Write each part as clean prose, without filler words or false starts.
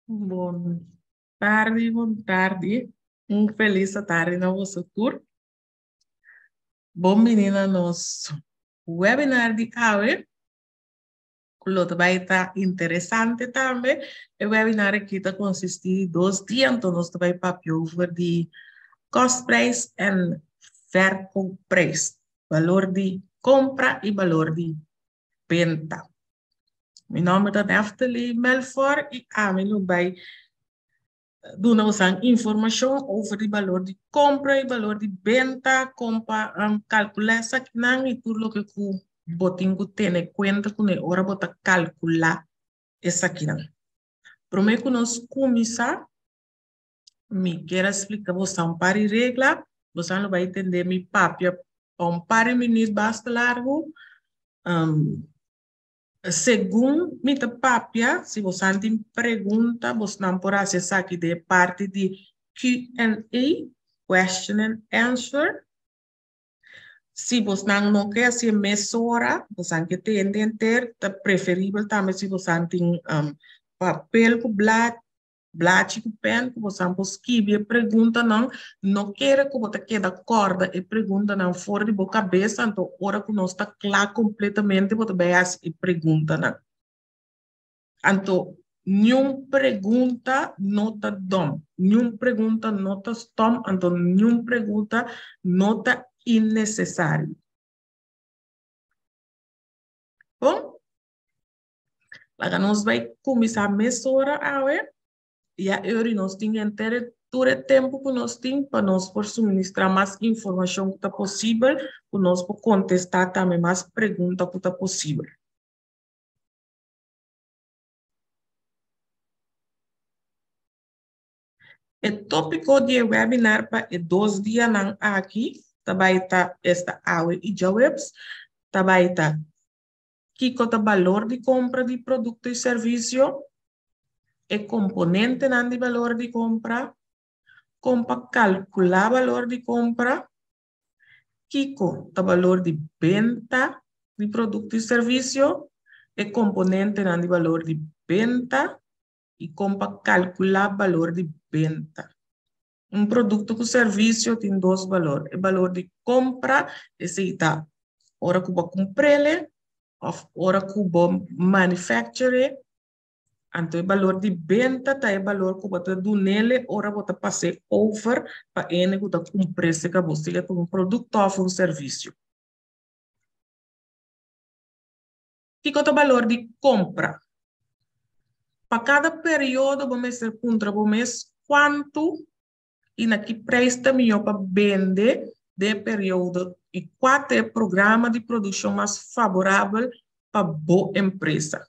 Boa tarde, boa tarde. Feliz tarde na vossa tour. Bom, menina, nosso webinar de hoje. Que vai estar interessante também. O webinar aqui está consistir de 2 dias, então nós vai para over de cost price e verkoopprijs. Valor de compra e valor de venda. Meu nome é Neftali Melfort e a mim vai dar informação over o valor de compra e valor de venda, calcular essa que não e tudo o que o botinho tem em conta com a hora bota calcular essa que não. Primeiro que nós começar, me quero explicar você um par de regra, você não vai entender meu papel um par de minutos basta largo. Segundo minha papia, se você tem pergunta, você não pode acessar aqui de parte de Q&A, question and answer. Se você não quer ser mesora, você quer entender, é preferível também se você tem papel com blad com pen, que você pode escrever pergunta, não quer que você quede corda e pergunta não fora de boa cabeça, então, hora que não está claro completamente, você vai fazer pergunta, não. Então, nenhuma pergunta não está dom, nenhuma pergunta não está stom, então, nenhuma pergunta não está innecessário. Bom, agora nós vamos começar a mesurar agora, e a nós temos que ter todo o tempo que nós temos para nós por suministrar mais informação que está possível, para nós por contestar também mais perguntas que está possível. O tópico de webinar para 2 dias aqui, também está esta aula e jawabs, também está que é o valor de compra de produto e serviço, e componente de valor de compra, como calcular valor de compra, que é o valor de venda de produto e serviço, e componente de valor de venda, e como calcular valor de venda. Produto com serviço tem 2 valores. O valor de compra, esse está hora que eu comprei, ou hora que eu manufacture. Então, o valor de venda está o valor que eu dou nele, hora eu passei over para ele que eu comprei se você tem produto ou serviço. Que é o valor de compra? Para cada período, vamos ser contra o mês, quanto e na que presta melhor para vender de período e qual é o programa de produção mais favorável para a boa empresa.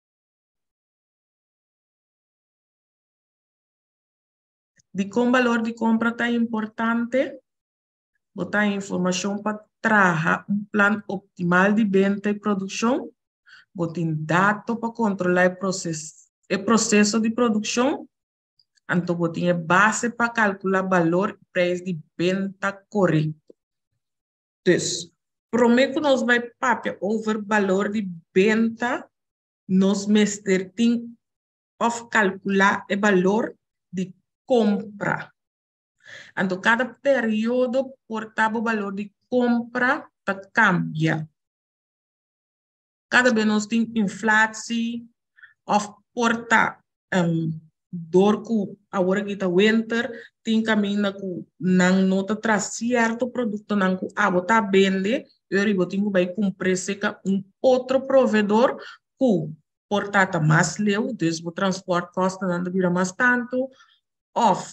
De como valor de compra está importante, botar informação para trazer plano optimal de venda e produção, botar dados para controlar o processo de produção. Então, eu tinha base para calcular valor e preço de venda correto. Então, primeiro que nós vamos papel over valor de venda, nós mestre tem of calcular o valor de compra. Então, cada período, portava o valor de compra cambia. Cada vez nós temos inflação, of porta dor que agora que está winter, tem caminho que não nota traz certo produto não que a botar vende, eu tenho que comprar seca outro provedor que porta mais leu, desde o transporte custa não vira mais tanto, of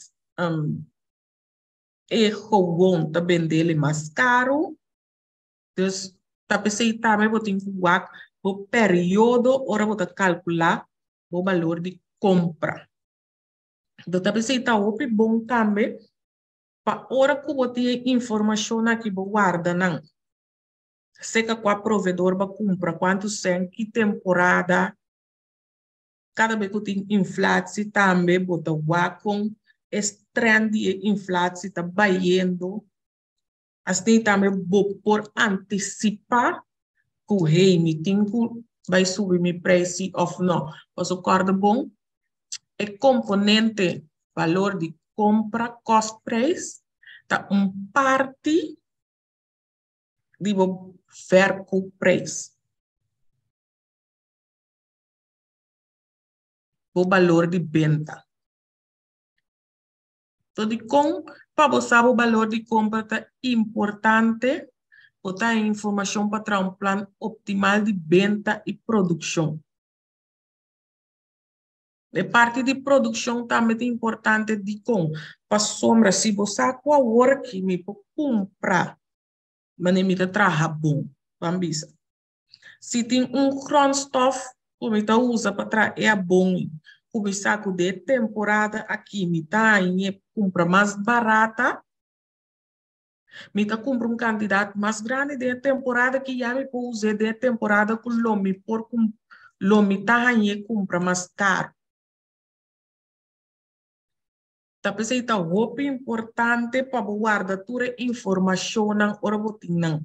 e o tá vender mais caro, então tá pensei também vou ter que o período hora vou calcular o valor de compra. Então, também se está bom também, para hora que eu tenho informação aqui, eu guardo, não. Sei que qual provedor vai comprar, quanto sem, que temporada. Cada vez que eu tenho inflação também, eu vou guardar com esse trend de inflação está baixando. Assim também, vou por antecipar que o rei me tem que vai subir meu preço ou não. Mas o corda bom, El componente valor de compra, cost price, está parte de verkoopprijs. O valor de venda. Então, para você saber o valor de compra é importante, botar informação para um plano optimal de venda e produção. A parte de produção também é importante de com para sombra se você qual hora que me comprar, mas me trabalha bom, vamos. Se tem grondstof, como está usa para trazer é bom. Como saco de temporada aqui, me tá em compra mais barata, me tá compra candidato mais grande de temporada que já me pode usar de temporada com lome por com lome tá em compra mais caro. Tapi sa ita hope importante para guardar toda informação ng oroboting.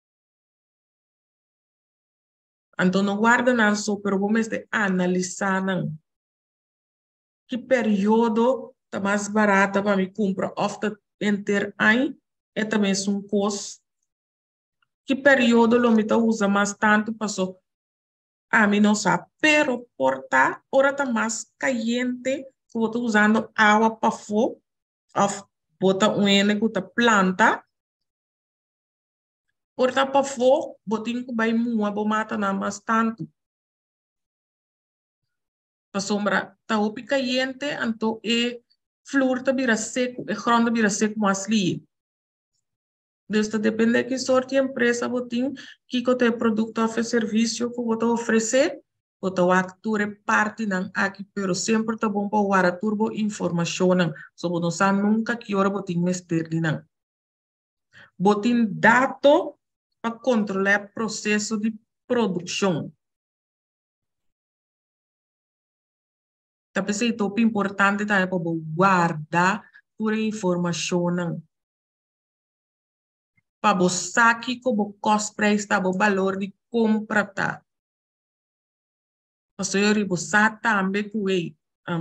Então não guarda nada só, pero vamos analisar que período tá mais barata para me comprar ofta enter aí é também um custo. Que período lo me tá usa mais tanto passou a mim não sabe, pero porta hora tá mais caliente, que eu tô usando água para fogo. Of bota ene que planta porta para fogo botin que vai mua bo mata na mas tanto a sombra tá o caliente anto flor tá vira seco grande vira seco mas li desta depende que sorte empresa botin que tem produto ou serviço que bota oferecer bota o actor parte não aqui pero sempre tá bom para guardar turbo informação não so não sabe nunca que hora botin mester não botin dado para controlar o processo de produção. Tapi se itu importante também para guardar toda a informação. Para você saber como cost price está o valor de compra tá. Mas eu você também que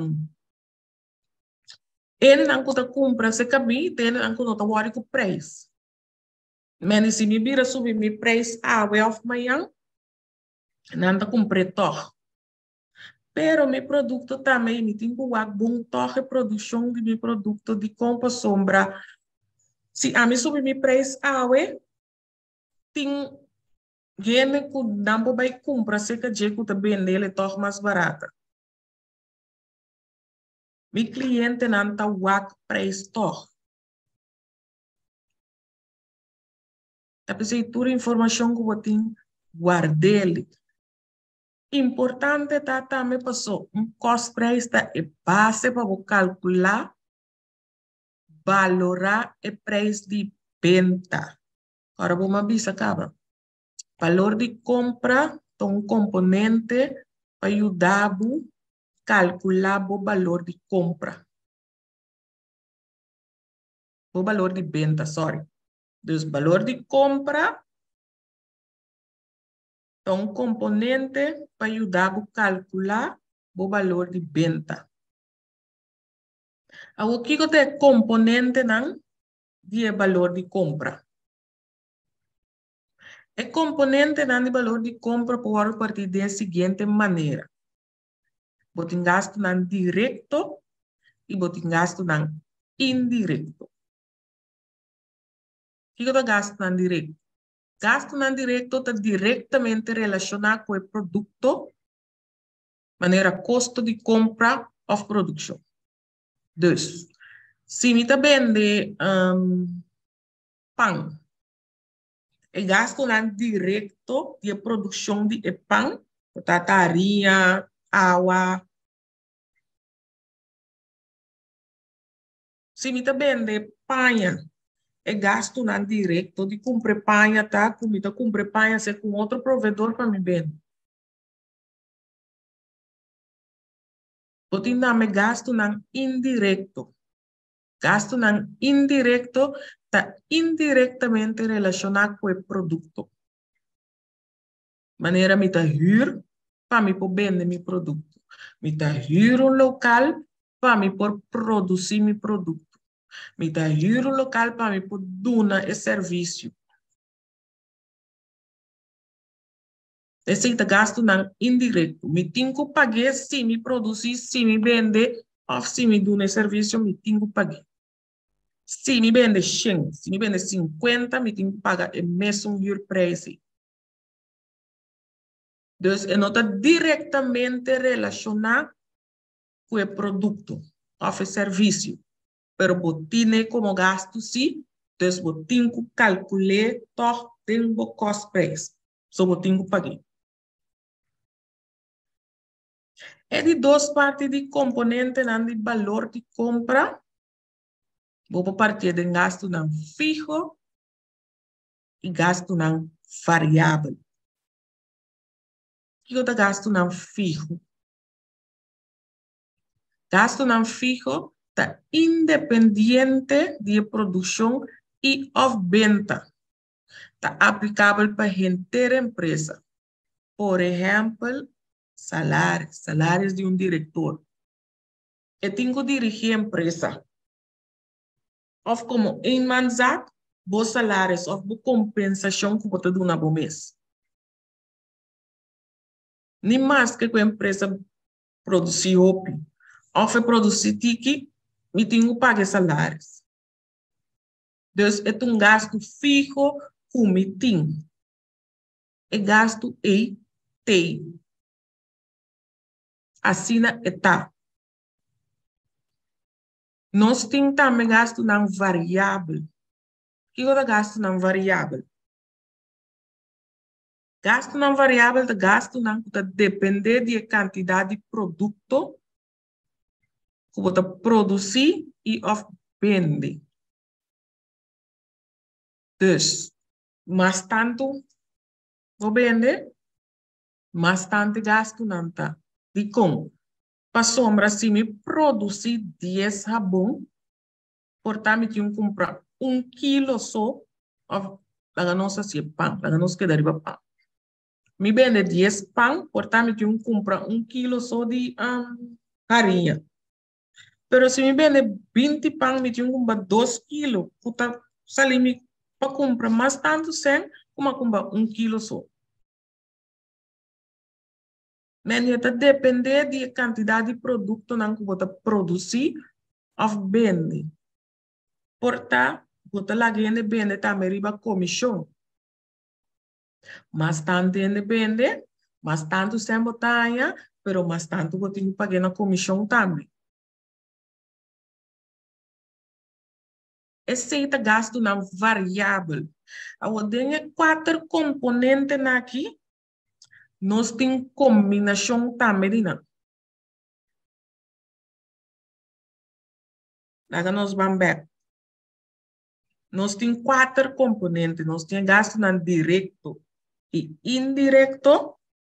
ele não conta compra se cabe ele não conta o valor do preço. Mas se me vira subir meu preço of manhã não tá compre toch. Pero meu produto também me tem que bom torre produção de meu produto de compra sombra. Se a mim subir meu preço tem gente que não vai comprar se que jeito também nele torre mais barata. Meu cliente não tá preço torre. A pessoa toda a informação que eu tenho guardei. Importante tá também passou cost price tá é base para calcular valorar o preço de venda. Agora vamos avisar acaba. Valor de compra é componente para ajudar a calcular o valor de compra. O valor de venda, sorry. Então, valor de compra é componente para ajudar a calcular o valor de venda. O que é componente de valor de compra? O componente de valor de compra pode partir da seguinte maneira. Botin gasto direto e botin gasto indireto. O que é gasto direto? Gasto direto está diretamente relacionado com o produto, maneira custo de compra ou produção. Dus, se me vende pão, o gasto direto de produção de pão, batataria, água. Se me vende panha, é gasto direto de comprar panha, tá? Comida comprar panha, se com outro provedor para me vender. Botin me gasto indireto. Gasto indireto está indiretamente relacionado com o produto. Maneira me tá para me vender meu produto. Me tá hyr um local para me por produzir meu produto. Me tá hyr um local para me por dar esse serviço. Esse é gasto não indireto. Me tenho que pagar se me produzir, se me vender, ou se me dar serviço, me tenho que pagar. Se me vende 100, se me vende 50, me tenho que pagar o mesmo preço. Então, não está diretamente relacionado com o produto ou o serviço. Mas você tem como gasto, sim. Então, você tem que calcular todo o custo-preço. Então, você tem que pagar. É de duas partes de componente de valor de compra. Vou partir de gasto não fijo e gasto não variável. O que é gasto não fijo? Gasto não fijo está independente de produção e ou venda. Está aplicável para a inteira empresa. Por exemplo, salários de diretor. Eu tenho que dirigir a empresa. Ou como manzat, vos salários, ou vos compensação que você dá na bom mês. Nem mais que a empresa produzir OP, ou produzir tiki, me tenho que pagar salários. Então, é um gasto fixo que me tenho. É gasto e tem. Assim está. Nós temos também gasto não variável. O que é gasto não variável? Gasto não variável é gasto não que depende da quantidade de produto que você produzir e vende. Então, mais tanto você vende, mais tanto gasto não está. De como? Para sombra, se me produzir 10 sabão, portanto, eu comprar 1 quilo só, a nossa se pão, a nossa que deriva pão. Me vende 10 pão, portanto, eu comprar 1 quilo só de farinha. Pero se me vende 20 pão, me tenho que comprar 2 quilos, puta, salir para comprar mais tanto sem, como comprar 1 quilo só. Mas depende da quantidade de produto que você produzir ou vende. Portanto, você lá vende também riba comissão. Mas tanto vende, mas tanto sem botanha, pero mas tanto você tem que pagar na comissão também. Esse é gasto na variável. Eu tenho 4 componentes aqui. Nós temos combinação também. Agora nós vamos ver. Nós temos 4 componentes. Nós temos gasto não direto e indireto.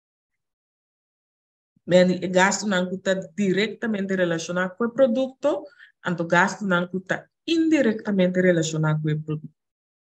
Gasto não está diretamente relacionado com o produto, então gasto não está indiretamente relacionado com o produto.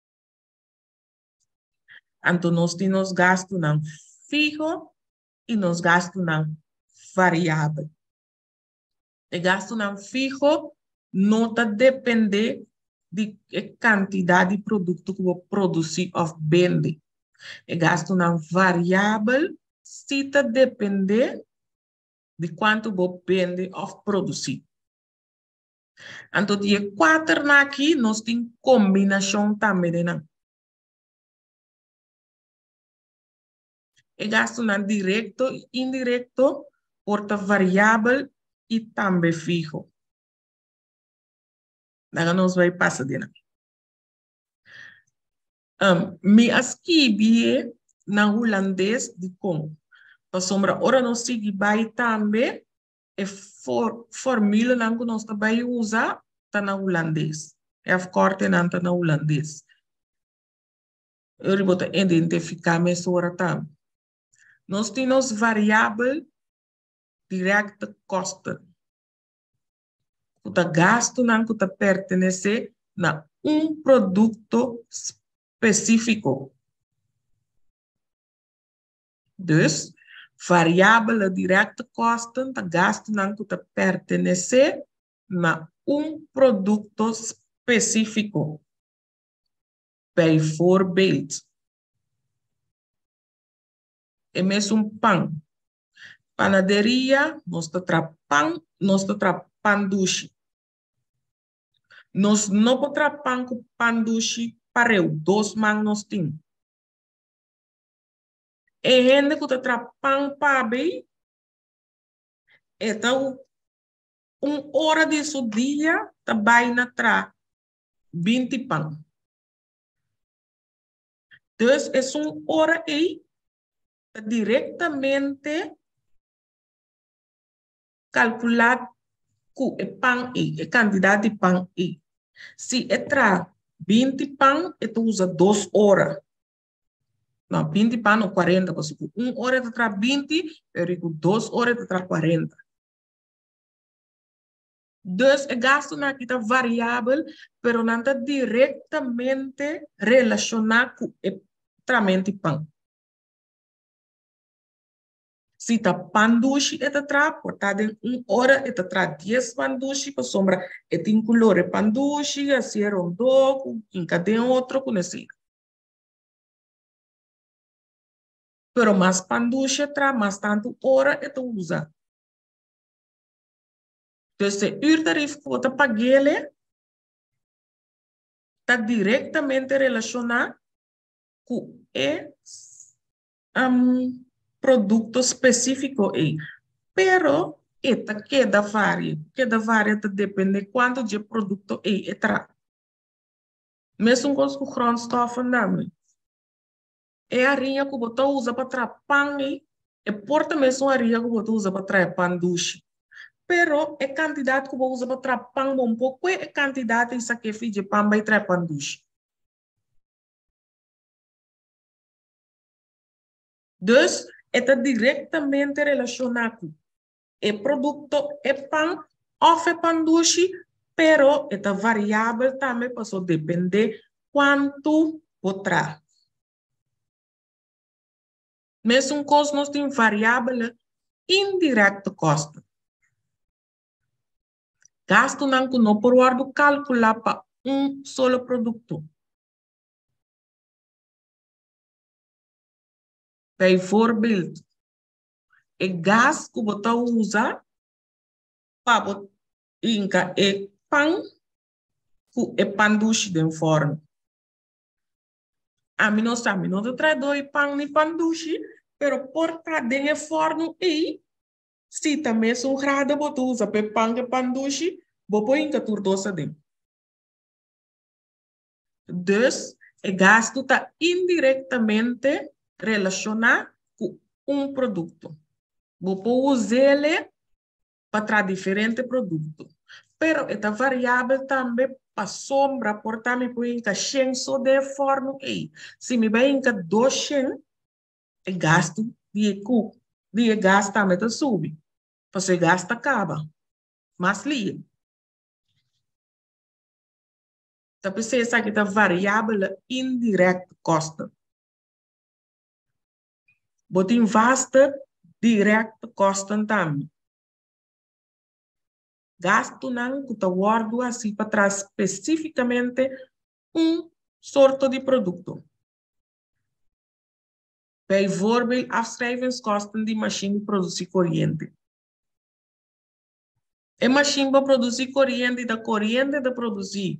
Então nós temos gasto não fijo e nós gasto não variável. O gasto não fijo não está depender de quantidade de produto que você produzir ou vende. O gasto não variável se está depender de quanto você vende ou produzir. Então, de 4 aqui, nós temos combinação também. É gasto não direto e indireto, porta variável e também fijo. Agora nós vamos passar de lá. Me escrevi na holandês de como. Para sombra, ora nós seguimos também a fórmula que nós também usar está na holandês. É a corte não está na holandês. Eu vou identificar mais ora também. Nós temos variável direct cost. O gasto não que pertence a produto específico. Dus, Variável direta kosten, tá gasto não que tá pertencer a produto específico. Bijvoorbeeld, é mesmo pão. Panaderia, nós tra pão, nós tra pandushi. Nós não podemos pão com pandushi para eu, 2 man nós temos. E gente que tra pão para bem, então, 1 hora de seu dia, também na tra 20 pão. Então, é 1 hora aí, diretamente calcular que o pão é, a quantidade de pão é. Se entra 20 pão, tu usa 2 horas. Não, 20 pão ou 40, porque 1 hora tu traz 20, eu digo 2 horas tu traz 40. Então, o gasto aqui está variável, mas não está diretamente relacionado com o tratamento de pão. Se está pandushi, é tra, portanto, em 1 hora, é tra 10 pandushi, para sombra, é tem color, é pandushi, assim, é rondo, em cada outro, com esse. Pero mais pandushi, tra, mais tanto hora, é tu usa. Então, se o uurtarief que você paga, está diretamente relacionado com o produto específico. Pero, esta queda varia. Queda varia depende de quanto de produto é tra. Mesmo com os grondstoffen, é a arinha que você usa para trazer pão, é porta mesmo a arinha que você usa para trazer pão doce. Pero a quantidade que você usa para trazer pão um pouco é a quantidade de saque de pão para trazer pão doce. Então, está diretamente relacionado com o produto é pão ou é pão doce, pero está variável também para só depender quanto você traz. Mesmo coisa nós temos variável indireto custo. Gasto não que não pode calcular para só produto. Bijvoorbeeld, o gás que você usa para inca o pão com o pão doce dentro do forno. A mim não sabe, não traz 2 pão nem pão doce, pero por dentro do forno e se também são rada, você usa para pão e pão doce, você põe inca tudo doce dentro. Dus, o gasto está indiretamente relacionado com produto. Você pode usar ele para diferentes produtos. Pero esta variável também para sombra, por também por encaixar só de forma aí. Se me vai encaixar 200, o gasto de gasto também está sube. Porque o gasto acaba. Mas li. Então, precisa que esta variável indirect custa. Botin vasta direct custa também. Gasto não que está guardado assim para trás especificamente sorto de produto. Bijvoorbeeld afschrijvingskosten die machine produzir corriente. A machine para produzir corriente de produzir.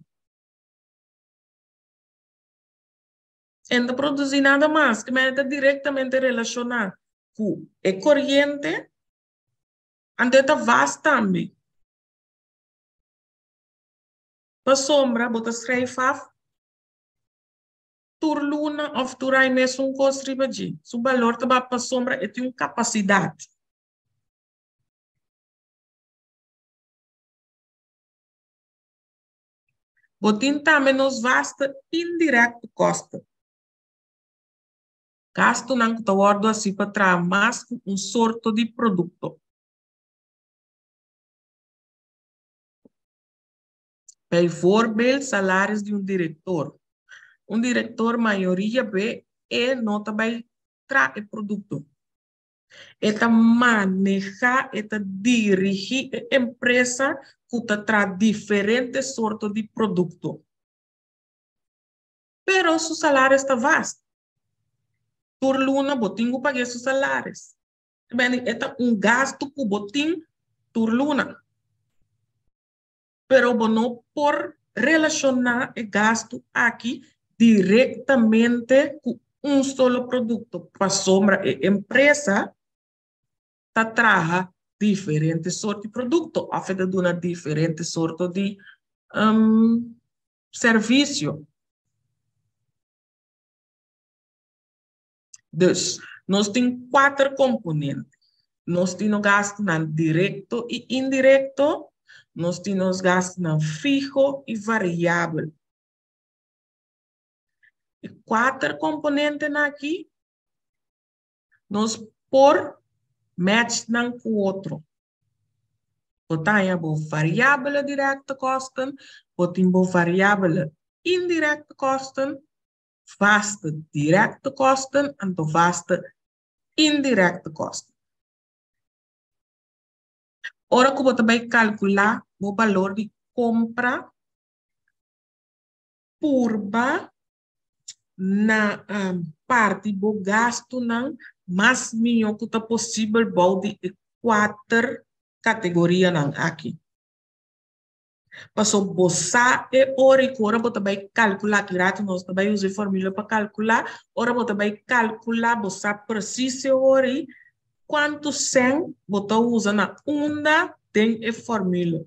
E não produzir nada mais, que está diretamente relacionado com a corriente, ante está vasta também. Para sombra, bota escreve tur luna of turai mesmo costriba de. O valor também para sombra é tem uma capacidade. Botin também nos vasta indireto costa. Gasto não está guardado assim para trazer mais sorto de produto. Bijvoorbeeld salários de diretor. Diretor, maioria B, e nota vai trazer produto. Eta manejar, eta dirigir a empresa que traz diferentes sortos de produto. Pero su salário está vasto. Por luna, botinho pague seus salários. Bem, é gasto que botinho por luna. Pero não por relacionar o gasto aqui diretamente com solo produto. Para sombra, a empresa traga diferentes sortes de produto, a fim de dar diferentes sortes de serviço. Dus, nós temos 4 componentes. Nós temos gasto direto e indireto, nós temos gasto fijo e variável. E 4 componentes aqui, nós por match com o outro. Portanto, a variável direta custa, a variável indireta custa, vasta direta custa e vasta indireta custa. Ora que você vai calcular o valor de compra purba na parte do gasto mais melhor que é possível de 4 categorias aqui. Passou você e ora que ora você vai calcular que rato nós também usar fórmula para calcular. Ora você vai calcular você precisa ora quanto 100 você usa na onda tem a fórmula.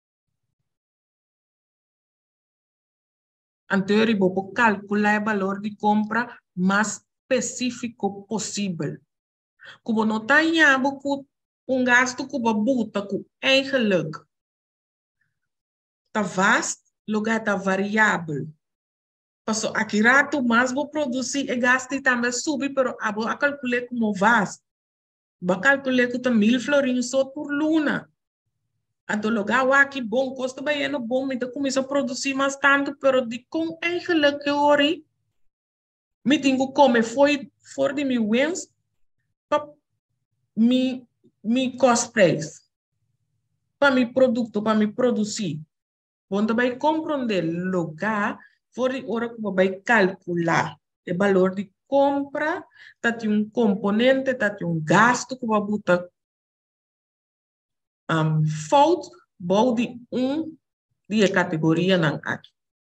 Anterior, vou calcular o valor de compra mais específico possível. Como não tem gasto que você bota com eigenlijk. Está vasto, lugar está variável. Passou aqui rato, mas vou produzir e gasto e também subir, pero vou calcular como vasto. Vou calcular que está 1000 florinhos só por luna. Então, lugar aqui bom, custa bem bom, então começa a produzir mais tanto, pero de com eigenlijk ori, me tenho como foi for de meu wins, para me cost price, para meu produto, para me produzir. Bom, também compreender lugar, for de hora que vai calcular o valor de compra, tem componente, tem gasto que vai botar falta, bom de de categoria não aqui.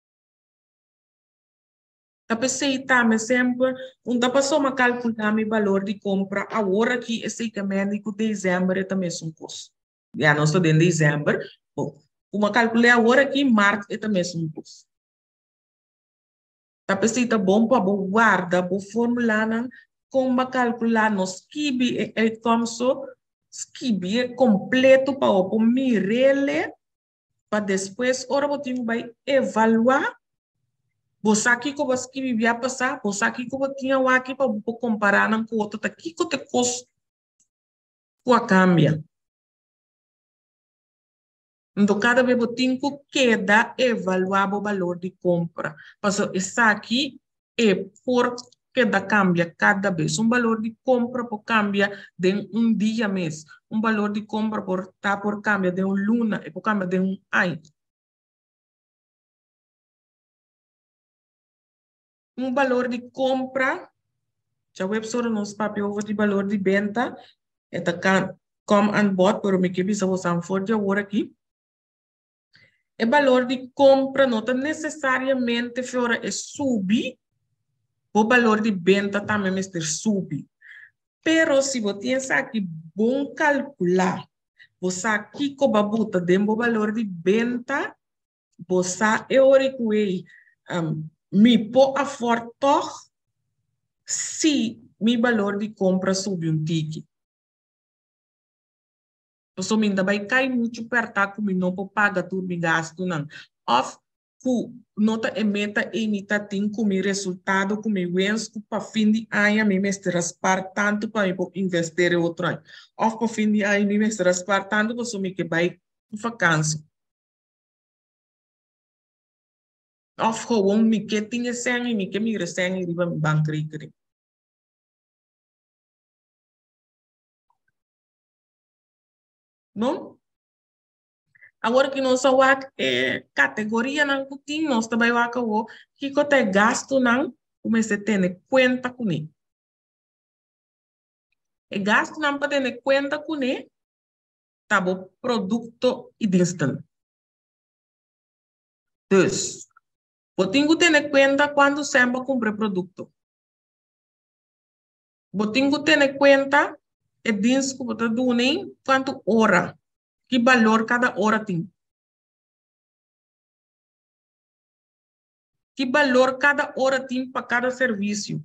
A pessoa também sempre, uma pessoa calcular o valor de compra, agora que esse médico de dezembro também é um custo. Já nós estamos em dezembro, uma calcular agora que março é também um custo. A pessoa está bom para guardar, para formular, como calcular, nos skibi é como so, skibi é completo para o mirele, para depois, ora você vai avaliar. Você aqui que você vivia passar, você aqui que você tinha aqui para comparar com o outro, aqui que te custa com cambia. Então, cada vez você tem que dar evaluar o valor de compra. Porque isso aqui é por que da cambia cada vez. Valor de compra por cambia de dia mês. Valor de compra por cambia de luna e por cambia de ano. Valor de compra, já o website nos papel de valor de venda, é come and bought, pero me quebi sa usam for de agora aqui. O valor de compra não necessariamente fora é subir, o valor de venda também é subir. Pero se você tem aqui bom calcular, você aqui como buta dentro do valor de venda, você é hora que me pôr a fortor se meu valor de compra subir ticket. Então, ainda vai cair muito perto como não pode pagar tudo o gasto, não. Of que nota emeta emita tem como resultado como venço para fim de ano me raspar tanto para investir em outro ano. Of para fim de ano me raspar tanto para sumir que vai vacância. Of gewoon me que tinha sangue me que me recém riba me bancricri. não? Agora que nós sabemos categoria não que nós também vamos que tem gasto não comece a ter conta com ele. E gasto não para ter conta com ele, tá bom? Produto e distante. Então, eu tenho que ter conta quando sempre comprar produto. Eu tenho que ter conta e diz que você dá quanto hora, que valor cada hora tem. Que valor cada hora tem para cada serviço.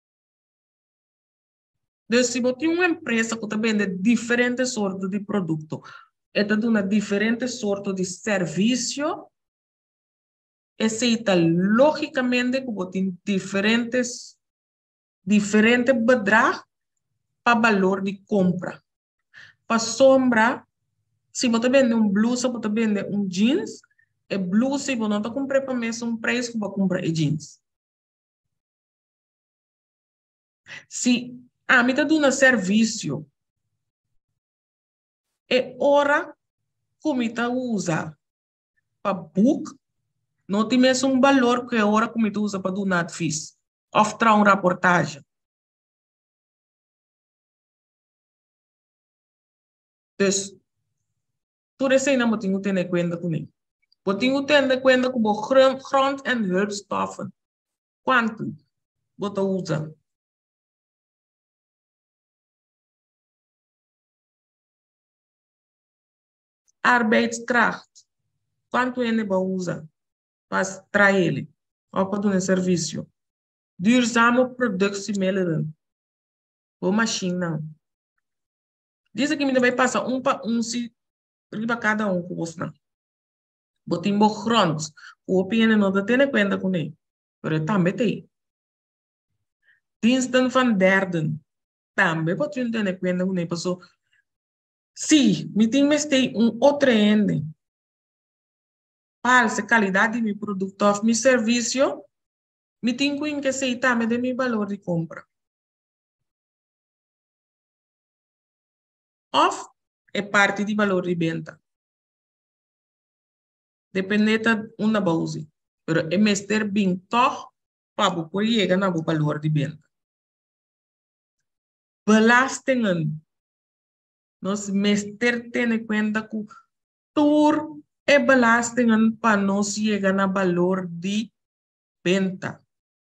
Então, se você tem uma empresa que vende diferentes sortes de produto, esta é uma diferente sorte de serviço, aceita logicamente que você tem diferentes bedrag para valor de compra. Para sombra, se você vende blusa, você vende jeans, e blusa, se você não está comprando para mesmo preço que você compra jeans. Se a mim está dando serviço, é hora que me usa para book, não tem mesmo valor que é hora que me usa para do nada fiz. Ou para uma reportagem. Então, tudo isso aí não tenho que ter conta com ele. Eu tenho que ter conta com o grond- en hulpstoffen. Quanto você usa? Arbeidskracht. Quanto ele usa para trazer ele? Ou para dar um serviço? Duurzame productiemiddelen. Ou machine. Diz que me vai passar para se para cada com você. Botin bo grond. O opinião não tem conta com ele. Mas também tem. Diensten van derden. Também pode ter conta com ele. Pessoal, se me tem outro ende para a qualidade de meu produto ou meu serviço, me tem que aceitar de meu valor de compra. Ou é parte do valor de venda. Depende de uma base. Mas é mestre bem toch para poder chegar no valor de venda. Belastingen. Nós mestre tem conta que tudo é belastingen para nós chegar no valor de venda.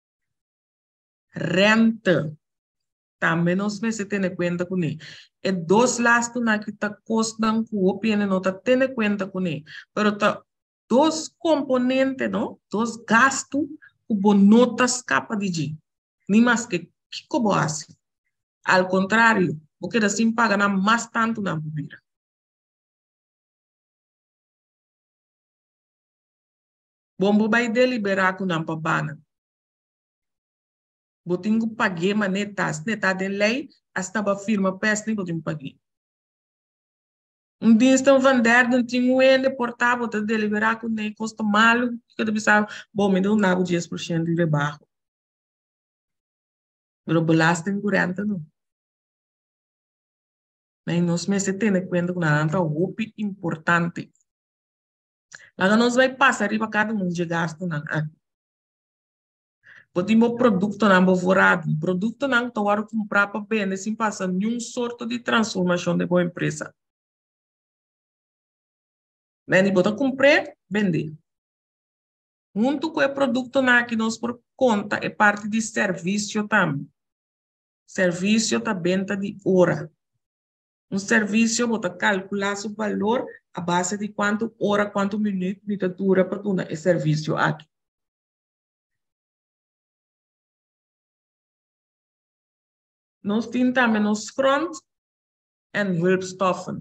Renta. Também nós mestre tem conta com ele. É dois lastos na que está custando que o opinião não está tendo conta com ele. Pero tá dois componentes, não? Dois gastos que o não escapa de ti. Nem mais que como assim. Ao contrário, porque assim paga mais tanto na bebida. Bom, vai deliberar com a pabana. Botinho paguei, mas neta de lei, hasta a firma peste, nem botinho paguei. Dia estão vendendo, não tinha um ende portável, de deliberar com nem custa malo, que eu pensava, bom, me deu um 10% de rebarro. Pero belasting currente não. Mas nós me se tem conta com nada roupa importante. Lá nós vai passar riba cada de gasto na. Podemos produto não favorado, produto não toar comprar para vender sem passar nenhum sorto de transformação de boa empresa. Né? Botar comprar, vender. Junto com o produto não que nós por conta é parte de serviço também. Serviço da venda de hora. Serviço, você calcular o valor a base de quanto hora, quanto minuto, dura para dar esse serviço aqui. Nós temos também os front and hulpstoffen.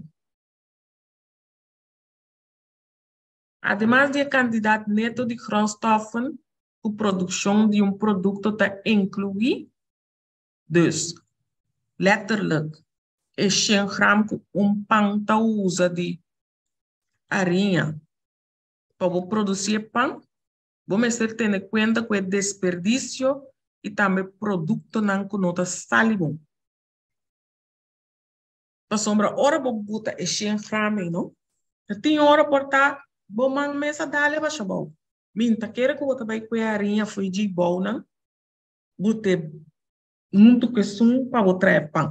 Además de quantidade neto de grondstoffen, a produção de produto está inclui, dus, letterlijk, é 100 gramas que pão tá usa de farinha para produzir pão, vamos ter em conta que é desperdício e também produto não que não está salvo. para sombra hora bo buta e shen frame não tem hora por tá bo mang mesa dale ba chabou minta queira que bota vai cuiarinha foi de bom não bute muito que sum para botar pão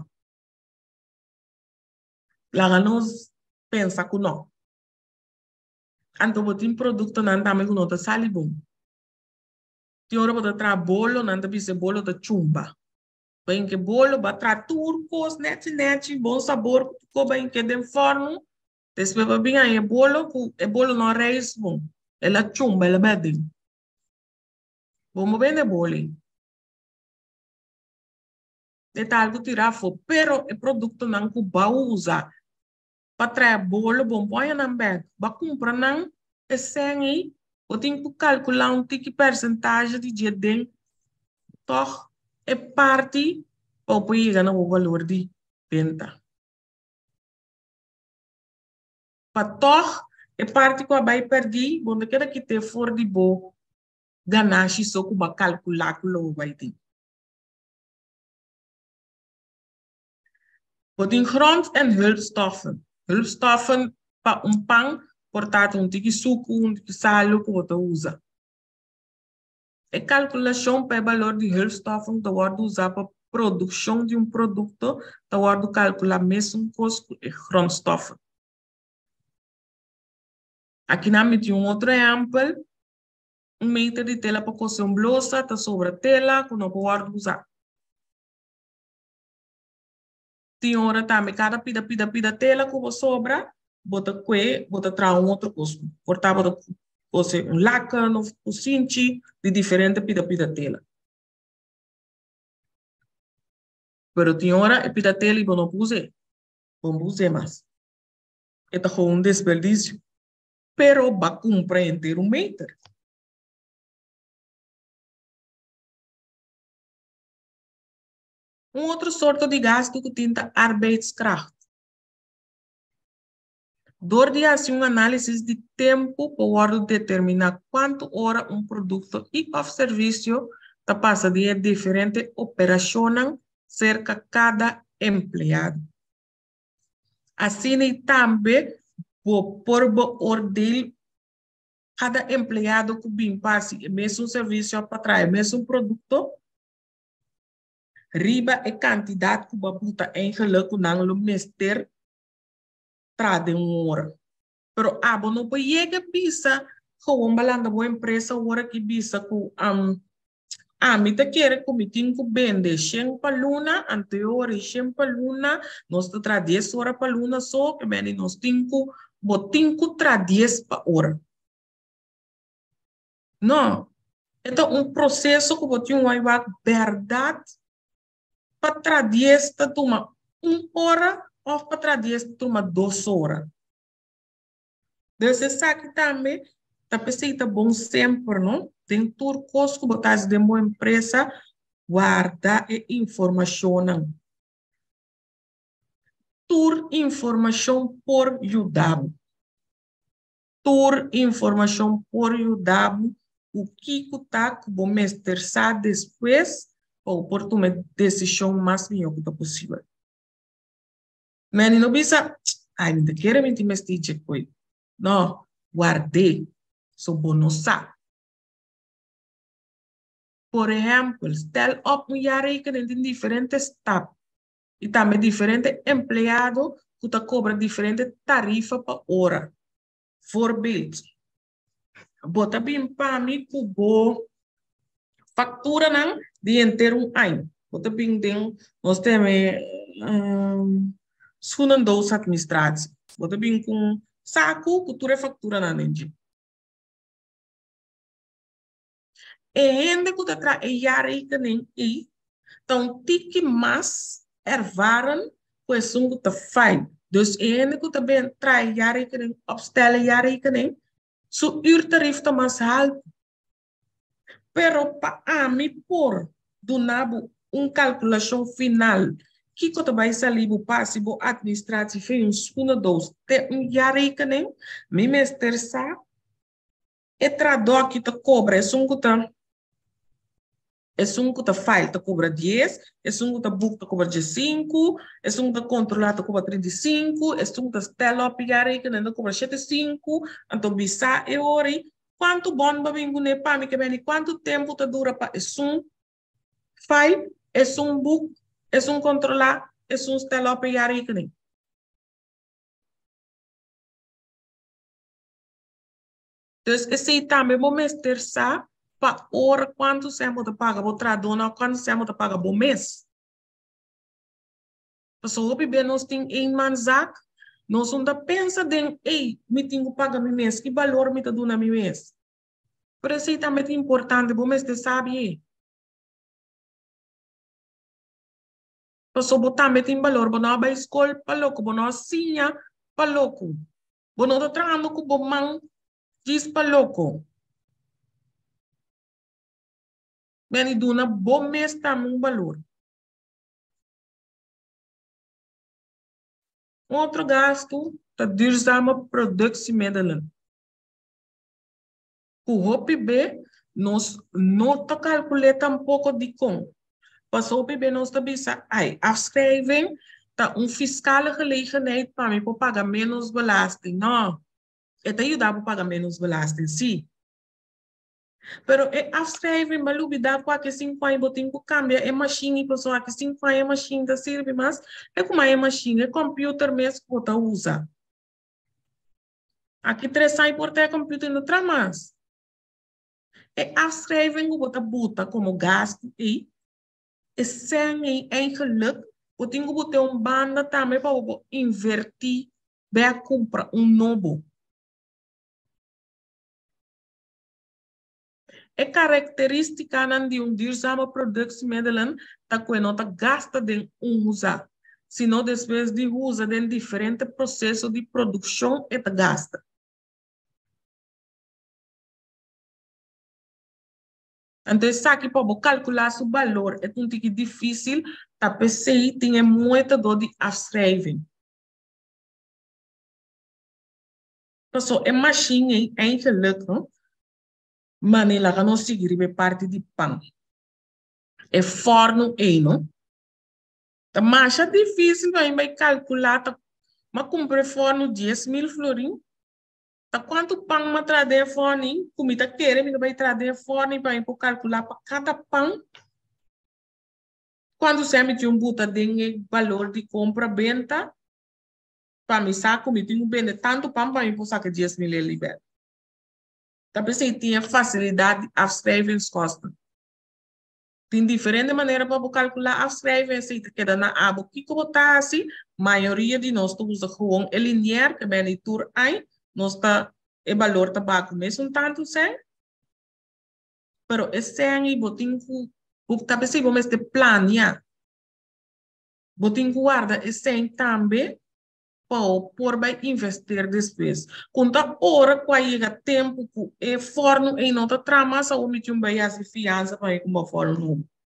lá nós pensa que não anto botin produto nan também que não tá sali bom tem hora bota tra bolo nan tá bise bolo da chumba bem que bolo batra turcos net bom sabor ko bem que dem forno depois vai bem aí bolo não reis bom ela chumba ela bem vamos bem de bolo detalhe que tirar fo pero o produto não que ba usa para trazer bolo bom põe na bag ba compra não é sem eu tenho que calcular que percentagem de dia den toch é parte ou põe no valor de venda para toch é parte que vai perder bom daquela que te for de bo ganache só que ba calcular que lo vai ter Wat in grond en hulpstoffen. Hulpstoffen para pão, portanto, tiki suco, tiki salo que você usa. A calculação para o valor de hulpstoffen que você usa para a produção de produto, você calcular mesmo custo e grondstoffen. Aqui na mete outro exemplo, meter de tela para cozer blusa, tá sobre a tela que não pode usar. Tem hora também, cada pida tela que você sobra, bota traz outro custo. Portanto, bota você laca, no cinti, de diferente pida tela. Pero tem hora, pida tela e não use mais. É um desperdício. Pero vai compreender um meter. Outro sorte de gasto que tem arbeidskracht. Door de assim análise de tempo para determinar quanto hora produto e ou serviço está passa de diferente operação cerca cada empregado. Assim também por ordem cada empregado que bem passe mesmo serviço para trazer mesmo produto riba e quantidade que babuta em relation nang lo mester trade hora. Pero abo não pode chegar bisa com balanda boa empresa hora que bisa com me te quer comitin com bende 100 paluna anterior 100 paluna nós te tra 10 hora paluna só que bem nós tinco botinco tra 10 pa hora. Não. Então processo que botinho vai verdade para tra 10 ta toma 1 hora ou para tra 10 toma 2 horas. Desse saque também, tá pensando bom sempre, não? Tem tudo coisa que botar de uma empresa, guarda e informação. Tur informação por ajudar. Tur informação por ajudar. O que tá que bom mestre sabe depois ou por tomar decisão mais melhor que possível. Mas não bisa, ai, me quero me investir coi. Não, guardei, sou bonosa. Por exemplo, stel op jaarrekening in diferentes tab. E também diferente empregado que te cobra diferente tarifa por hora. Voorbeeld, bota bem para mim que bo factura não de inteiro ano. Bota bem den, nós temos segunda dose administrativa. Bota bem com saco que tu factura na gente. E ainda que tu traz jaarrekening e então tiki mas ervaren pois que tu faz. Dus ainda que tu também traz jaarrekening opstellen jaarrekening, so uurtarief te mas alto. Pero para mim por do nabo calculação final que tu vai sair o passivo administrativo em segunda dose te jaarrekening, me mestre sa e trador que te cobra é que Es un que te file te cobra 10, es un que te book te cobra 5, es un que te controlar te cobra 35, es un que te stella op je rekening te cobra 75, então bisa e ori, quanto bom ba bingu ne pa mi que beni, quanto tempo te dura pa es un file, es un book, es un controlar, es un stella op je rekening. Dus esse também vou mester sa para hora quanto você vai pagar vou tradona quanto você vai pagar por mês. Pessoa que bem nós tem em manzak, nós não pensa de, ei, me tenho que pagar meu mês, que valor me tá dando meu mês. Por isso é também importante, vou mester sabe. Pessoa botar me tem valor, vou não vai escola para louco, vou não sinha para louco, vou não tá trabalhando com bom mão, diz para louco. Bem, duna bom mês também um valor. Outro gasto, tá duurzame productiemiddelen. O HOPB, nós não calculamos tampouco de com. Pas HOPB nós também ai, afschrijving, tá fiscale gelegenheid para mim para pagar menos belasting. Não, é te ajudar para pagar menos belasting, sim. Pero é afschrijving, mas lubi dá com que 5 anos botem com cambia, é machine, pessoa que 5 anos é machine da serve, mas é como é machine, é computer mesmo que você usa. Aqui 3 anos por ter computer no tramas. É afschrijving que você bota como gasto e sem eigenlijk, we tinha que ter banda também para invertir, para comprar novo. É característica de duurzame productiemiddelen dat we não gasta de usar, senão depois de usar de diferente processo de produção e gasta. Então, isso aqui para calcular o valor é um pouco difícil, tá PCI tem muito dor de afschrijving. Pessoal, é machine eigenlijk, mas ela não seguir parte de pão. É forno não? Tá mais difícil vai calcular, tá, mas comprar forno 10.000 florim. Tá quanto pão me trazer forno? Comida querer me vai trazer forno para calcular para cada pão. Quando você me tinha buta de valor de compra venda, para me saco me tinha vender tanto pão para me sacar 10.000 é liberado. Também você tinha facilidade a saving costs. Tem diferente maneira para calcular a saving se queda na aba. O que está assim? Maioria de nós usa gewoon é linear que bem tur aí, nós tá o valor tabaco mesmo tanto sei. Pero esse aí botin ku também se vamos ter planear. Botin ku guarda esse também por vai investir depois. Quando a hora que chega tempo que é forno em outra trama, só o meter vai as fiança para como forno.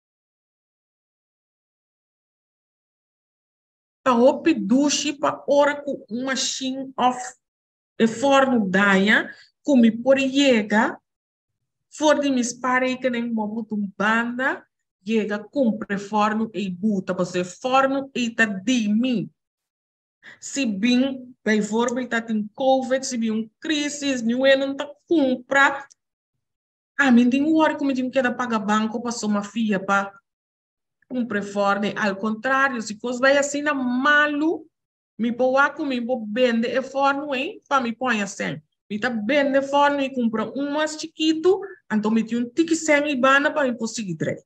A roupa duche para hora que uma machine of é forno daia, como por chega, for de mis pare que nem uma banda, chega compre forno e buta, você forno e tá de mim. Se bem, vai for está tem COVID, se bem crise, não é não tá compra. Mim tem hora como tem que dar pagar banco para sua filha para comprar forne. Ao contrário, se coisa vai assim na malu, me boa comigo vende e forno hein, para me põe assim. Me tá vende forno e compra mais chiquito, então me tem tique sem ibana para me conseguir três.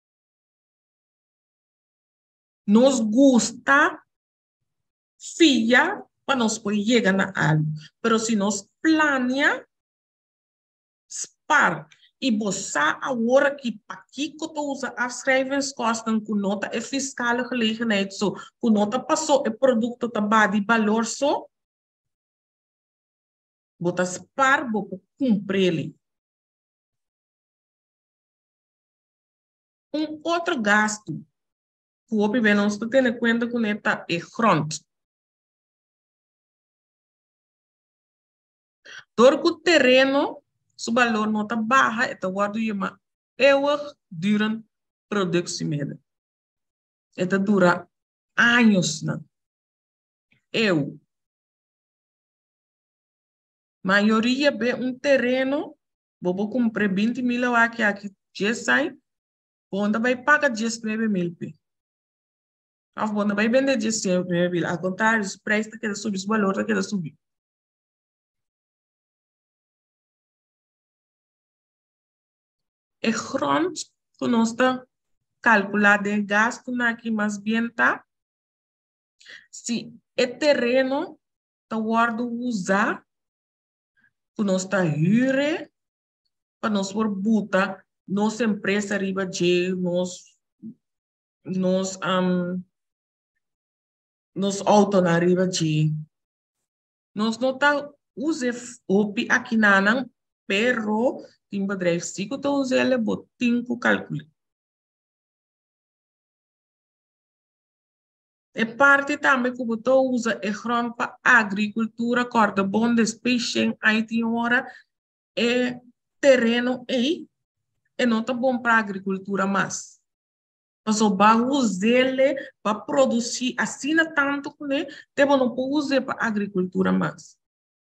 Nos gusta filha para nós poder chegar na algo. Mas se nós planeamos, spar e boçar a hora que aqui que tu usa as schrijvers costam com nota é fiscale gelegenheid so com nota passou é produto também de valor so bota spar bo cumprir ele. Outro gasto que o OPB não está tendo em conta com neta é grond. Door o terreno, su valor nota baja, então guardo uma eeuwigdurend productiemiddel. Het dura anos, não? Eu. Maioria bem terreno, vou comprar 20 mil aqui, já sai, quando vai pagar 19 mil. Quando vai vender 19 mil, ao contrário, o preço está subir, o valor está subir. E grond, que nós está calculado de gasto aqui, mas bem tá, se é terreno, está guardo usar, que nós está hyre, para nós por buta, nossa empresa riba de nos auto na riba de nós não tá use opi aqui na pero tem bedrijf sigo tá use ele botinho calcule e parte também que botou usa e grond para agricultura corta bom despeixen aí tem hora é terreno e não tá bom para agricultura mais. Mas o baú dele para produzir assim tanto que né, temos não pode usar para agricultura mais.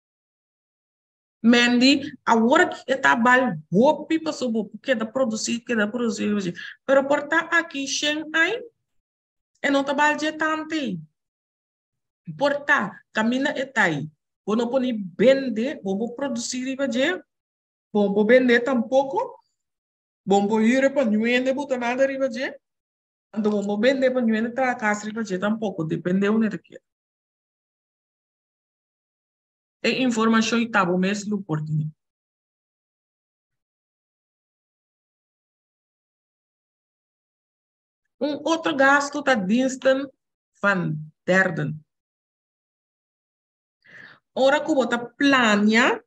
Mendi agora que está bal hopi para sobo porque da produzir hoje, pero por tá aqui Shanghai e não tá bal de tanto. Por tá camina e tai, não pode vender, vou produzir riba de, vou vender tampouco, vou ir para nuende botar nada riba de. Então, vamos vender para ninguém entrar a casa riba de tampouco, depende onde ele quer. E informação está bom mesmo por ti. Outro gasto está diensten van derden. Ora que você planeia,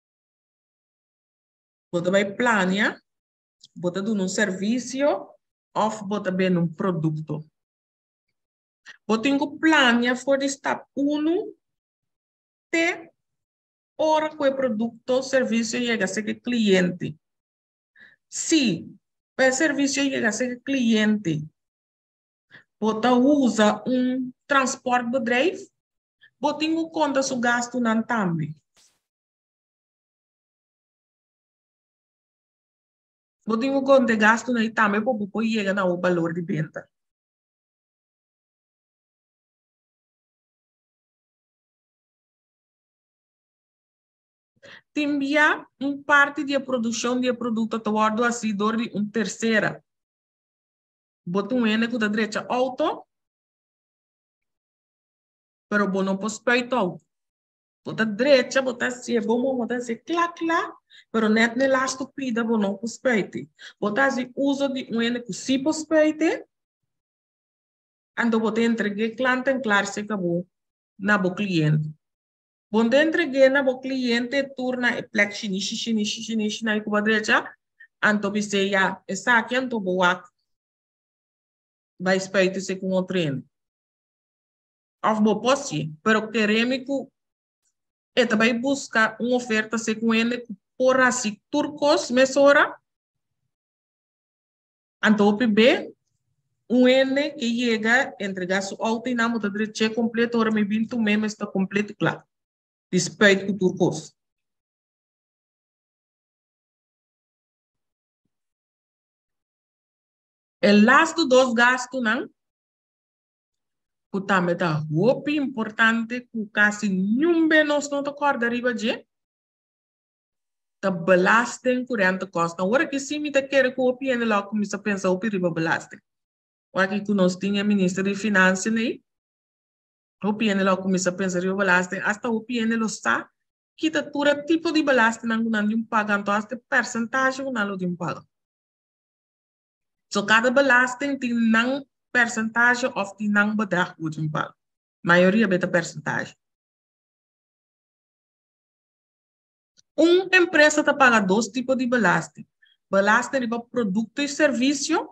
você vai planear, você dá um serviço ou você vende um produto. Você tem que planear for de step 1 até ora que o produto ou serviço chega a ser cliente. Se o serviço chega a ser cliente, você usa transporte bedrijf, você tem que contar seu gasto não também. Você tem que contar gasto não também para você chegar no valor de venda. Te envia parte da produção de produto toward o assidor de terceira. Bota N com a direita auto, pero não pode peito. Bota direita, bota assim, bota assim, clac, clac, pero net ne last pida, não pode peito. Bota assim, uso de N com si pode peito, ando bota entregue cliente em claro se acabou na bo cliente. Quando entreguei na bo cliente, turna e plek xinishi na ikuba direita, anto bise ya, essa aqui anto boa vai esperar se com outro ano. Of bo posse, pero queremos que também buscar uma oferta se com ele por assim turcos mesora anto PB N que chega entregar seu auto e na muda de cheque completo ora me bintu mesmo está completo claro. Respeito com turcos. O last dos gastos não também tá muito importante que quase nenhum nós não acorda arriba de da belasting corrente costa. Agora que sim me tá querer que o PN lá começa a pensar o perigo belasting. Aqui que nós tinha ministro de finanças né? O PN lá começa a pensar o belasting, hasta o PN lo está que tá todo tipo de belasting não de pagar, então hasta percentagem não de pagar. So cada belasting tem não percentagem of die não bedrag wordt bepaald. Maioria beta percentagem. Empresa te paga dois tipos de belasting. Belasting riba produto e serviço.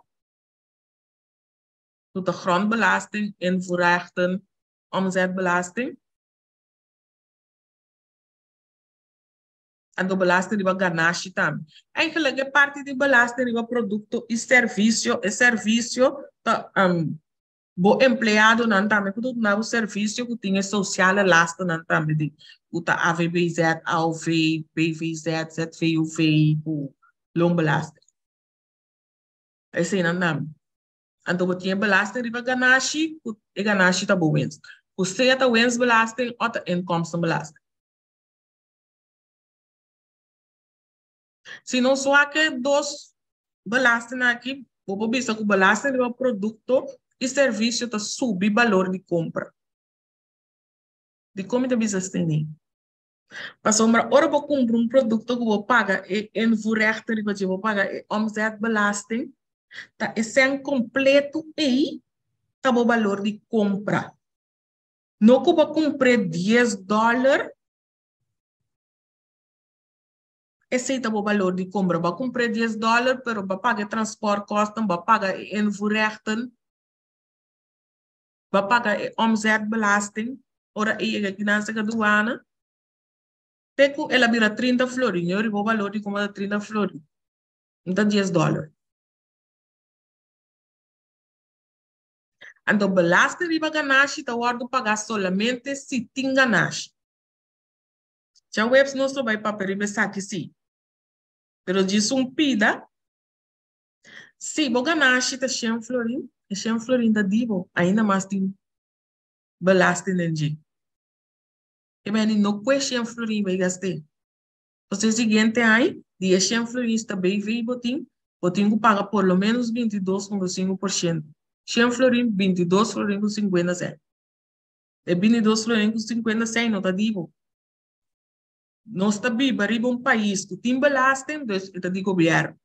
De grondbelasting en voorrechten omzetbelasting. a belasting riba ganache também. Eigenlijk é parte de belasting riba produto e serviço tá bo empleado não também tudo na o serviço que tinha social lasta não também de o tá AVBZ, AOV, BVZ, ZVUV, o long belasting. Esse não também. Então tinha belasting riba ganache, e ganache tá bom wens. O se tá wens belasting ou tá inkomstenbelasting. Se não só que dois belasting aqui, vou pensar que o belasting é o produto e serviço que subir valor de compra. De como de business tem. Mas ora vou comprar um produto que vou pagar em voorrechter que eu vou pagar omzetbelasting, tá é sem completo e tá o valor de compra. Não que eu vou comprar $10, esse é o valor de compra. Vou comprar $10, pero vou pagar transporte kosten, vou pagar em voorrechten, vou pagar omzetbelasting, ora e finança que aduana. Teco ela vira 30 florin, eu vou valor de compra 30 florin. Então $10. Então belasting riba ganache tá hora pagar solamente se tem ganache. Já o webs não só vai para riba saque sim. Pero diz pida. Se o ganache tá 100 florin da divo, ainda mais tem belasting em dia. E bem, não custa 100 florin vai gastar. Você seguinte aí, de 100 florin está bem veio botim que paga por lo menos 22,5%. 100 florin, 22 florin com 50 cent. E 22 florin com 50 cent não tá divo. Não está vivo, arriba um país que tem belasting, então de governo.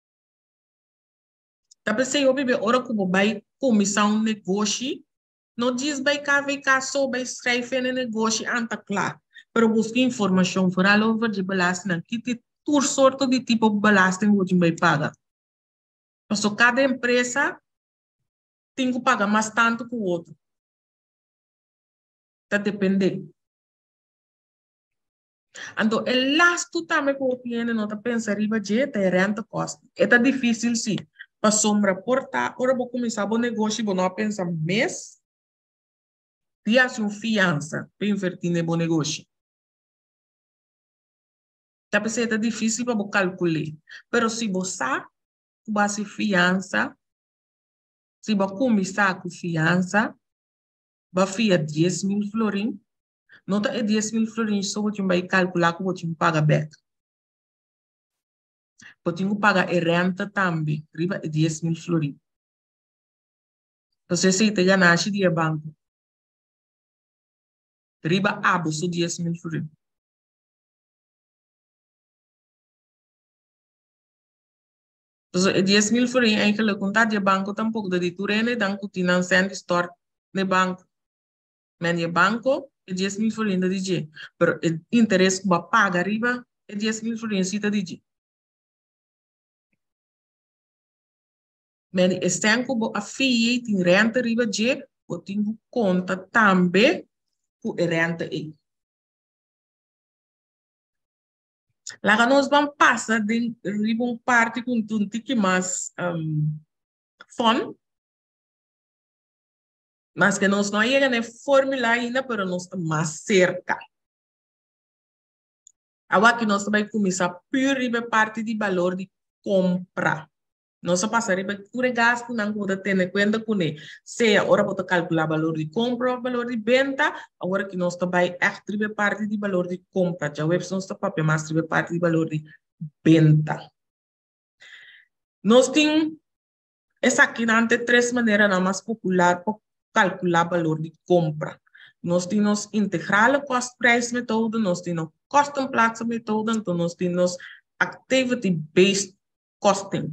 Tá pensando, eu vive hora que vai começar um negócio, não diz vai cá só vai escrever no negócio, anta claro. Pero busque informação fora over de belasting, que tem toda sorte de tipo de belasting que você vai pagar. Então, cada empresa tem que pagar mais tanto que o outro. Tá dependendo. Então, o lasto também que o cliente não está pensando riba de é renta costa. É difícil sim. Para sombra portar, ora vou começar o negócio, vou não pensar mês, dia uma fiança para invertir no negócio. Tá pensando é difícil para calcular. Pero se você base fiança, se você começar com fiança, vai fiar 10.000 florin. Não é 10.000 florin, só você vai calcular que você paga back. Você paga a renta também, riba 10.000 florin. Você se te ganache de banco. Riba abo só 10.000 florin. Então, 10.000 florin é que a conta de banco tampouco da diturene, dan que tinha cent store no banco. Mas no banco é 10.000 florin da DJ. Pero o interesse que vai pagar riba é 10.000 florin cita DJ. Mas esse tempo a FII tem renta riba de, eu tenho conta também com renta aí. Lá nós vamos passar de riba parte com um tique mais fun, mas que nós não chegamos a formular ainda, mas nós estamos mais cerca. Agora que nós vamos começar por riba parte de valor de compra. Nós passaremos por gasto, não vou ter em conta com ele. Se agora vou calcular o valor de compra, o valor de venda, agora que nós também é parte de valor de compra. Já o web nós papel mais parte de valor de venda. Nós temos essa aqui ante três maneiras não mais popular para calcular o valor de compra. Nós temos integral cost price method, nós temos custom platform method, então nós temos activity based costing.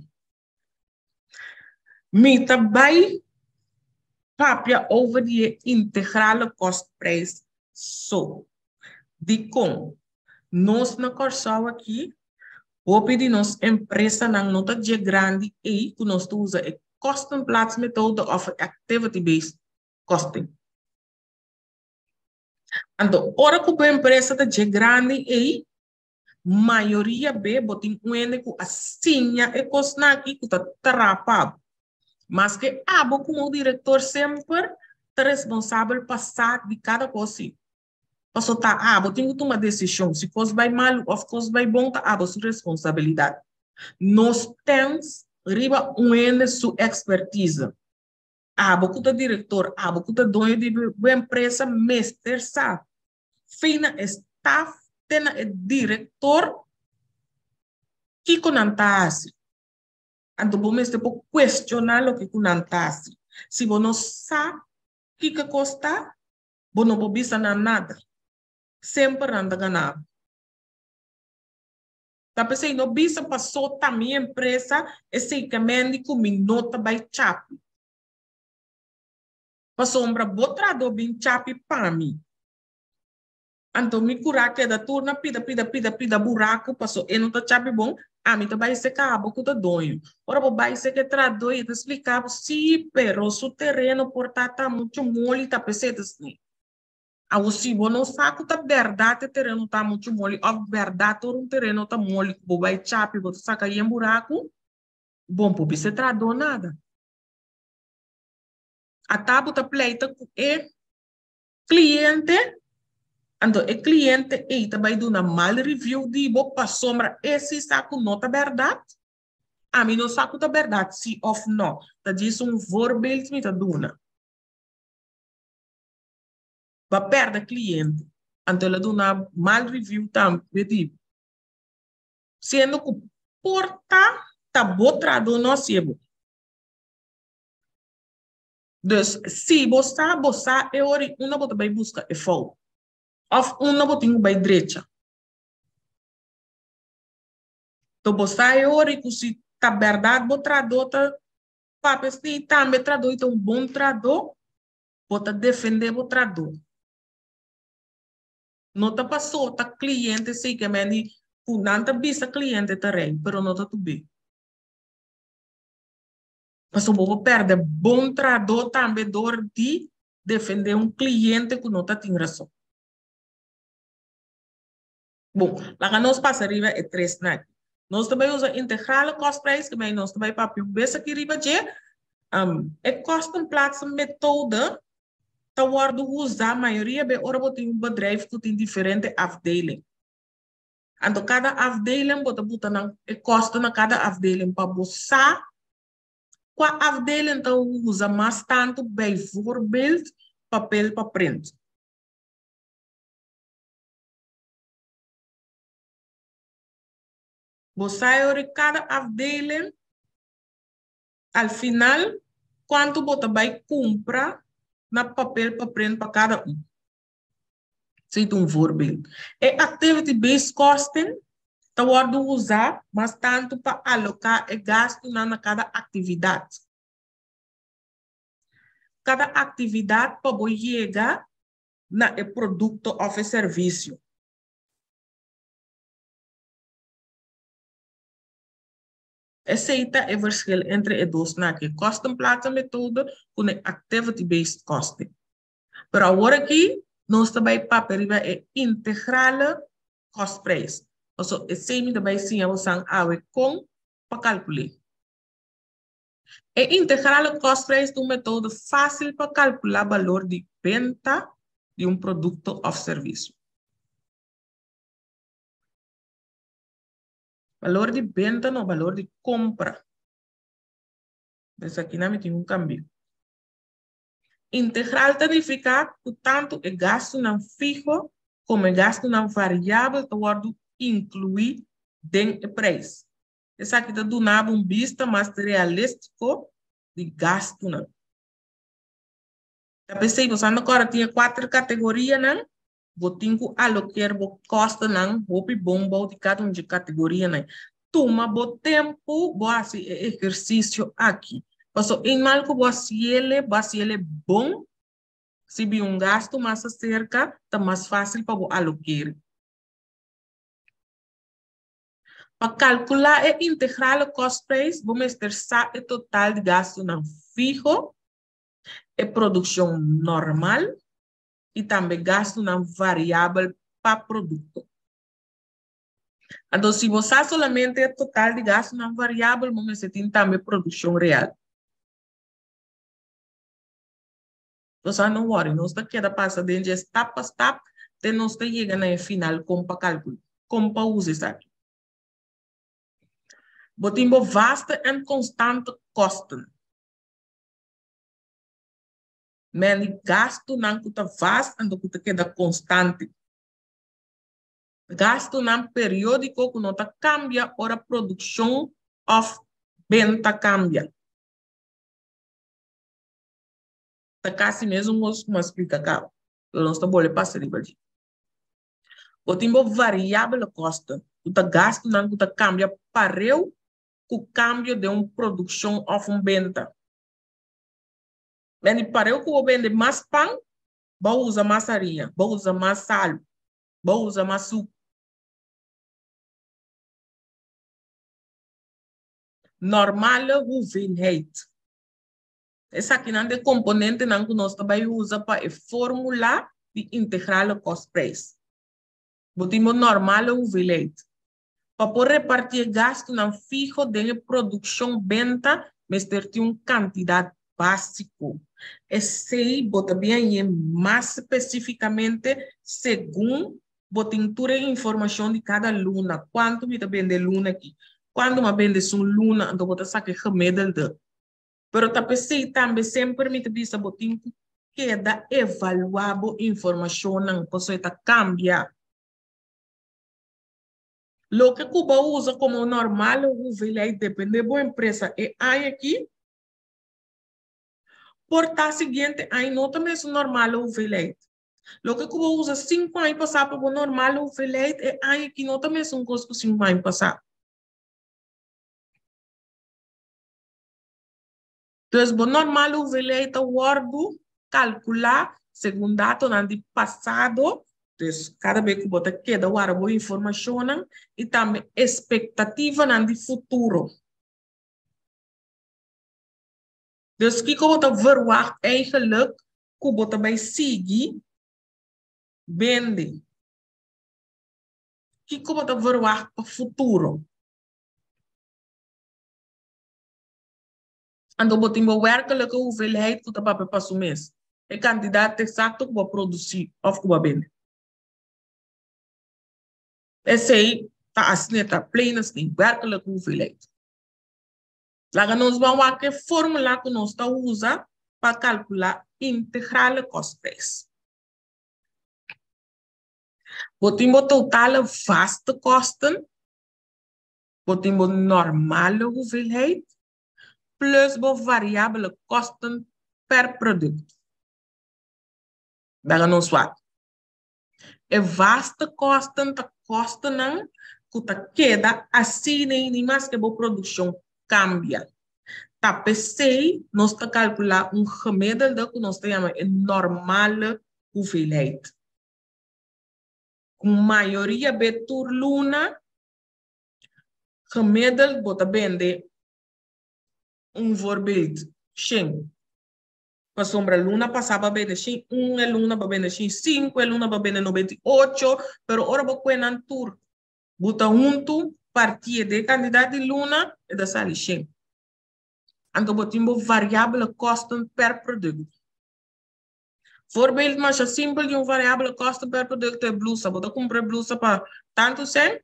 Me também papia over die integrale kostprijs zo. Die kom. Nós na Corsau aqui, hope de nós empresa não nota de grande e que nós usa é custom plots method of activity based costing. Então, ora que a empresa de grande e maioria B, botin único assim, e cosna aqui que está trapado. Mas que abo como o diretor sempre está responsável passar de cada coisa. Passou tá, botin uma decisão, se coisa vai mal, ou coisa vai bom, tá sua responsabilidade. Nós temos riba sua expertise. Boku o diretor, boku o dono de uma empresa, mestre sabe. Fina staff, tem diretor que conantase. Então, vamos questionar o que conantase. Se você não sabe o que custa, você não pode pensar nada. Sempre anda ganhando. Tá pensando, não bisa passou também a empresa, esse que médico me nota by chapi. Passou um botrador bem chapi para mim. Então, me curar que da turna, pida buraco, passou, e não tá chapi bom, mim também se acaba com o donho. Ora, vai ser que traduz e explicava, sim, pero o terreno portata muito mole, tá pensando assim. Se você não sabe que a verdade o terreno está muito mole, a verdade o terreno está mole, você vai chapi, você saca aí em buraco, bom, por você traduz nada. A tábua está pleita com o cliente, então o cliente aí também dá uma mal review de você para sombra, esse saco não está verdade. Mim não saco está verdade, sim ou não. Está diz voorbeeld me está dando. Vai perder cliente. Então, ela dá uma mal review também. Sendo que porta tá botrado no sebo. Dus, se você é hora, uma bota vai buscar e fogo. Of uma bota vai direita. Então, você é hora que se tá verdade, botrado, tá papel, se tá metrador, então, bom trador, bota defender botrador. Não tá passou, tá cliente, sei que é não tá vista cliente também, pero não tá tudo bem. Mas o povo perde bom trador também dor de defender cliente que não tem razão. Bom, lá que nós passamos é 3, né? Nós também usamos integral cost price, que nós também papel besa aqui riba de é cost em plaats metoda tá worden usar a maioria be ora botin um bedrijf que tem diferente afdeling. Então cada afdeling bota na é costa na cada afdeling para buscar qual afdeling então usa mais tanto bijvoorbeeld papel para print. Você cada afdeling al final quanto você vai comprar na papel para print para cada um. Cito um voorbeeld. É activity-based costing está worden usar mas tanto para alocar e gasto na cada atividade. Cada atividade para chegar na produto ou serviço. Esse é o verschil entre os dois, né? Que kostenplaatsenmethode com activity-based costing. Pero agora aqui, nós também papel é integral cost price. Also, esse também sim, você awe com para calcular. É integral cost price é uma método fácil para calcular o valor de venda de um produto ou serviço. Valor de venda no valor de compra. Mas aqui não tem um câmbio. Integral significa que tanto o gasto não fijo como o gasto não variável está incluído dentro do preço. Essa aqui está dando uma vista mais realística de gasto. Tá pensando, você agora tinha 4 categorias, não? Vou ter que alocar o custo, não? Vou bom de cada uma de categoria, não? Toma o tempo, vou fazer exercício aqui. Passou em mal que você ele bom, se vi um gasto mais cerca, está mais fácil para alocar. Para calcular e integrar o cost price, vamos ter o total de gasto não fijo, e produção normal, e também gasto não variável para produto. Então, se você solamente o total de gasto não variável, você tem também produção real. Você não worry, não está queda passa dentro de step a step, até não está chegando no final com para cálculo, com para usar isso aqui. Botimbo vasta e constante kosten. Men gasto não custa vasto, não custa queda constante. Gasto não periódico que não está cambia, ora produção of venda cambia. Tá quase mesmo como explica cá. Eu não estou bolando para ser igual. O tempo variável custa. O gasto não custa cambia pareu com o câmbio de uma produção ou uma venda. Mas pareu que eu vende mais pão, vou usar mais farinha, vou usar mais sal, vou usar mais suco. Normal hoeveelheid. Essa aqui não é componente não que nós também usamos para a fórmula de integral cost-price. Botamos normal hoeveelheid. Para poder repartir gasto não fijo de produção venda, mas ter uma quantidade básica. Esse bota bem mais especificamente segundo botintura e informação de cada luna. Quanto me vende luna aqui? Quando uma vende uma luna, então bota saque remedel de. Pero também sempre me visa botin que da evaluável informação não posso cambiar. Lo que Cuba usa como normal, o velho depende da empresa. E aí aqui, por estar seguinte, aí não também é normal o velho. Lo que Cuba usa 5 anos passar para o normal o velho, e aí aqui não também é coisa 5 anos passar. Então, o normal o velho é o calcular segundo dado de passado. Então, cada vez que você queda boa informação e também expectativa de futuro. Dus que você verwacht eigenlijk que você vai seguir vende. Que você verwacht para o futuro. Então, você tem werkelijke hoeveelheid que você vai passar o mês. É a quantidade exata que você produzir ou que você vende. Esse aí está assim, está plena, assim, werkelijke hoeveelheid. Lá nós vamos ver que fórmula que nós usamos para calcular integral cost-price. Botamos total vaste kosten, botamos normale hoeveelheid, plus variabele kosten per product. Dat ons wat. E vaste kosten, de kosten que queda assim nem mais que a produção cambia. Ta PC, nós calcular gemiddelde que nós chamamos de normale hoeveelheid. Com maioria betur luna, gemiddeld bota vende voorbeeld, Shin. Para sombra luna passava bem Shin 1, luna para bem Shin 5, luna para bem 98, pero ora para quenan tour. Bota junto partia de candidato de luna e da sali Shin. Então botimos variável kosten per produto. Voorbeeld mais simples de variável kosten per produto é blusa. Bota comprar blusa para tanto cent.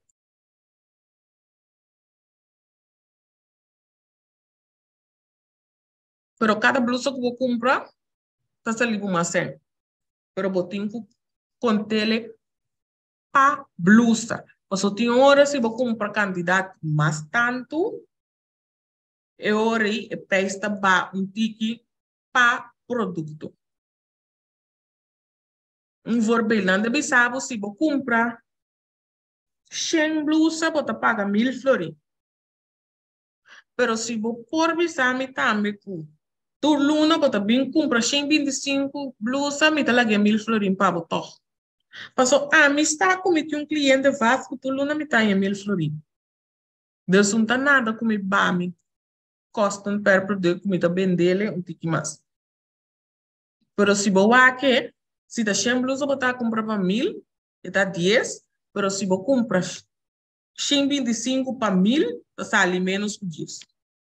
Pero cada blusa que eu comprar, está salindo uma cem. Pero botinho com tele para blusa. Você tem hora se você comprar candidato mais tanto, é hora e presta para tique para produto. Voorbeeld, não deve saber se você comprar 100 blusa, você paga 1000 florins. Pero se você por bisame também com tu luna, você bem compra 125 blusa, me dá lá 1000 florins para você. Passou, me está com cliente vasco, tu luna me está em 1000 florins. Deus não está nada com me bame, custom per produto que me está vendendo um tique mais. Pero se você aqui, se dá 100 blusa, você compra para 1000, está 10, pero se você compra 25 para 1000, sai menos que 10.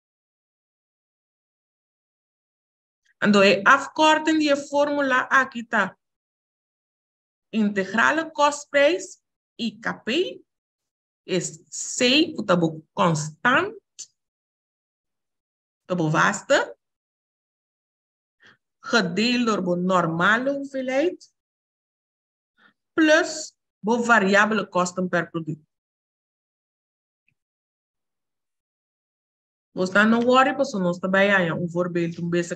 Então, afkorting die fórmula aqui está. Integrale kostprijs, IKP, is C, que está constant, está vaste, gedeeld door normale hoeveelheid, plus variabele kosten per product. Nós não worry, porque nós também há voorbeeld, basic.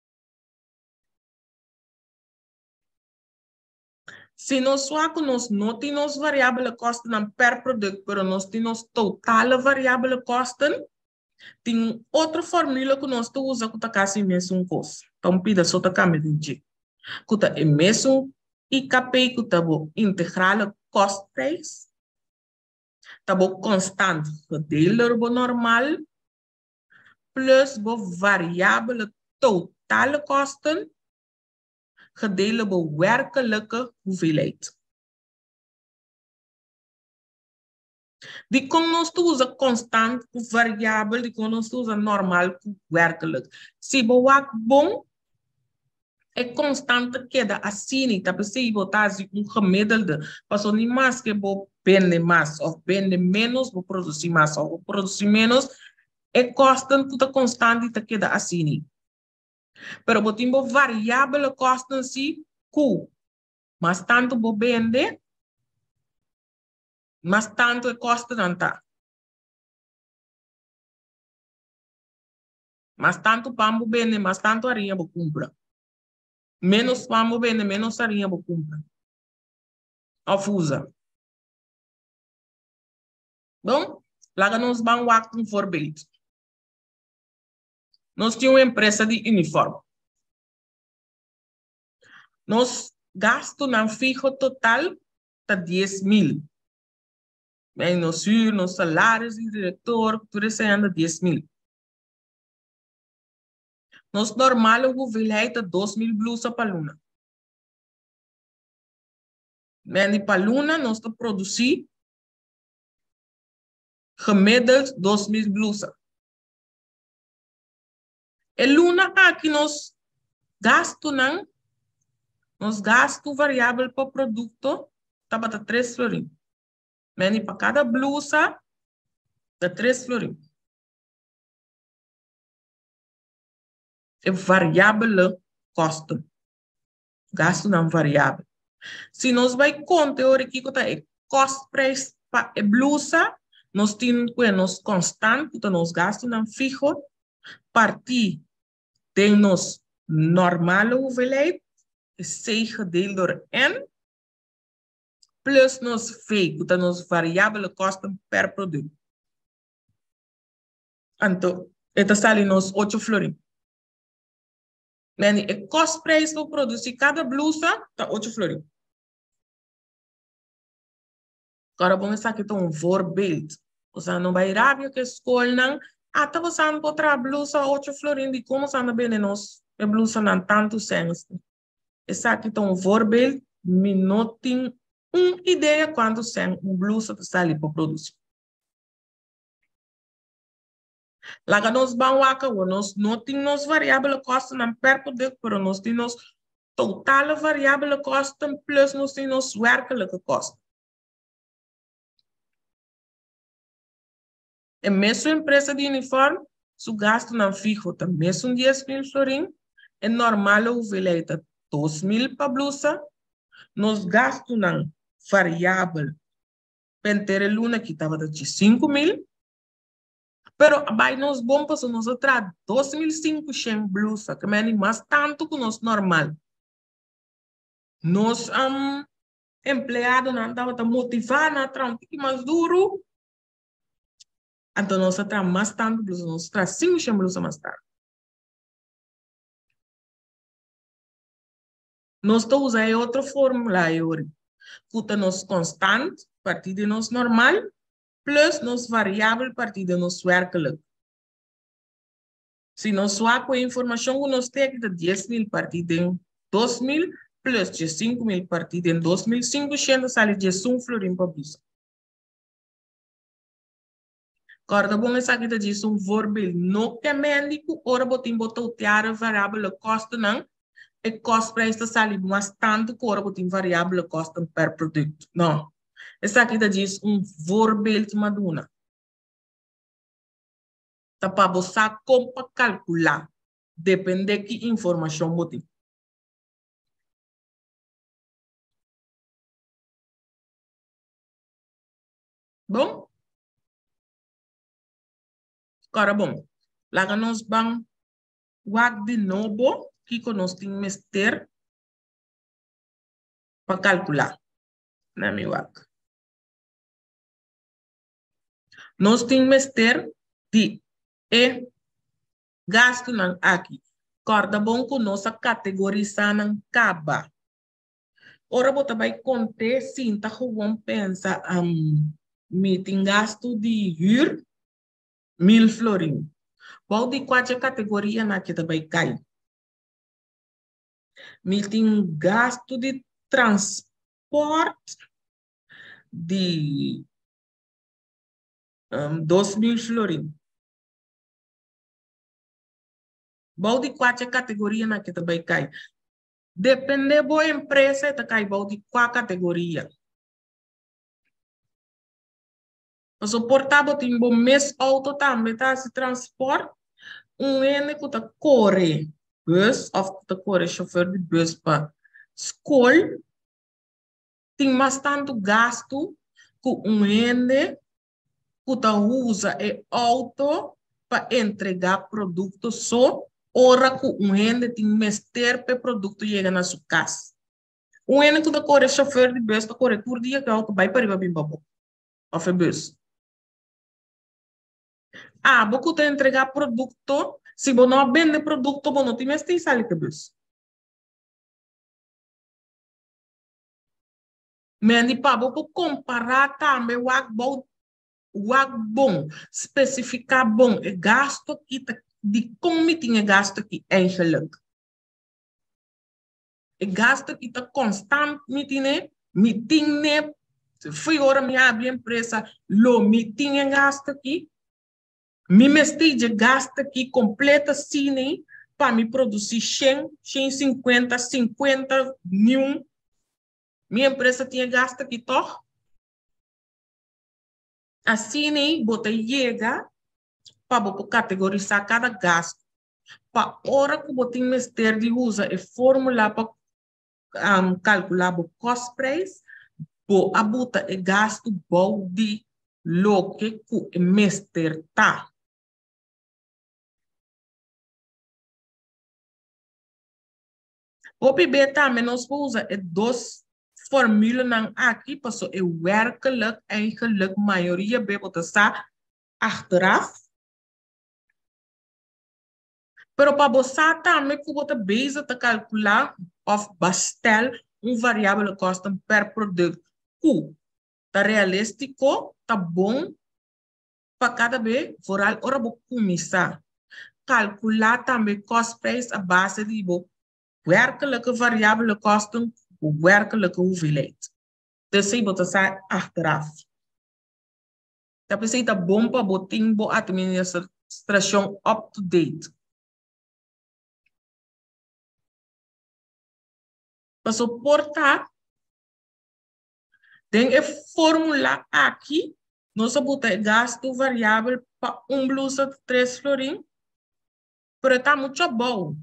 Se nós não temos variável kosten per produto, mas nós temos total variável kosten, tem outra fórmula que nós usamos que está quase mesmo custo. Então, pida só tá cá me dizer. Que está mesmo IKP que está integral cost price, está constante gedeeld door normal, plus variável total kosten, gedeeld door werkelijke hoeveelheid. Die kon ons usa constant, variável, die kon ons usa normal, werkelijk. Se boak bom, é constante queda assim, tá possível tá assim gemiddelde, passou nem mais que vou vender mais, ou vender menos, vou produzir mais, ou vou produzir menos, é constante tá queda assim. Pero vou ter variável constante si Q, mas tanto vou vender, mas tanto é custa não tá. Mas tanto pambo vende, mas tanto arinha vou comprar. Menos pambo vende, menos arinha vou comprar. Afusa. Bom, lá nós vamos um voorbeeld. Nós tínhamos uma empresa de uniforme. Nós gasto na fijo total tá 10.000. Bem, nos salários de diretor, tudo isso anda 10.000. Nos normal, o hoeveelheid 2.000 blusas para luna. Bem, para luna, nós produzimos gemiddeld 2.000 blusas. E luna aqui nós gasto variável para produto, tá para 3 florins. Bem, para cada blusa, dá 3 florins. É variável custo. Gasto não variável. Se nós vai contar aqui que é cost price para a blusa, nós temos que nós constante, que nós gasto não fijo, partir de nós normal hoeveelheid, C gedeeld door N, plus nós V, que nós variável kosten per produto. Então, esta sale nós 8 florins. Men o cost price para produzir cada blusa tá 8 florins. Agora vamos aqui um voorbeeld. Você não vai ir que escola não. Tá você botar blusa 8 florins de como você anda bem nós. A blusa não tanto senso. Esse aqui um voorbeeld. Me não tem uma ideia quando sem blusa está ali para produzir. Lá nós vamos aqui, nós não temos variável custo não per produto, mas nós temos total variável custo plus nós temos werkelijke custo. A mesma empresa de uniforme, su gasto não fijo tá mesmo 10.000 florins, é normal hoeveelheid 2.000 para blusa, nós gasto não variável, pentere luna que estava de 5.000, pero vai nos bom para nós outra 2.500 blusa, que é mais tanto que nós normal. Nós empregado não estava motivado a trabalhar um pouco mais duro. Então, nós temos mais tanto blusa, nós temos 500 blusas mais tarde. Nós estamos usando outra fórmula agora. Que nós constante, a partir de nós normal, plus nós variável, a partir de nós werkelijk. Se nós só com a informação que nós temos de 10.000 a partir de 2.000, plus de 5.000 a partir de 2.500, sai de 1 florim para blusa. Corda bom essa aqui diz um voorbeeld. No que médico, ora botim botou tiara variável custo não. E cost prijs está ali, mas tanto que ora botim variável custo per produto. Não. Essa aqui diz um voorbeeld maduna. Tá para você como calcular. Depende de que informação botim. Bom? Agora, bom. Lá que nós vamos de novo, que nós temos mester para calcular. Na minha wag. Nós temos mester de e gasto não aqui. Corda bom que nossa categoriza não caba. Ora, você vai contar sim, tá com pensa meeting gasto de huur 1000 florin. Qual de quatro categoria na que vai cair? Meeting gasto de transporte de 2000 florin. Qual de quatro categoria na que vai cair? Depende da empresa, tá cai de qual categoria. O suportável tem bom mês auto também tá se transporte ene que tá corre bus of tá corre chofer de bus para escola tem mais tanto gasto que ene que tá usa auto para entregar produto só hora que ene tem mester para produto chega na sua casa. Ene que tá corre chofer de bus tá corre por dia que auto vai para bim babo of bus. Você tem entregar produto, se você não vende produto, você não tem mais tem sali que bus. Mas para você comparar também o bom, especificar bom, é gasto aqui, de como tinha gasto aqui, eigenlijk. É gasto aqui está constante, me tinha, fui hora me abrir empresa, me tinha gasto aqui, me mesti de gasto aqui completa cine para me produzir 100, 150, 50 mil. Minha empresa tinha gasto aqui, toch? Assim, né, botei chega para categorizar cada gasto. Para hora que botei mester de usa a fórmula para calcular o cost price, a bota é gasto bom de lo que o mester tá. O PB também nós usa dois formulas aqui, passou é werkelijk, eigenlijk, maioria bebota está achteraf. Pero para você também que você base te calcular of bastel variável custo per produto. Tá realístico, tá bom para cada vez, foral, ora vou começar calcular também cost price a base de werkelijke variabele kosten, werkelijke hoeveelheid. Dus ze moeten zijn achteraf. Dat betekent dat bompa botimbo administratie up to date. Para suportar, tem a fórmula aqui, nós botamos gasto variável para blusa de 3 florim, pero está muito bom.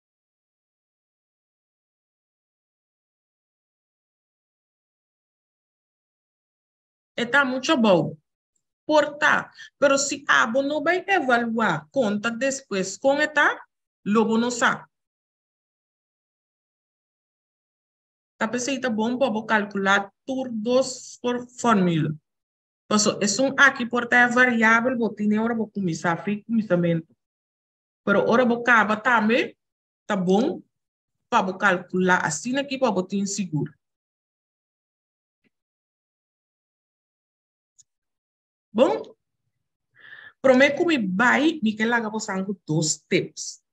Está muito bom. Portar, pero se abo não vai evaluar conta depois com eta, lobo não sabe. Tá pensando bom para calcular todos por fórmula. Então, é aqui portar variável, botinha hora vou começar a começamento. Pero hora vou acaba também, tá bom para calcular assim aqui para botar seguro. Bom, prometo que me vai, me que lá vou dois tips.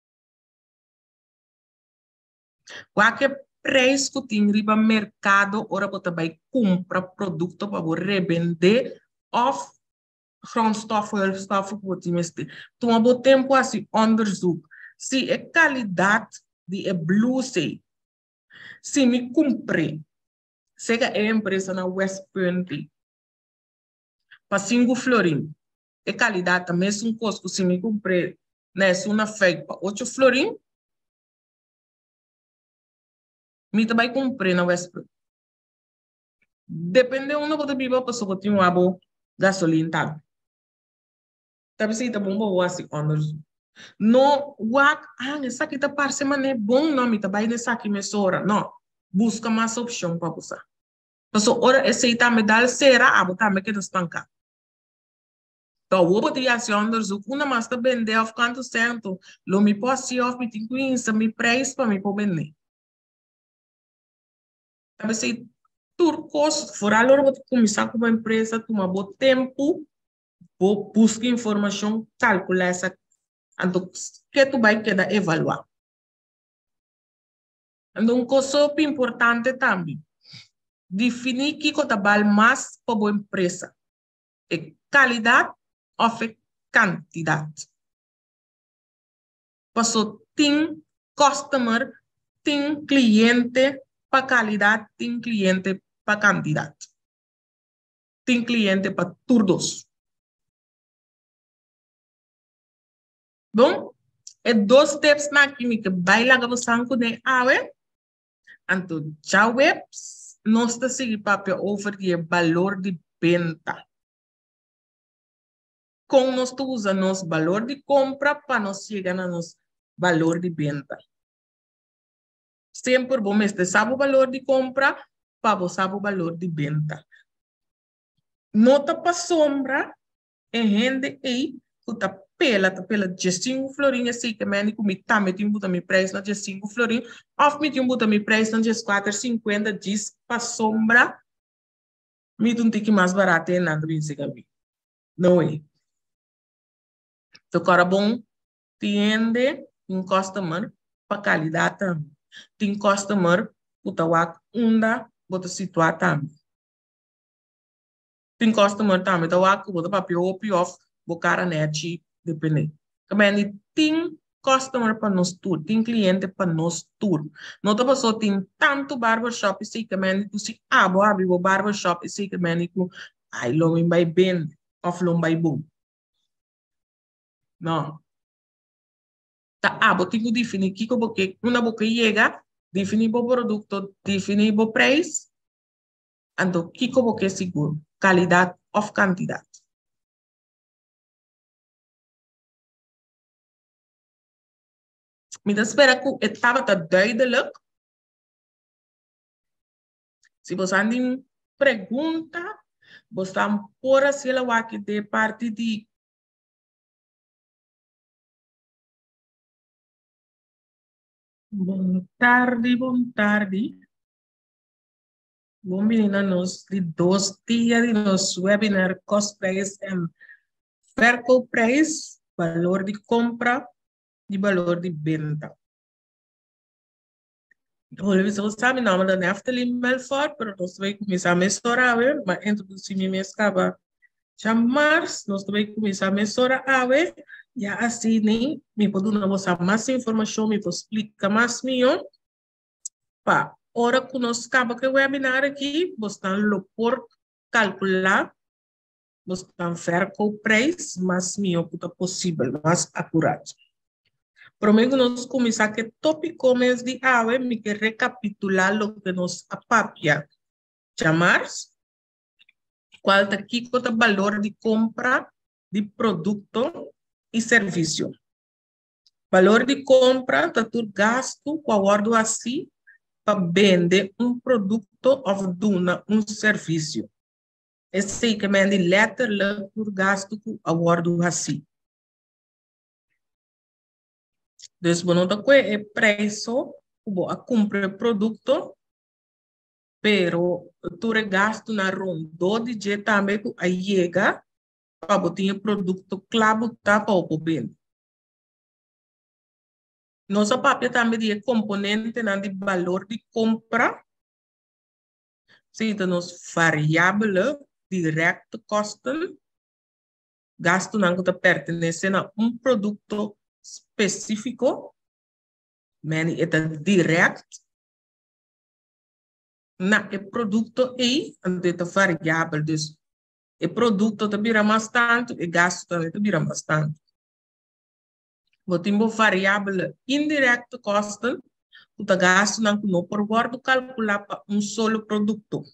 Qualquer preço que tem riba mercado, ora você vai comprar produto para revender ou grondstoffen, stoffen wat die meste. Toen abo tempo assim onderzoek, se a qualidade de blusa, se me cumpre, sega a empresa na West Point, para 5 florim, a qualidade também é um custo, se me cumpre, né, se uma feita para 8 florim, me também cumpre na West Point. Depende onde você vive, a pessoa tem um abo gasolina, tá? Tapi se tá bom, vou assim, onderzoek. No, wak, essa aqui tá parece, mas é bom nome, tá bem nessa aqui, me sora. Não, busca mais opção para você. Então, ora, esse tá me dá, será, abo, tá me queda estancar. Então, vou botar assim, onderzoek, uma mais tá vender, of quanto cento, lo me posso, of me tem que me preço para me pôr vender. Tapi se turcos, fora a hora de começar com uma empresa, tomar bom tempo, vou buscar informação, calcular essa. Então, que tu vai quedar evaluar. Então, uma coisa importante também, definir que o trabalho mais para a empresa é qualidade ou é quantidade. Passou, tem customer, tem cliente para qualidade, tem cliente para quantidade. Tem cliente para todos. Bom, é 2 steps na química. Vai lá que você não awe. Então, já webs, nós está seguindo papel over o valor de venda. Com nós usa nosso valor de compra para nós chegar no nosso valor de venda. Sempre bom, você sabe o valor de compra, para você sabe o valor de venda. Nota para sombra, e rende aí, que pela 5 florinhas, sei que me tá metendo botar meu preço na 5 florinhas, ou metendo botar meu preço na 4,50, diz para sombra, me um tique mais barato, nada bem se cabe. Não é. Então, agora bom, tiende um customer para qualidade também. Tem customer, puta wak, unda, bota situar também. Tem customer também, tá wak, bota papel off, bocara net, depende. Também tem customer para nós tudo, tem cliente para nós tudo. Não tá passou tem tanto barbershop, sei que também tu se abre o barbershop, sei que também tu ai lomba vai bem, off lomba vai bom. Não. Tá, tem que definir que uma boca chega, definir o produto, definir o preço, então que é seguro, qualidade ou quantidade. Me espera que etapa tá duidelijk. Se você tem pergunta, você pode fazer aqui de parte de Boa tarde, boa tarde. Bom, menina, nós de 2 dias de nosso webinar Cost Price and Verkoop Price, valor de compra e valor de venda. Olha, você sabe, não, mas não é email forte, mas nós vamos começar a mensurar, mas introduzir minha escava já março, nós vamos começar a mensurar, e assim, nem me pode dar mais informação, me pode explicar mais melhor, pá. Ora que nós acaba que o webinar aqui, você está por calcular, você está ver com o preço mais melhor que possível, mais acurado. Prometo nós começar que tópico mês de AWE, me que recapitular o que nós apapia. Chamar, qual está aqui o valor de compra de produto e serviço. Valor de compra, está tudo gasto, com a assim, para vender produto ou serviço. Esse que me letra por gasto com a assim. Então, não está com o preço, a comprar produto, pero tu gasto na rondo de jeito também que a chega para botar produto claro para o bem. Nossa papel também de componente na de valor de compra, se nos variável direct kosten, gasto não que pertence a produto específico, mani é direct, na é produto e é variável, dus é produto te vira mais tanto e gasto também te vira mais tanto. Botimbo variável indirect costen, o gasto não por guardo calcular para solo produto.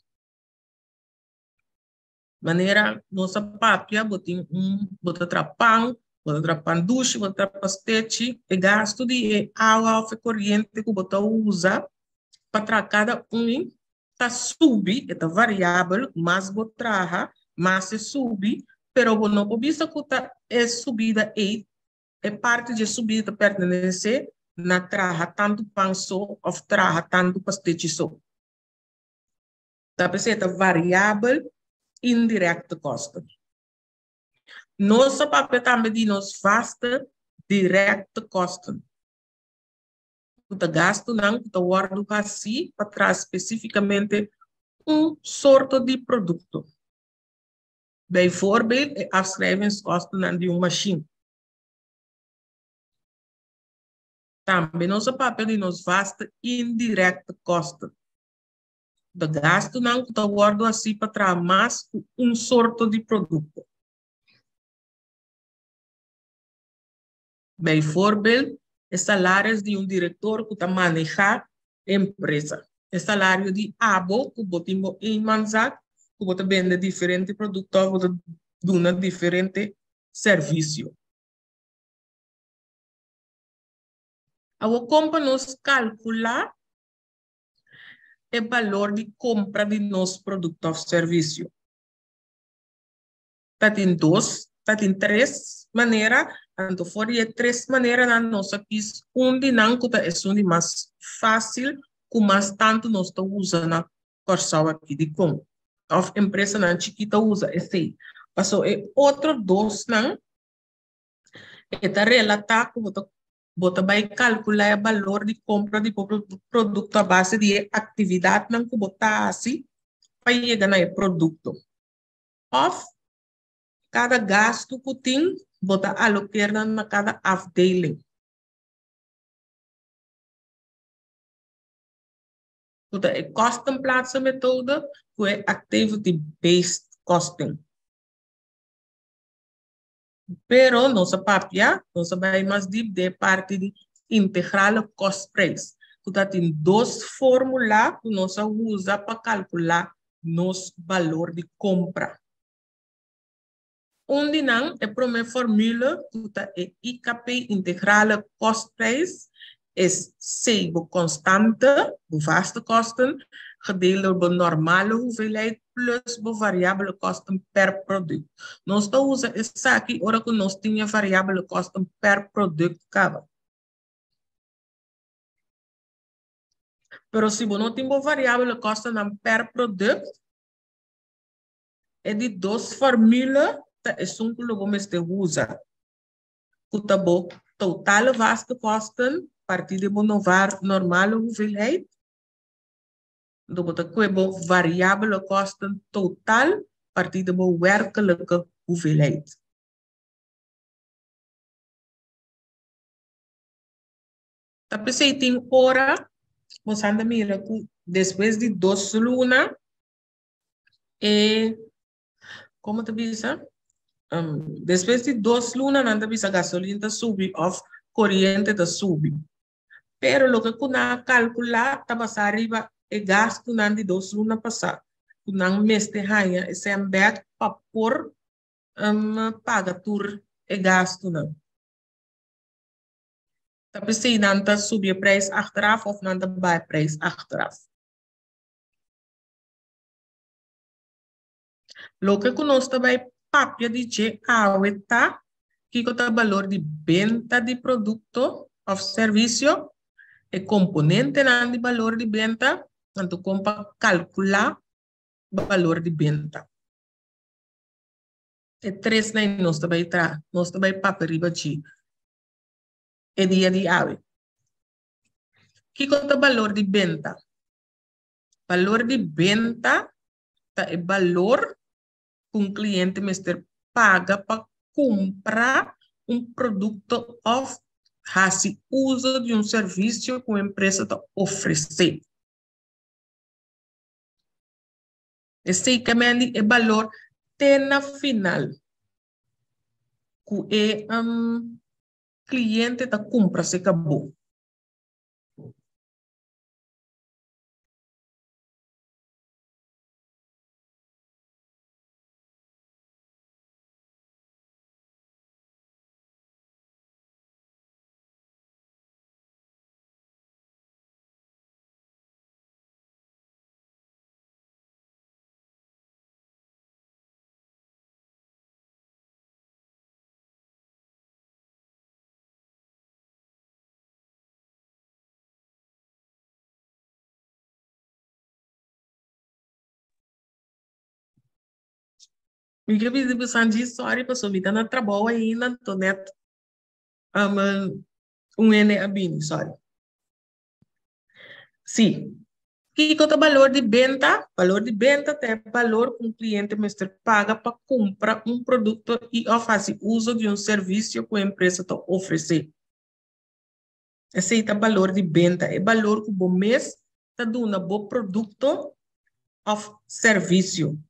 Maneira nossa papia botin bota trapão, bota trapan duche, bota trapastete, e gasto de água ou corrente que bota usa para cada tá subir, é variável, mas botraha, mas se subir, pero não obista que tá é subida é parte de subida pertenece na traha tanto panso ou traha tanto pastete so. Tá pensando variável indirect cost. Nossa papel também de nos vasta direct cost. O gasto não o guardo assim para trás especificamente sorto de produto. Bijvoorbeeld, afschrijvingskosten de machine. Também nosso papel de nos vasta indirect cost. O gasto não o guardo assim para trás mais sorto de produto. Bijvoorbeeld, salários de diretor que maneja empresa. O salário de abo que botimos em manzak, que bota vende diferente produto, bota duna diferente serviço. A compra nos calcula o valor de compra de nosso produto ou serviço. Tá tem três maneiras. Então, foria três maneiras na nossa quis. De não que é de mais fácil, com mais tanto nós estamos usando na corção aqui de com. A empresa não chiquita usa esse. Passou outro dois não. Está relatar que você vai calcular o valor de compra de produto à base de atividade não que botar assim para chegar no produto. Of cada gasto que tem, bota alocar na cada afdeling. Bota é custom plaatsen methode, que é activity-based costing. Pero nossa papia, nossa vai mais deep de parte de integral cost price. Que tem dois fórmulas que nós usa para calcular nosso valor de compra. Onde não é a primeira fórmula que é IKP integral cost price é seibo constante, o vaste kosten, gedeeld door normale hoeveelheid plus o variabele kosten per product. Nós usamos essa aqui, ora que nós tínhamos variabele kosten per product cada. Pero se você não tem variável kosten per product, é de duas fórmulas, é um que você usa. O total vaste kosten, partir de normale hoeveelheid, dan wordt de variabele kosten totaal partir de werkelijke hoeveelheid. Tapi se tem hora, você anda mira que depois de 2 lunas, como te diz? Depois de 2 lunas, anda bisa gasolina subir ou corrente da subir. Pero lo que kuna calcular, tabasa arriba e gasto nan de 2 lunas passar. Kunang mês de raia, esse é um back para por paga tur e gasto não. Tapi se não tá subir o preço achteraf of não tá baixar o preço achteraf. Lo que nós também papia de que tá que o valor de venda de produto ou serviço e componente nan de valor de venda, tanto como calcular o valor de venda. E três na nós também papel de é dia de ave. Que é o valor de venda? Valor de venda é valor que um cliente paga para comprar produto ou fazer uso de serviço que a empresa está oferecendo. Esse que é valor na final que cliente está compra se acabou. Porque eu pensando de história, pessoa vida na trabalho aí na internet, N abini, sorry. Sim. Que é o valor de venda? Valor de venda é o valor que um cliente paga para comprar produto e fazer uso de serviço que a empresa está oferecendo. Esse é o valor de venda. É o valor que o mês está dando um bom produto ou serviço.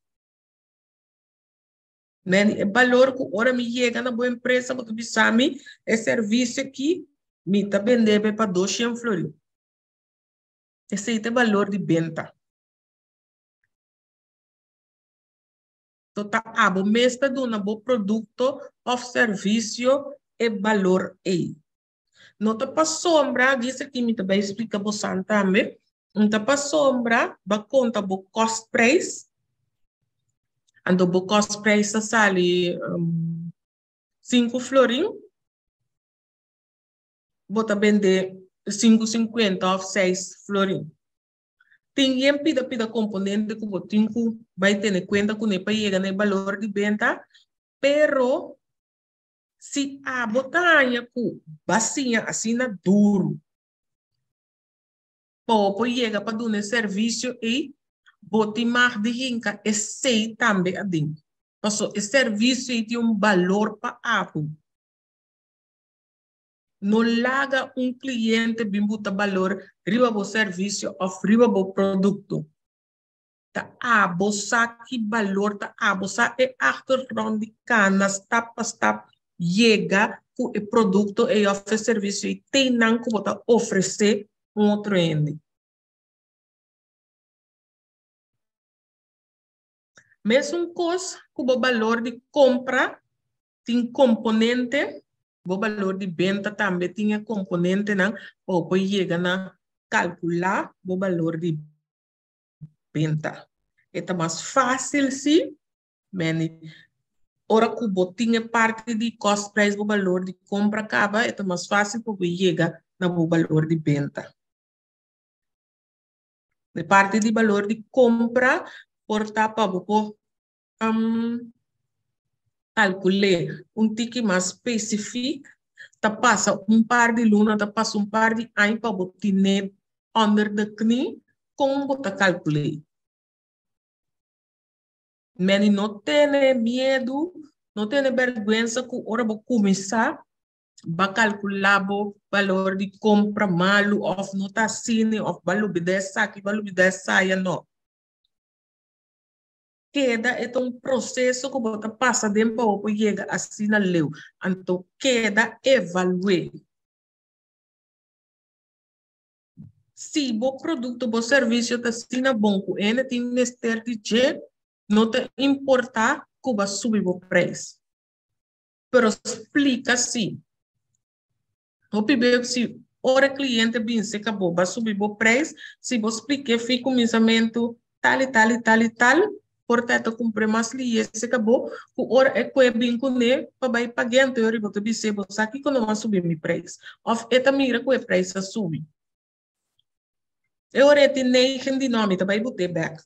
É o valor que agora me chega na boa empresa, porque me sabe, é serviço que me está vendendo para 200 flores. Esse é o valor de venda. Então, o mês está dando um bom produto ou serviço e valor aí. Não está para sombra, diz aqui, me também explica você também. Não está para sombra, vai conta o cost price. Ando o cost price sale 5 florinhos. Bota vender 5,50 ou 6 florinhos. Tem pida componente que você tem que vai ter em conta que não chega no valor de venda, pero se a botanha com bacia assim na duro, pode chegar para dar serviço e botar mais de rinca e sei também a dentro. Passou esse serviço tem valor para a não larga cliente bem botar valor riba o serviço ou riba o produto. Tá bossa que valor tá bossa é achtergrond de canas tapas chega com o produto e oferece serviço e tem não que botar oferecer outro ende. Mesmo coisa com o valor de compra tem componente, o valor de venda também tinha componente não ou chega na calcular o valor de venda. É mais fácil sim, mas ora que o tinha parte de cost price, o valor de compra acaba, é mais fácil para chegar no valor de venda. De parte de valor de compra, portar para calcular tique mais específico, tá passa par de luna, tá passa par de anos para botar under the knee, como botar calcular. Mas não tem medo, não tem vergonha que ora vou começar a calcular o valor de compra malo, ou não está assim, ou valor de saque, valor de saia, não. Queda é processo que você passa dentro para chegar assim na lei. Então, queda evaluar. Se o produto, o serviço está assim bom, ele tem ministério de dinheiro, não te importa que vai subir o preço. Pero explica assim. O primeiro, se hora cliente bem se acabou, vai subir o preço, se você explicar, fica um pensamento tal e tal e tal e tal, portanto, comprei mais li, se acabou, o hora é que é bem com ele, para vai pagar, então eu vou te dizer, você aqui que não vai subir meu preço. Ou é também que o preço subir. Eu orei nem de nome, também botei back.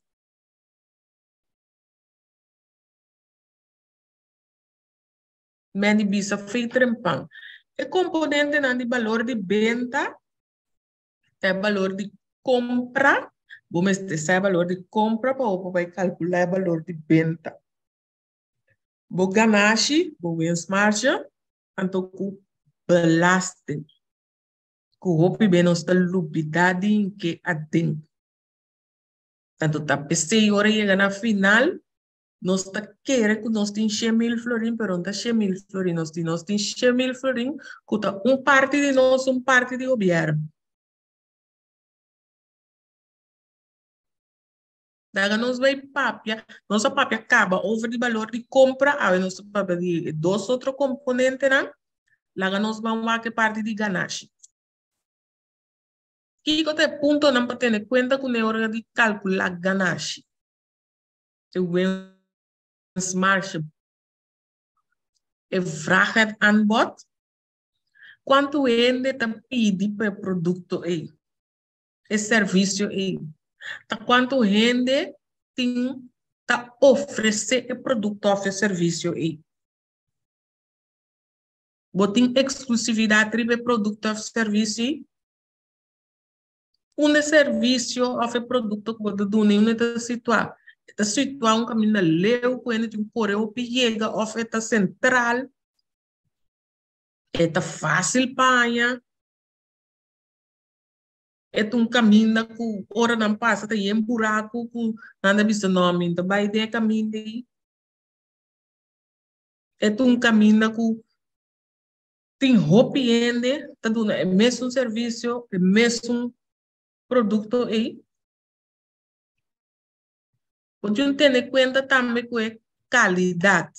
Mani bisa feito trempão. É componente de valor de venda, é valor de compra. Vamos ter valor de compra para vai calcular o valor de venda. Bo ganache, bo winstmarge, anto ku belasting. Ku hopi benos ta lubidade que ading. Tanto ta PC ora chega na final, nós tá querer que nós tem 100.000 florin, pero não tá 100.000 florin, nós tem 100.000 florin, que tá parte de nós, parte de governo. Daí nós vai papia, nossa papia acaba over de valor de compra, aí nossa papia de dois outros componentes, né? Lá nós vamos lá que parte de ganache. Que até ponto não para ter conta com a hora de calcular ganache. Se o winstmarge é vraag het aanbod, quanto ele tá pede para produto aí, é serviço aí. Tá quanto rende tem tá oferecer o produto ou serviço aí. Botem exclusividade para produto ou serviço. Serviço ou produto que você dá não está situado. Está situado caminho leu quando tem correio piega ou está central. Está fácil para é caminho que hora não passa, tem buraco que nada bisa nome, então vai ter caminho daí. É caminho que tem roupa ainda, tá dando é mesmo serviço, é mesmo produto aí. Pode ter em conta também que é qualidade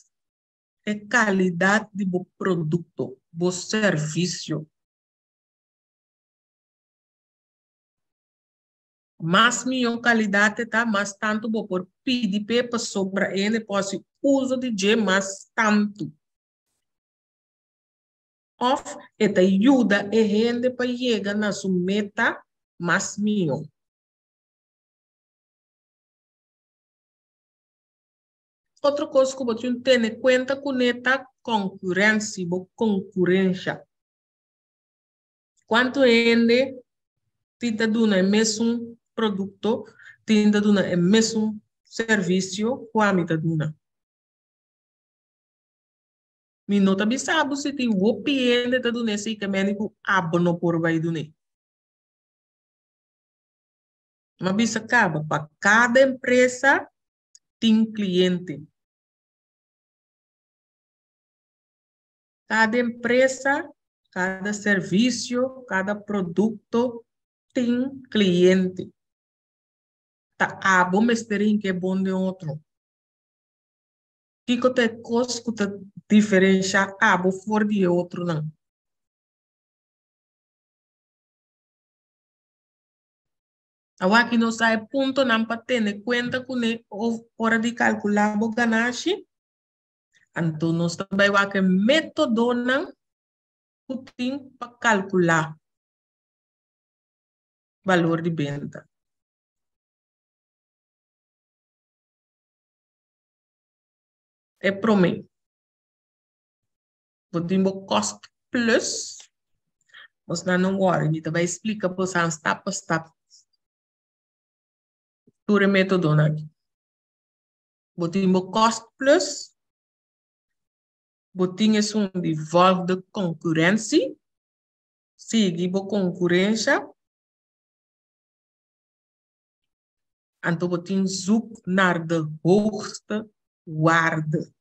do produto, do serviço. Mas melhor qualidade tá, mas tanto vou por pedir para sobra ele posso uso de G mais tanto. Of esta ajuda a gente para chegar na sua meta mais melhor. Outra coisa que você tem em conta com esta concorrência. Quanto ele tenta dar o mesmo produto, tenta dar o mesmo serviço, quanto tenta dar. Me nota bem sabe se tem roupa ainda tá do nesse que médico abono por vai do ne. Mas bisa acaba para cada empresa tem cliente. Cada empresa, cada serviço, cada produto tem cliente. Tá abo mestering que é bom de outro. Que te costa diferenciar abo for de outro não. Agora que não sai ponto não para ter conta com hora de calcular o ganache. Então nós também vai que método não tem para calcular valor de venda. É para mim. Podemos cost plus. Você não worry, me vai explicar para você step por step. Tudo método aqui. Podemos cost plus. Botinha de volta de concorrência. Sigue a concorrência. Então, botinha zoek naar de hoogste waarde.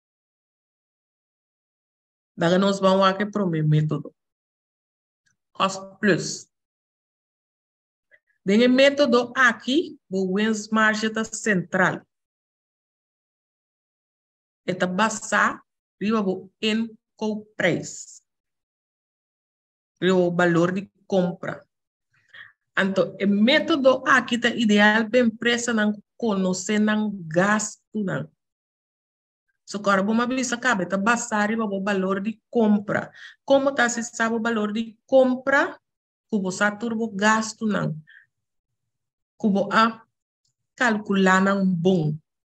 Daí nós vamos aqui para o meu método. Cost plus. Tem método aqui, o winstmarge está central. Está basado em qual preço. O valor de compra. Então, o método aqui está ideal para a empresa não conhecer não gasto não. So, agora, vamos ver se acaba, está basado no valor de compra. Como está se sabe o valor de compra? Como você turbo gasto não. Como a calcular não bom.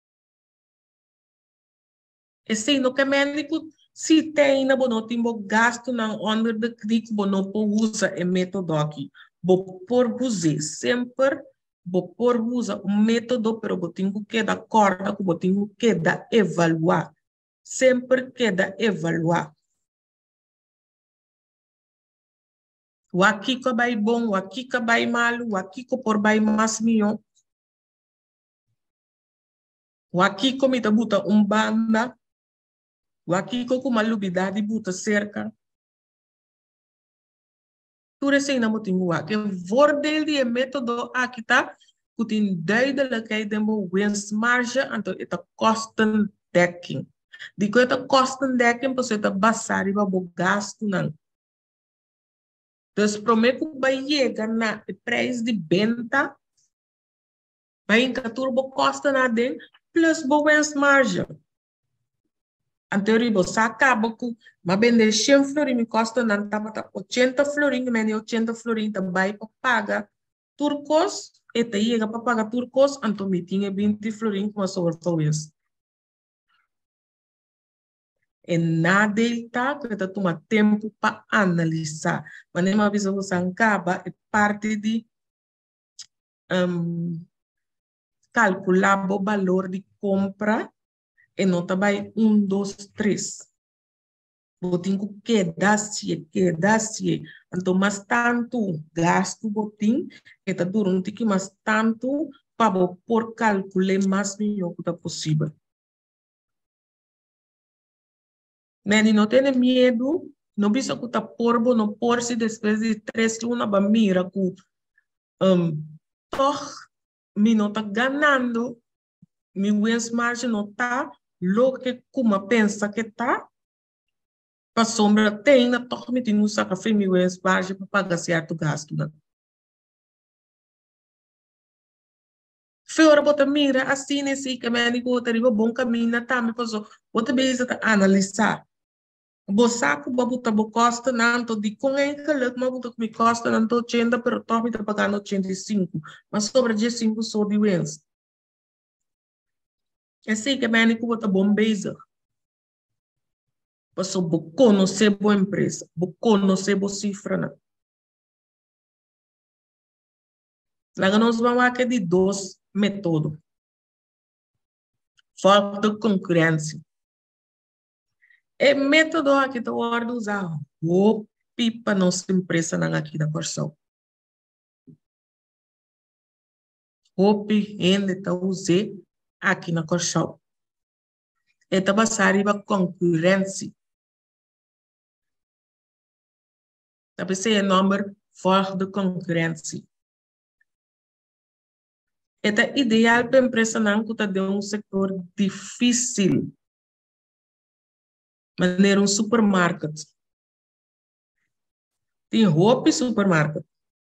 Esse no que médico se tem na não tem gasto não under the click não usa o método aqui. Vou por você sempre vou por usar o método pero vou tenho que dar corda que vou tenho que dar evaluar sempre queda evaluar. O aqui que vai bom, o aqui que vai mal, o aqui que por vai mais melhor. O aqui que me buta banda, o aqui que uma lubidade buta cerca. Tudo assim não tem o que voordeel die método aqui tá, que tem duidelijkheid de winstmarge, então é kostendekking. Die coisa kostendekking, você tá basar e o gasto não. Então, prometo que vai chegar na preço de venda, vai encatur o custo na den plus o winstmarge. Anterior, você acaba com uma venda de 100 florin, me custa não tá 80 florin, mas 80 florin também para pagar turcos, e te chega para pagar turcos, então me tinha 20 florin com a sua talvez. E nada está que está tomando tempo para analisar. Mas nem uma vez você acaba, é parte de calcular o valor de compra e não também 1, 2, 3. Botinho queda-se. Então, mas tanto gasto botinho, que está durante que mais tanto para por calcular mais melhor que é possível. Mas não tem medo, não precisa que está porbo, não por-se depois de 3 lunas, para mira que toch, me não está ganhando, me wins margem não está, lo que como pensa que está, para sombra tem, na toch me tem um sacrifício, me wins margem para pagar certo gasto. Fora bota mira, assim, nesse caminho, que eu bom caminho, tá, me passou, bota bem, analisar. Bosaco babuta bo costa nanto di com encalet mabuta que me costa nanto 80 pero top me tá pagando 85 mas sobre 15 só de wins é assim que bem que bota bom base passou bo conhecer boa empresa bo conhecer boa cifra na lá nós vamos aqui de 2 métodos falta de concorrência é método aqui da hora de usar o pipa nossa empresa na aqui da Corsão Hope ainda está usando aqui na Corsão. Eta basar iba concorrência. Tapi é número fora de concorrência. Eta ideal para empresa não que está de setor difícil. Maneira supermercado. Tem roupa e supermercado.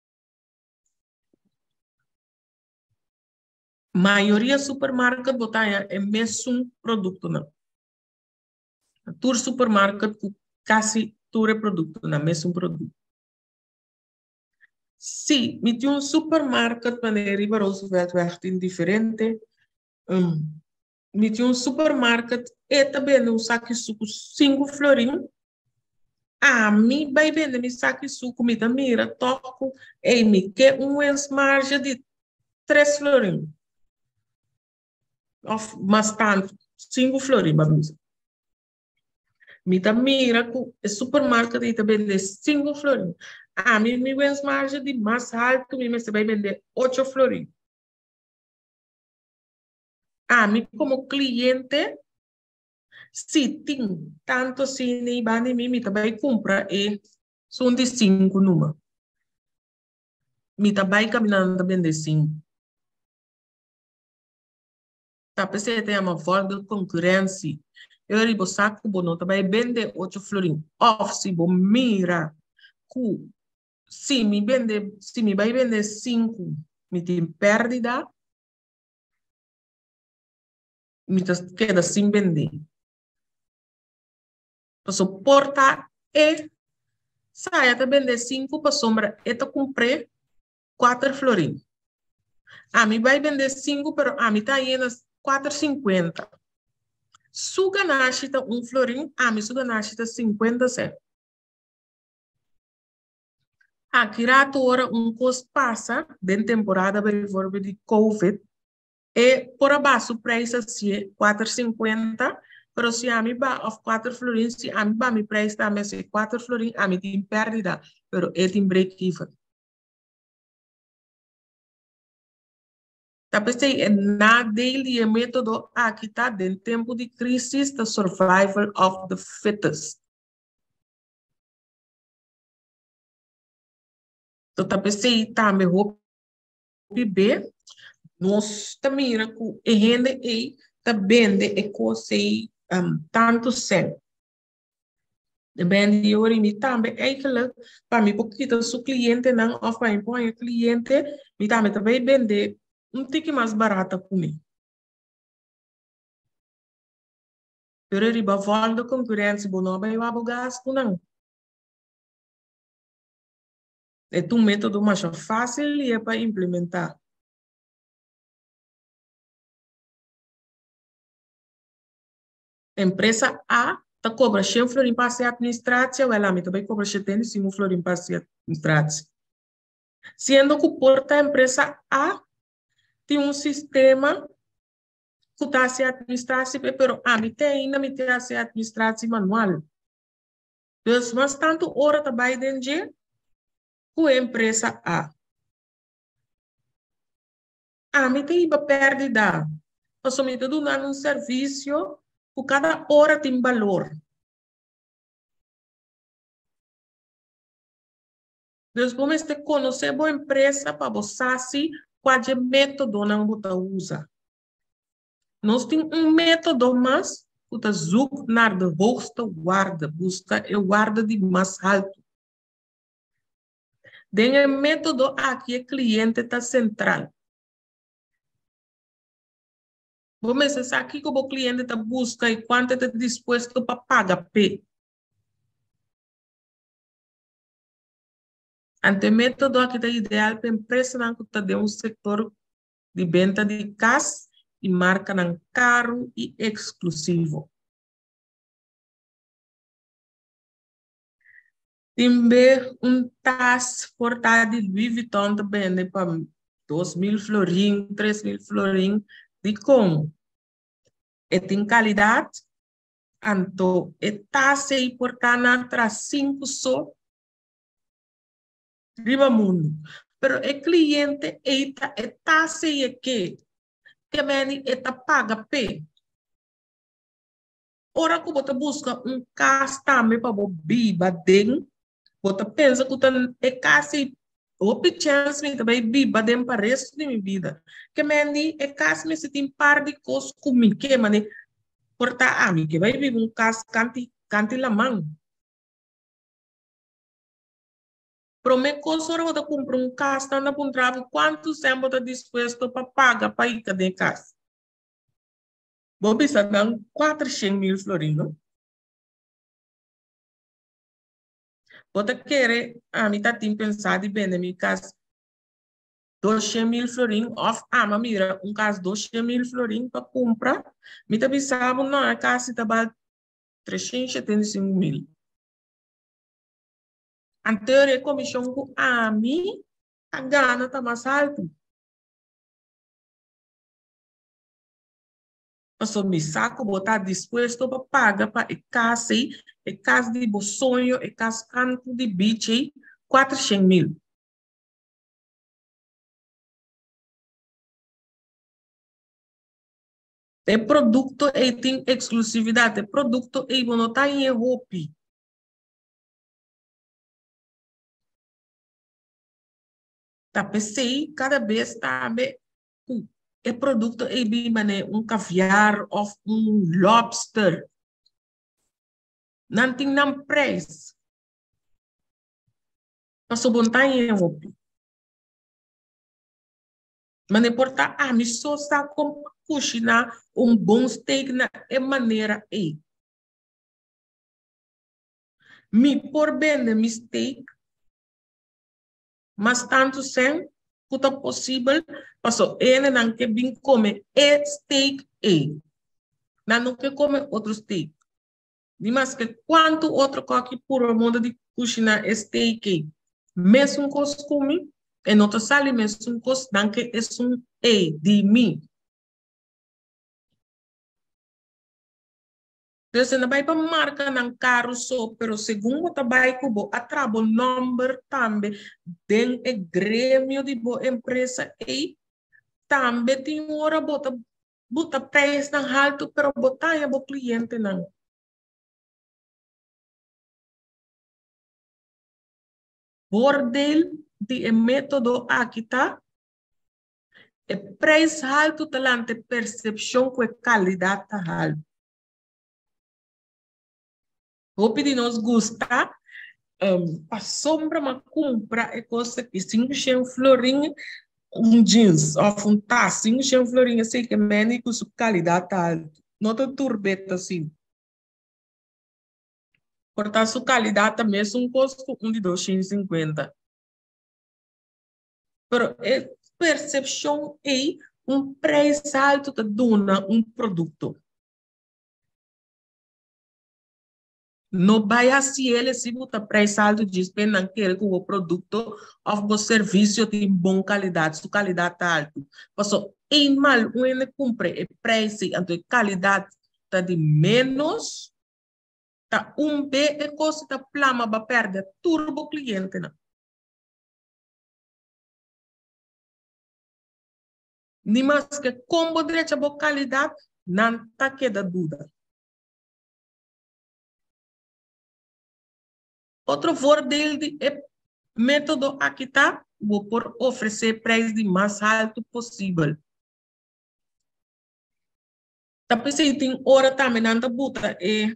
Maioria supermercado botar é mesmo produto não. Tur supermercado quase tur é produto não, mesmo produto. Sim, me tinha supermercado maneira ribaroso diferente. Me tinha supermercado e também não saque suco 5 florinhos. Me vai vender me saque suco, me dá mira, toco, e me quer margem de 3 florinhos. Mas tanto, 5 florinhos. Me dá mira, o supermercado e também vende 5 florinhos. Me vende margem de mais alto, me vai vender 8 florinhos. Me como cliente, se tem tanto assim, nem bani me também compra e são de 5 numa. Me também caminhando também de 5. Tá pensando tem uma forma de concorrência. Eu ribo saco bono também vende 8 florinhos. Se bo mira que se me vai vender 5, me tem pérdida, me queda sem vender. Então, porta e saia de vender 5 para sombra e te comprei 4 florinhos. Me vai vender 5, pero me tá indo 4,50. Suga nascita 1 florinho, me suga nascita 50 cent. Kirato ora coisa passa, dentro temporada de COVID, e por abaixo o preço assim 4,50, Pero se a mim ba of 4 florins, se a mim ba me presta me se 4 florins, a mim tem perdida, pero é tem break even. Tá pensei na daily método aqui tá dentro tempo de crise, the survival of the fittest. Então tá pensei também roupa B, nós também mira com e rende e tá vende e cosei tanto sem. Depende de ori mi tambe eigenlijk para mi poquito su cliente não of para impõe cliente mi tambe também vende tique mais barata para mim. Pero riba volta concorrência bono vai o abogasto não. É um método mais fácil e é para implementar. Empresa A tá cobra 100 florin para ser administração, ela me também cobra 75 florin para ser administração. Sendo que porta a empresa A tem um sistema que está se administração, pero a mim tem ainda me tem a se administração manual. Então, mas tanto hora trabalha dentro com a empresa A. A mim tem uma perda. Nós somos dando um serviço que cada hora tem valor. Deus, vamos ter que conhecer a empresa para você qual é o método que você usa. Nós temos um método mais que você zoek naar de hoogste waarde, busca a guarda de mais alto. Tem um método aqui, o cliente está central. Vamos ver aqui que o cliente está busca e quanto está disposto para pagar. Ante método aqui está ideal para a empresa que está de um setor de venda de casa e marca caro e exclusivo. Também taxa portada de Louis Vuitton também para 2.000 florin, 3.000 florin de como? É tem qualidade, então é taxa e portada para 5 só riba mundo. Pero o cliente é taxa e que meni eta paga P. Ora que você busca caso também para biba dentro, você pensa que é caso ou chance me também biba dentro para o resto da minha vida. Que meni é caso me se tem par de coisas comigo, que mani porta a mim, que vai viver caso canti la mão. Promete que você vai comprar caso, está na pontrava, quanto tempo está disposto para pagar para ir cada casa? Bobi está dando 400.000 florinos. Você quer, a mim está pensado e bem, na minha casa, 200.000 florinos, off, mas mira, caso 200.000 florinos para comprar, me está pensando, não, a casa está para 375.000. Anterior, a comissão com a mim, a gana está mais alta. Passou me saco, botar disposto para pagar para a casa de sonho, a casa canto de biche, 400.000. É produto e tem exclusividade, é produto e não está em Europa. Tá pensei cada vez está é produto e bem caviar ou lobster. Não tem nem preço. Passou bom tá em Europa. Mas não importa, me só está com cozinhar bom steak na maneira aí. Me por bem de steak, mas tanto sem que possível, passou ele não quer bem comer steak aí. Não quer comer outro steak. Mas que quanto outro coque por o mundo de cozinhar steak aí. Mesmo costume, e não te sale mesmo costume, que é de mim. Então, você não vai para marca ng carro só, pero segundo trabalho que bo atrabo number também den e grêmio de boa empresa e também tem hora bota preço ng alto, pero botar ya bo cliente não. Bordel de método aqui tá é preço alto talante percepção com qualidade alta. O que nos gusta a sombra uma compra é coisa que 500 florinhos jeans ou taça 500 florinhos sei que é com sua qualidade alta. Não tem turbeta assim. Portanto, sua qualidade mesmo custo de 250. Pero a percepção é preço alto que dona produto. No vai assim ele se botar preço alto diz que não quer que o produto ou o serviço tem boa qualidade, sua qualidade alta. Passou em mal ele compra e preço então qualidade tá de menos tá B e coisa tá plama ba perder turbo cliente não. Ni mais que combo direito a boa qualidade não tá queda dúvida. Outro voordeel é método aqui tá, vou por oferecer preço de mais alto possível. Tapi se tem hora também nanta buta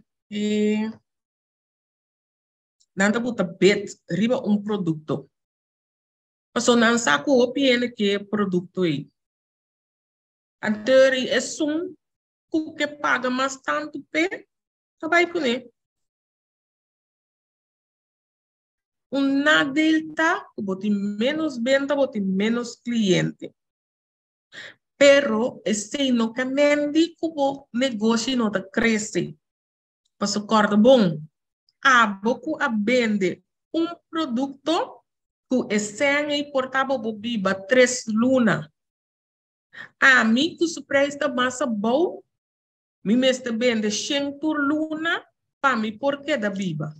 nanta buta bet riba produto. Passo não saco o piene que produto aí. Anteri é que paga mais tanto pe, vai por né. Na delta, bote menos venda, bote menos cliente. Pero esse no camendi como negócio não tá cresce. Passo corda bom. A boco a vende produto que esse ano importava bobiba 3 luna. A mim que o preço da massa bom, me meste vende 100 por luna, para mim porque da biba.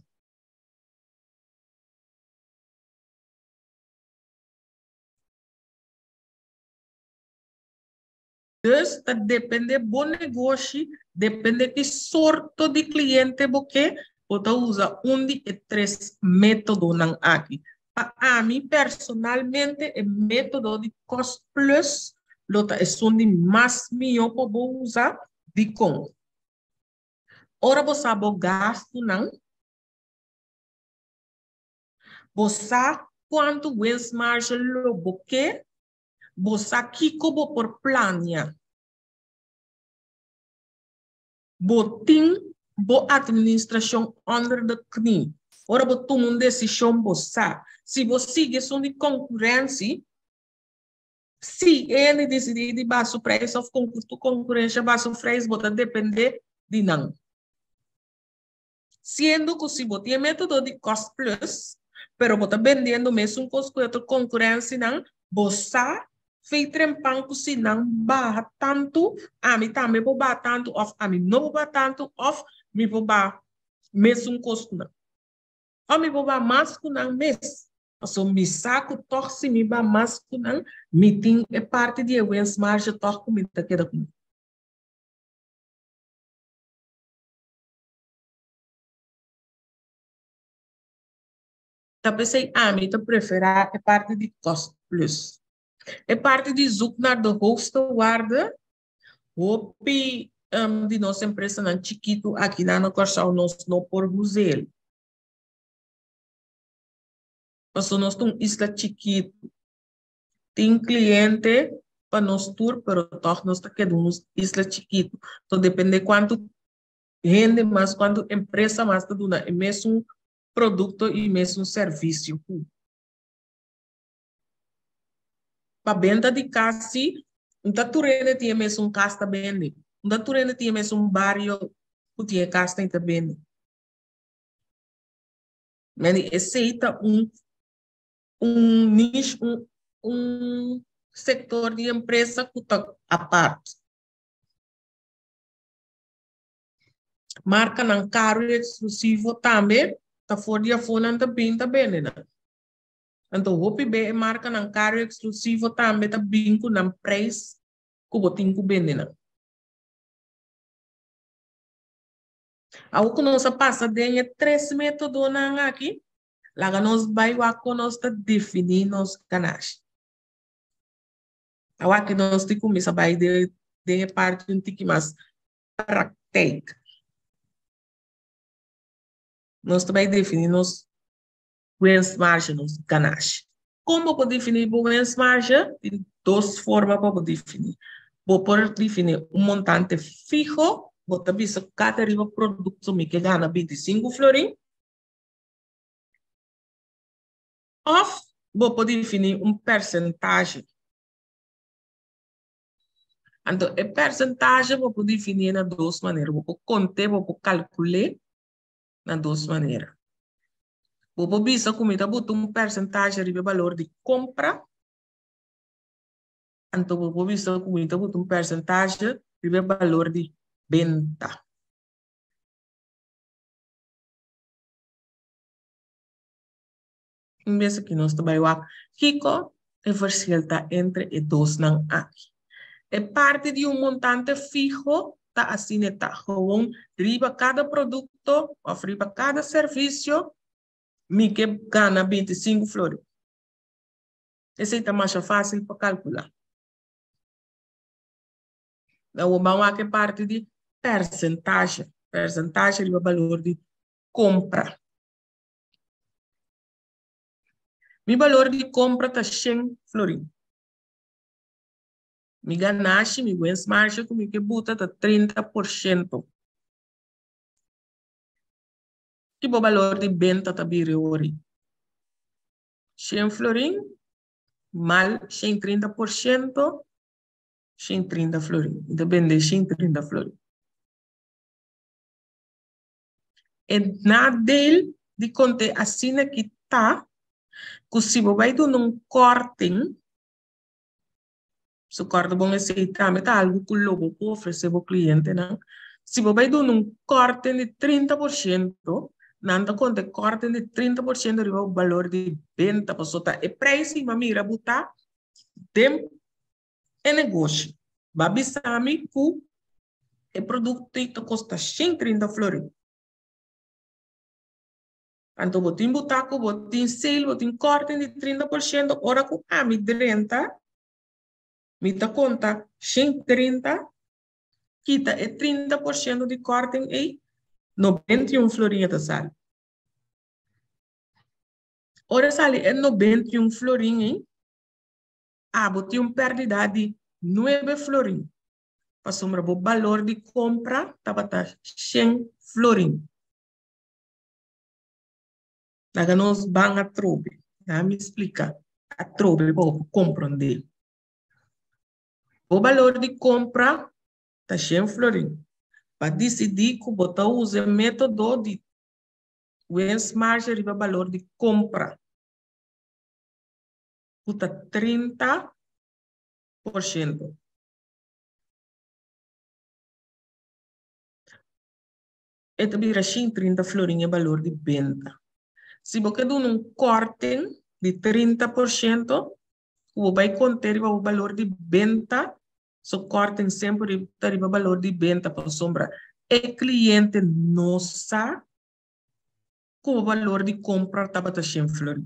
Então, depende do bom negócio, depende de que sorte de cliente você usa de três métodos aqui. A mim, personalmente, o método de cost plus, é onde mais melhor para usar de com. Ora, você sabe o gasto, não? Você sabe quanto o margem lobo que? Você aqui como por plania. Botin, bo administração under the knie. Ora, você toma uma decisão, você. Se você sigue de concorrência, se ele decidir de baixo preço of concorrência, baixo preço, você depender de não. Sendo que se você tem método de cost plus, pero você vendendo mesmo com concorrência, não, você fez trempanco se não barra tanto, a mim também vou barra tanto, of a mim não vou barra tanto, of me vou barra mesmo custo não. Ou me vou barra mais que não mesmo. So, me saco torce me barra mais que não, me tem é parte de eventos margem torce comigo daquela comigo. Tá pensei, mim tá preferar é parte de cost plus. É parte de Zucnar do host guarda, hopi de nossa empresa na Chiquito, aqui na Corção, nós não por museu. Nós temos isla Chiquito. Tem cliente para nós tour, pero todos nós queremos isla Chiquito. Então, depende quanto rende mais, quanto empresa mais está dando, é mesmo produto e mesmo serviço. Para venda de casa, então tu tem mesmo casa bem. Então tu tem mesmo barrio que tem casa também. Mas aceita nicho, setor de empresa que está à parte. Marca não caro e exclusivo também, tá fora de fone anta bem também, né? Então, o PB marca não caro e exclusivo também tá bem com o preço que botin com bem, né? Algo que nós passa de 3 métodos aqui, lá nós vai com nós definir nos canais. Aqui nós temos que começar a de parte um pouco mais prática. Nós também definimos wins margem nos canais. Como pode definir wins margem? Tem duas formas para definir. Vou definir um montante fijo, vou também se cada produto me que ganha 25 florim. Ou vou definir um percentagem. Então, a percentagem vou definir de duas maneiras. Vou contar, vou calcular de duas maneiras. Vou ver como está um percentagem de valor de compra. Então, vou ver como está um percentagem de valor de venda. Em vez que nós trabalhamos aqui, a facilidade entre os dois não aqui. É parte de um montante fijo, tá assim, tá com riba cada produto, ou riba cada serviço, me que ganha 25 flores. Esse é mais fácil para calcular. Então, vamos aqui parte de percentagem. Percentagem do valor de compra. Meu valor de compra está 100 florim. Me ganache, me wins margem, comigo que buta está 30%. Que o valor de venda está bem ori. 100 florim, mal 130%, 130 florim. Então, vende 130 florim. E na dele, de conter assim que está, que se você vai dar um corte, se o corte bom aceitar, mas algo que logo pode oferecer para o cliente, não? Se você vai dar um corte de 30%, nada conta corte de 30% do valor de venda, para soltar o preço e mira botar dem é negócio. Babisami que o produto custa 130 flores. Então, botin butaco, botin sale, botin corte de 30%, ora com a mi 30, me dá conta 130, quita é 30% de corte e 91 florinhas da sal. Ora sale é 91 florinhas, botin pérdida de 9 florinhas. Passou o valor de compra, estava 100 florinhas. Daga nós vamos a trobe. Me explica. A trobe, para compreender. O valor de compra está 100 florim. Para decidir que você usa o método de wins margem e o valor de compra. Está 30%. E também 30 florim é valor de venda. Se você dá um corte de 30%, você vai conter o valor de venda. So cortem sempre o valor de venda para sombra. O cliente não sabe que o valor de compra estava 100 florim.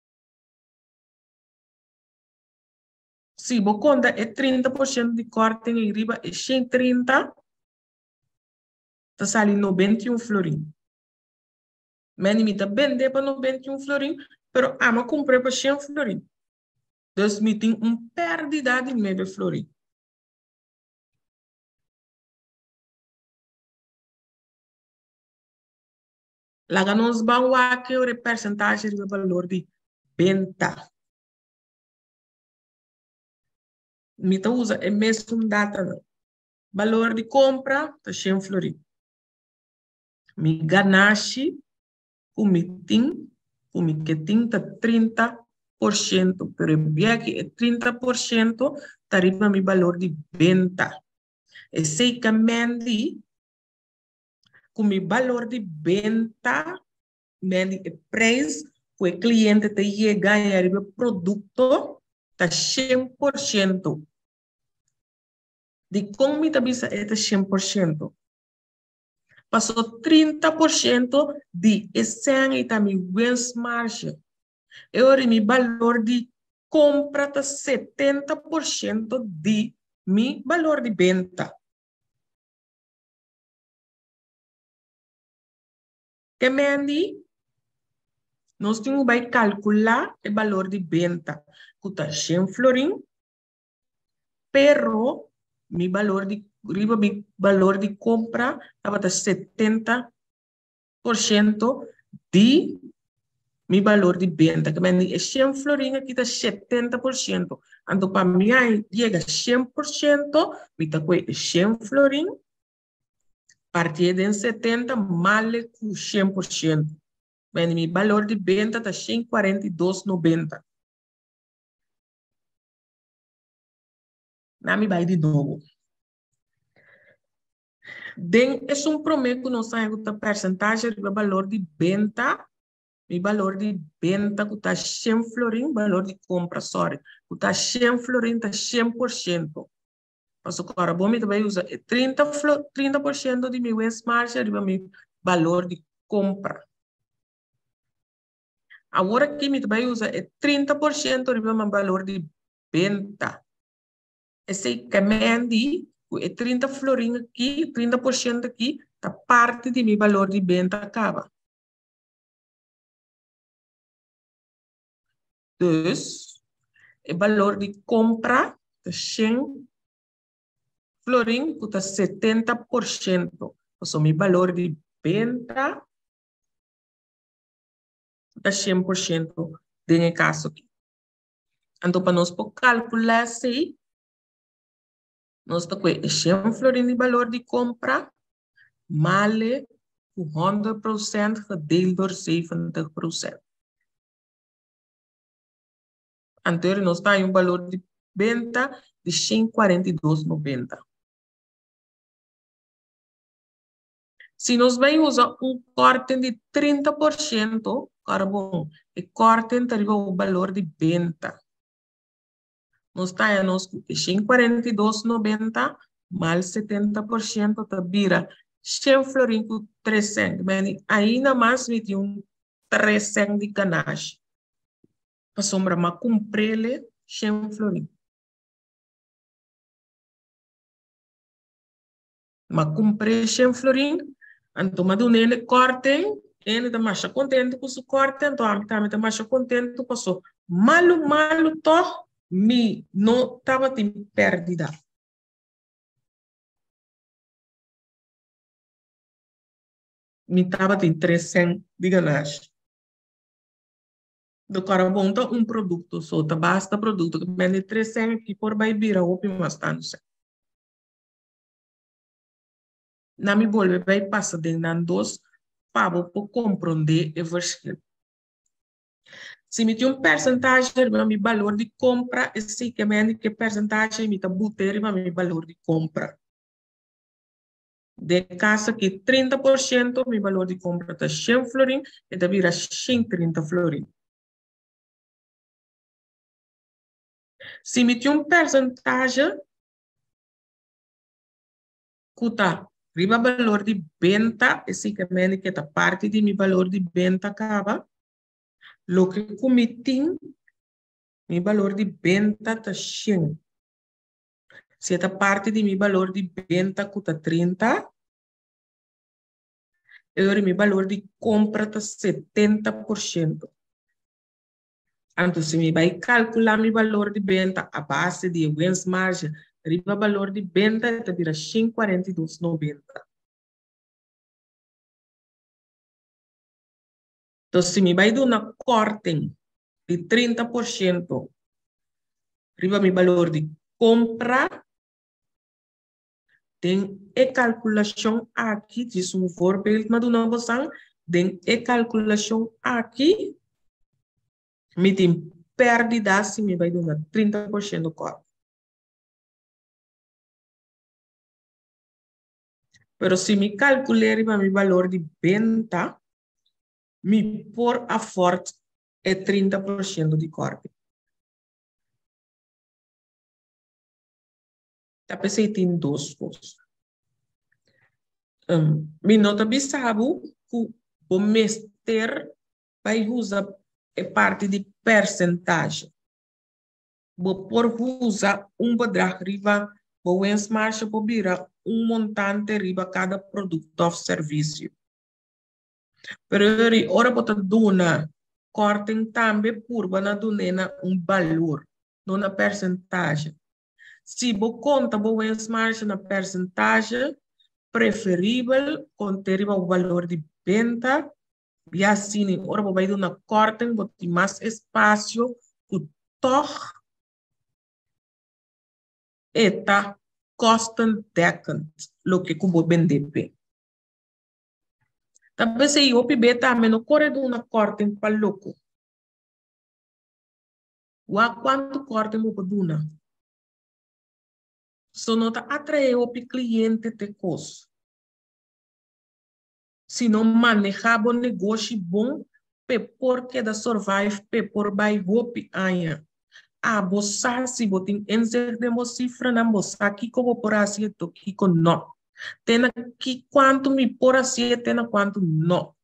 Se você conta é 30% de corte em riba, é 130, está saindo 91 florim. Mas me está vendendo para 91 florim, mas ama comprar para 100 florim. Então, me tem pérdida de 9 florim. Lá nós vamos aqui o percentagem do valor de venda. Me usa é mesmo data. Valor de compra, está 100 florim. Me ganache, o mitim, o miquetim está 30%, pero via que 30% tarifa mi valor de venda. E sei que mendi com o valor de venda, o preço que o cliente te chega a ganhar o produto, está 100%. De como me avisa é 100%. Passou 30% de essência e também margem. Eu o valor de compra está 70% de meu valor de venda. Que me nós temos que calcular o valor de venda. Custa 100 florim, pero mi valor de compra estava 70% de mi valor de venda. Que é 100 florim aqui está 70%. Então, para mim, chega 100%, me está com 100 florim, partir de 70, mal com 100%. Mi valor de venda está 142,90. Não me vai de novo. É prometo que nós temos a percentagem do valor de venda. O valor de venda que está 100 florim, valor de compra, sorry. Que está 100 florim, está 100%. Mas agora, vamos também usar 30% de meu margem do meu valor de compra. Agora aqui, me também usa 30% do meu valor de venda. Esse que me é 30 florim aqui, 30% aqui, tá parte de meu valor de venda acaba. Dus, o valor de compra de 100 florim custa 70%. Então, meu valor de venda está 100% nesse caso aqui. Então, para nós calcular assim, nós temos 100 florim de valor de compra, male 100% gedeeld door 70%. Anterior, nós temos valor de venda de 142,90. Se nós vamos usar corte de 30%, carbono, e corte o valor de venda. Nós temos 142,90 mais 70%, tá vira 100 florim com 300. Ainda mais me tem 300 de ganagem. Para sombra, mas cumprir 100 florim. Mas cumprir 100 florim, então, mas ele corte, ele está mais contente com o corte, então, a mim está mais contente com o malo, to, me não estava em perdida. Me estava em 300 de ganagem. Do carbono, produto, só basta produto, que vende 300 que por vai vir a opinião bastante. Na me volve vai passar de nandos para compreender o verschil. Se me tem percentagem do meu valor de compra, esse que percentagem me está botando no meu valor de compra. De caso que 30% meu valor de compra está 100 florim, e está vira 130 florim. Se me tem percentagem que está riba valor de venda, esse que está parte de meu valor de venda acaba, lo que comitim, meu valor de venda está 100. Se esta parte de meu valor de venda custa 30, meu valor de compra está 70%. Então, se me vai calcular meu valor de venda a base de wins margem, o valor de venda está vira 142,90. Então, se me vai dar uma corte de 30%, o meu valor de compra, tem a calculação aqui, diz voorbeeld, mas não vou usar, tem a calculação aqui, me tem perdida se me vai dar 30% corte. Pero se me calcular para mi valor de venta, me por a forte é 30% de corte. Tá pensei tem duas coisas. Me nota bisabo que o mestre vai usar parte de percentagem. Vou por usar bedrag riba, vou marcha por virar montante riba cada produto ou serviço. Pero ora bota duna cortem também por na duna valor, não na percentagem. Se você conta vou marcha na percentagem, preferível conter o valor de venda e assim, ora vai dar uma corte, tem mais espaço, que toch está kostendekkend, lo que kubo vender. Também se eu pibe também no corre de uma corte para louco. Wa quanto corte mo poduna? So nota atrae o cliente te cos. Se não manejava o negócio bom, pe porque da survive, pe por vai hopi anha. A bossa se botin enzer de mo cifra na bossa aqui como por assim to kiko no. Tena que quanto me por assim tena quanto não.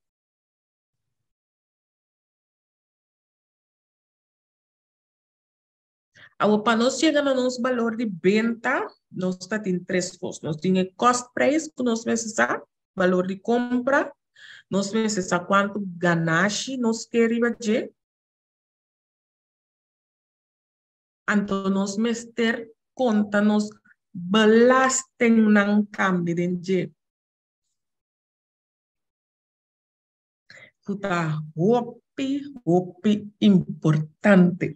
Para nós chegar no nosso valor de venda, nós temos três coisas. Nós temos cost price, que nós precisamos, valor de compra, nós precisamos quanto ganache nós queremos fazer. Então, nós mester conta, nós belasting ng câmbio de dinheiro. Puta, hopi importante.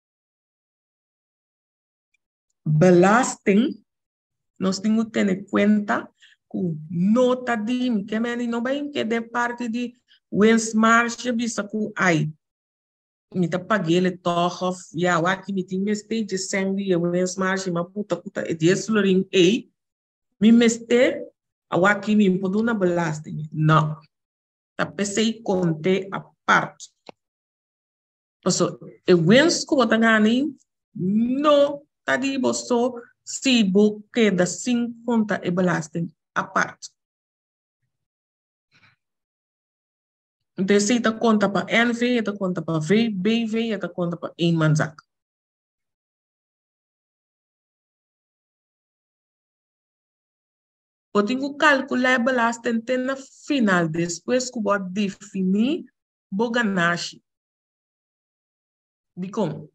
Belasting, nós temos que ter em conta que nota de que não vai que de parte de wens marcha bisa que ai me tá paguei ele toch ya o aqui me tem meste de sangue e wens marcha mas puta é 10 florin ei me meste o aqui me pode uma belasting não tá pensei conte a parte so e wens que botar ganhando não tá de você se você da 50 e belasting a parte. Então, se você conta para NV, você conta para BV, você conta para manzak. Eu tenho que calcular a belasting no final, depois que eu vou definir o ganache. De como?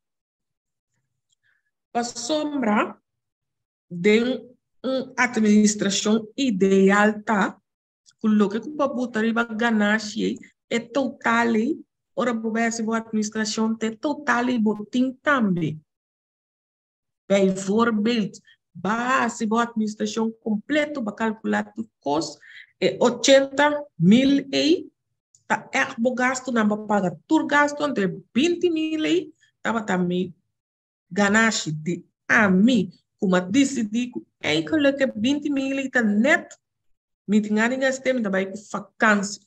Para sombra de uma administração ideal, tá? Coloque que o papo arriba ganache é total, ora se a administração é total e botim também. Bijvoorbeeld, se a administração completa para calcular o custo é 80 mil tá erg gasto na paga tur gasto entre 20 mil tava também ganache de a mim como decidi que coloque 20 mil tá net me tinha gastem da vai com vacância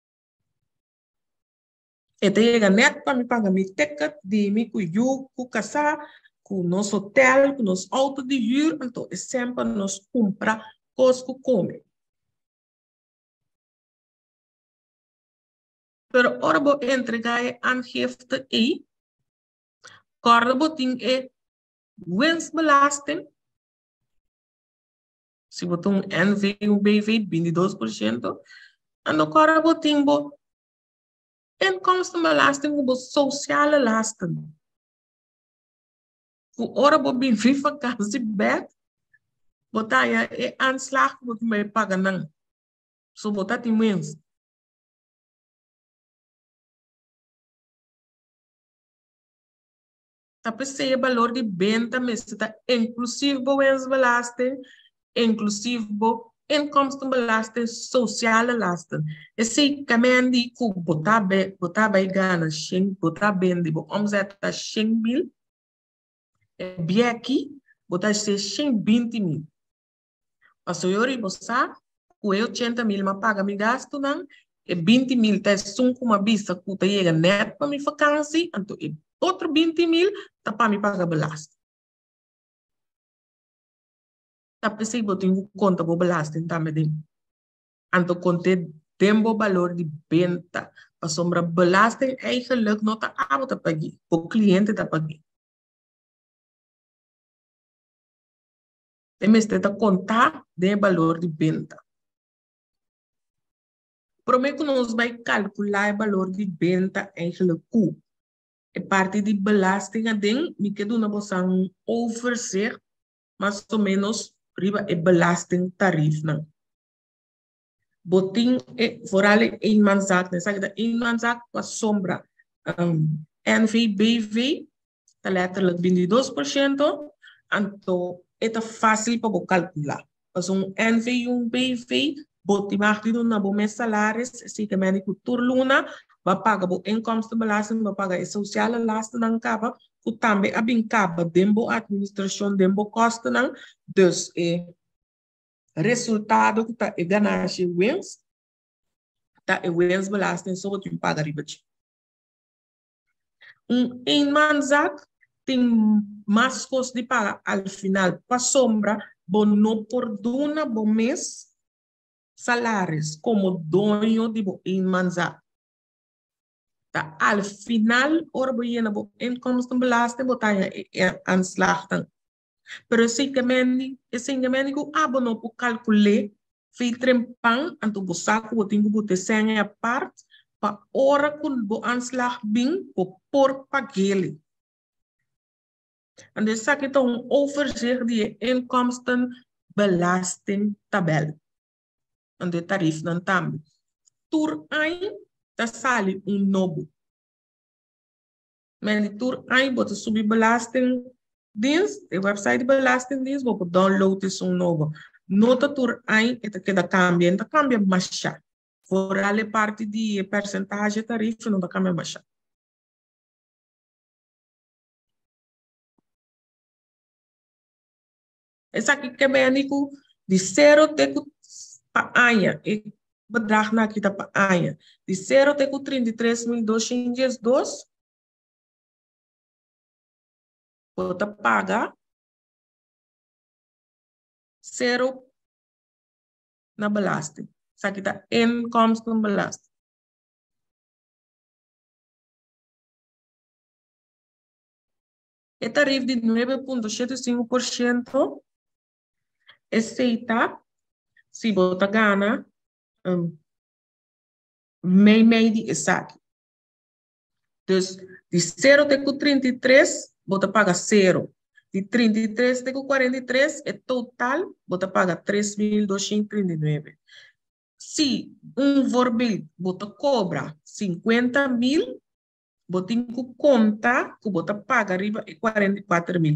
e te net para me pagar me ticket de me com eu com casa com nosso hotel com nosso auto de huur então é sempre nos compra coisas que come. Pero ora bo entregar aangifte corda boting winstbelasting. Se botar NV BV 22%, ando corda boting bo inkomstenbelasting bo sociale lasten. Voor ora bo bin vakantie bed, botar aanslag bot me pagan so botar ti wins. Tapi se valor de venda mas está inclusive bo winstbelasting, inclusive bo inkomstenbelasting, sociale lasten. Esse caminho de que botar bem gana, botar bem de bo omzet a 100 mil, bem aqui, botar se 120 mil. Passou yori bossa com 80 mil, mas paga me gasto, não, e 20 mil, tá com uma vista que tá chega net para me vacância, então, e outro 20 mil, tá para me pagar belasting. Tá pensei, eu tenho conta para belasting também. Então, conte tempo valor de venda. A sombra belasting eigenlijk não está a te pagar. O cliente está pagando. Tem que contar de valor de venda. Prometo que nós vai calcular o valor de venda eigenlijk cu. E parte de belasting a den, me quedo na bolsa overzicht, mais ou menos, riba e belasting tarief, não. Botin vooral in mijn zaak. Dan zeg ik in mijn zaak was sombra. NVBV, dat letterlijk 22%. En to het is fácil para calcular. Als een NV e um BV, botin mag doen na bom salaris, zie que men ik turluna, va paga bo inkomstenbelasting, va paga sociale lasten dan kaba, ku tambe abin kaba dembo administração, dembo kosten dan. Dus resultado que está ganhar wins, tá wins belasting só tu paga riba. Em manzak tem mais custos de pagar al final para sombra, bom não por duna bom mês salários como dono de bo em manzak. Tá al final ora bo yena bo inkomstenbelasting botar aanslag dan. Pero esse que meni ko abono po calcule filtrem pang anto bo saco bo tingo bo desenha a parte pa ora kun bo aanslag bing bo por pagele. En dus zag ik een overzicht die inkomstenbelastingtabel. En de tarief dan tambi. Tour 1, dat sali un nobo. Men die tour 1 wordt subi belastingdienst, de website de belastingdienst, wordt download is un nobo. Nota tour 1, het que da cambia masha. Voor alle parte die percentage tarief, não da cambia masha. Essa aqui que é bem de 0 até para anha, e bedrag na kita para anha. De 0 até 33.202, você paga 0 na belasting. Essa aqui está inkomstenbelasting. O tarifa de 9,75% aceita se você ganha meio de saque. Então, de 0 até 33, você paga 0. De 33 até 43, é total, você paga 3.239. Se vorbil, você cobra 50 mil, você tem que contar que você paga arriba 44 mil.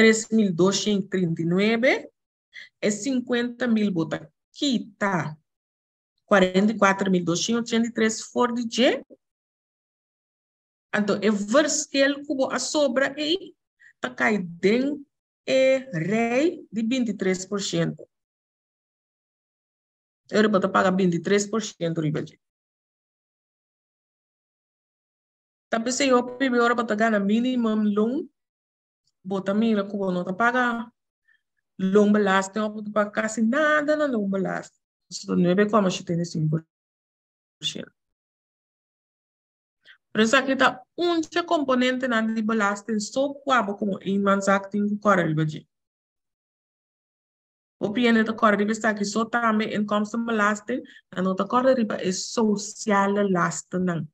3.239 é 50 mil, você quita 44.283 for de G. Então, é verskel que a sobra aí, tá cai dentro rei de 23%. Eu vou pagar 23% riba G. Tapi se eu pibe ora para ganhar minimum long, bota mira que não tá pagar long belasting, eu vou pagar quase nada na long belasting. Isso não é como a gente tem 5%. Por isso aqui está componente na de belasting só quando como em manzak tem que correr riba G. O piano da correr riba está aqui só também inkomstenbelasting, a nota correr riba é sociale lasten não.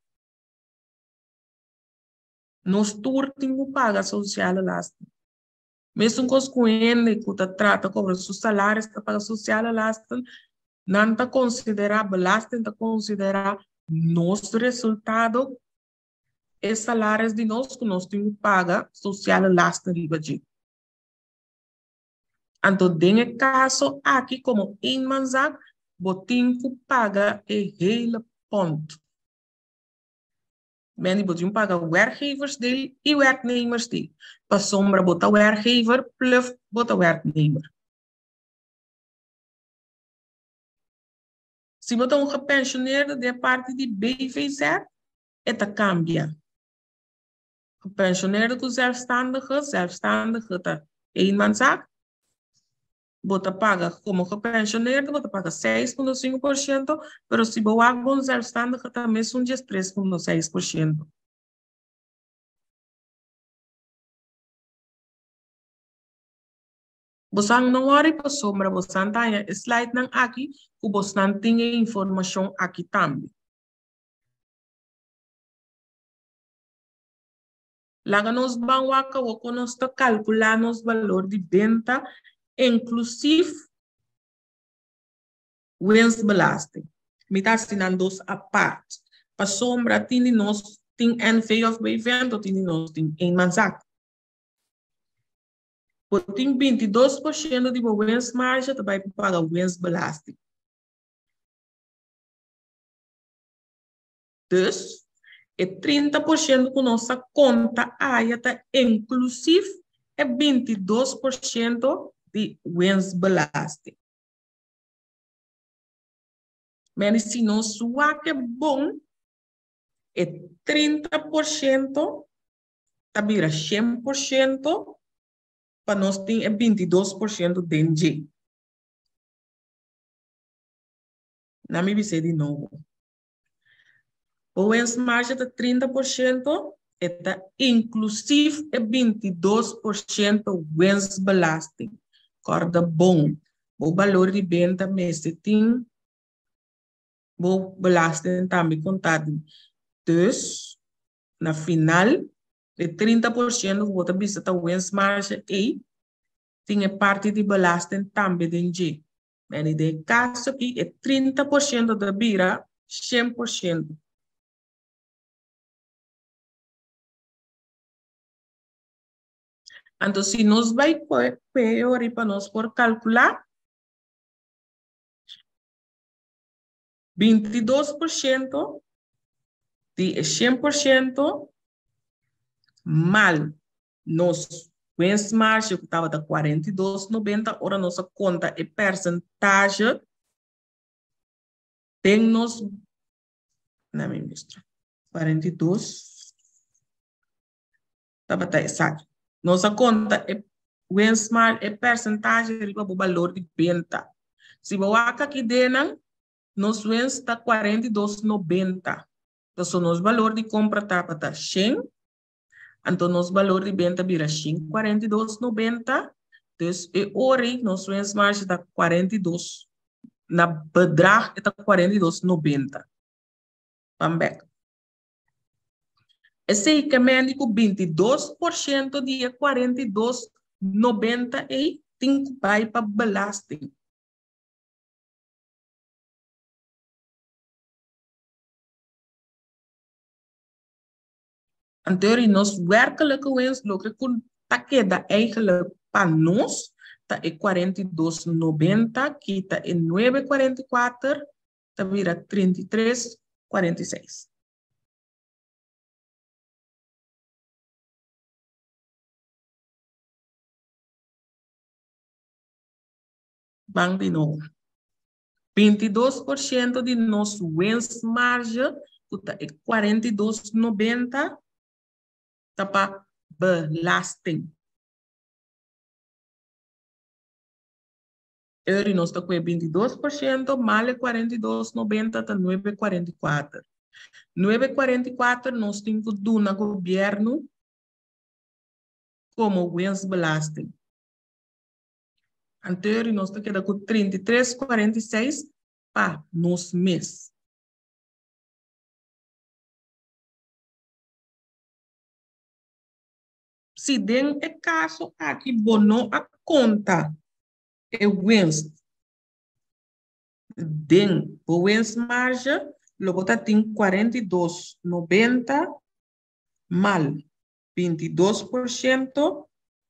Nós tour temos que pagar sociale lasten. Mesmo com ele que trata cobra seus salários, que paga sociale lasten, não está considerar belasting, está considerar nosso resultado e salários de nós que nós temos que pagar sociale lasten riba de. Então, nesse caso, aqui como em manzak, botin que paga e hele ponto. Men die moet paga werkgevers deel en werknemers deel. Pas sombra bota werkgever plus bota werknemer. Se você é um pensioneiro de parte de BVZ, esta cambia. O pensioneiro com zelfstandige está em manzak, você paga como pensioneiro, você paga 6,5%, mas se você é um zelfstandige, também são 3,6%. Você não olha para sombra, você tem slide aqui, que você não tem informação aqui também. Lá nós vamos a calcular nosso valor de venda, inclusive winstbelasting. Me está assinando dois a parte. Para sombra, tem nós tem NV of bij venda, tem nós tem em manzak. Tem 22% de winstmarge, também paga winstbelasting. Dus, é 30% com nossa conta AIA, inclusive é 22% de winstbelasting. Mas se não suar que é bom, é 30%, tá vira 100%, para nós tem é 22% de NG. Não me disse de novo. O margem de 30%, é inclusive é 22% winstbelasting. Corda bom. O valor de venda mês tem o belasting também contado. Dus, na final, de 30% você visita o margem e tem parte de belasting também de mas no caso aqui é 30% da vira 100%. Então, se nós vai pior para nós por calcular, 22% de 100% mal nos benchmark que estava da 42,90, ora nossa conta é percentagem tem nos na minha mistura 42 estava tá exato. Nossa conta é benchmark é percentagem do valor de venda. Se você aqui dentro nos wens está 42,90. Então, nosso valor de compra está 100. Então, nosso valor de venda vira 42,90. Então, e hoje, nosso wens margem está 42. Na bedrag está 42,90. Vamos ver. Esse aí que é 22% de 42,90 e tem que vai para belasting. Anterior, nós werkelijke winst, logo que tá queda eigenlijk para nós, tá é 42,90, que tá é 9,44, tá vira 33,46. Vamos de novo. 22% de nosso wins margem, tá é 42,90, tá para belasting. Euro nós está com 22%, mal 42,90 está 9,44. 9,44 nós temos que dar no governo como winstbelasting. Anterior nós está queda com 33,46 para nos mês. Se den é caso aqui bono a conta é winst. Den o winst margem logo tá tem 42,90 mal 22%.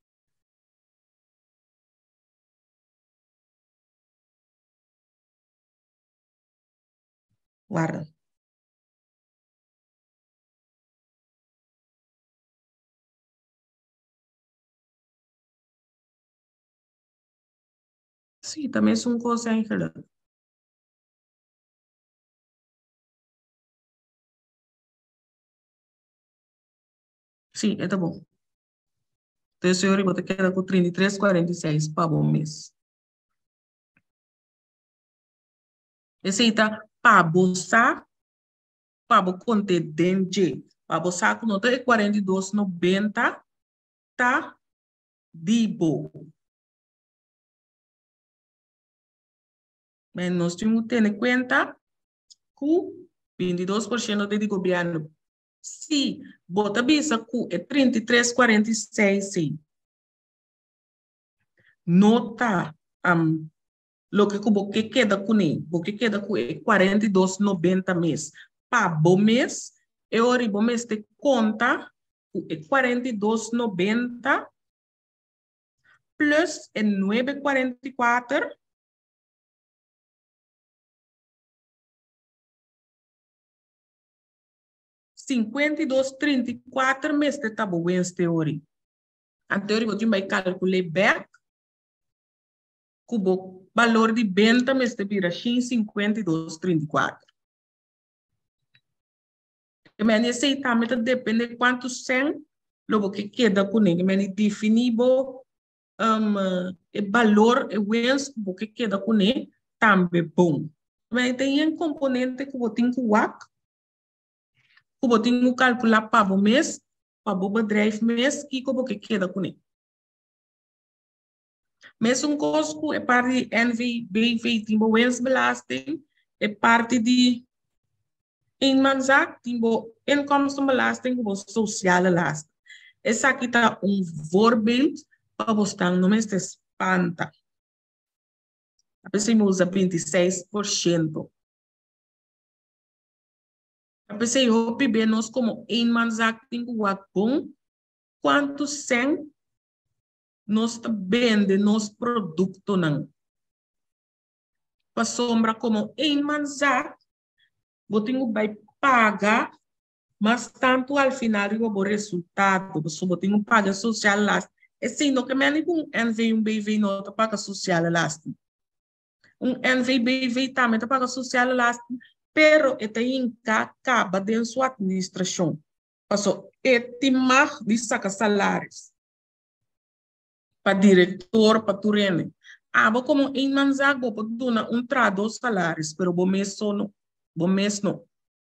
Guarda. Sim, também são coisas em Sim, tá bom. Então, senhor, você queda com 33,46 para o mês. Esse aí tá para bolsa, para conter dente. Para bolsa, com nota 42,90, tá? Dibo. Mas nós temos que ter em conta que 22% de governo. Se bota bisa que é 33,46, sim. Nota lo que queda com ele, o que queda com é 42,90 mês. Para bom mês, eu bom mês de conta é 42,90 plus é 9,44 52,34 meses de tabo wens teoria. A teoria você vai calcular back o valor de venda mês de vira 52,34. Mas esse também depende de quanto sem logo que queda com ele, mas definir o valor e wens que queda com ele também bom. Mas tem um componente que você tem que você tem que calcular para o mês, para o drive mês, e como que queda com ele. Mas custo é parte de NVBV, tem o wens belasting, é parte de manzak, tem o inkomsten belasting, o social belasting. Essa aqui está voorbeeld para você não me espanta. A pessoa usa 26%. A pessoa vê nós como manzak tem o bom, quanto sem nós vende nos produto não. Para sombra como manzak, você vai pagar, mas tanto ao final eu vou resultado, você tem que pagar social last. Assim, não que me NVBV não paga social last. NVBV também paga social last, pero tem que acaba de sua administração. Passou etimar de sacar salários para diretor, para turene. Vou como em manzago, para dar trado salários, pero bom mês não.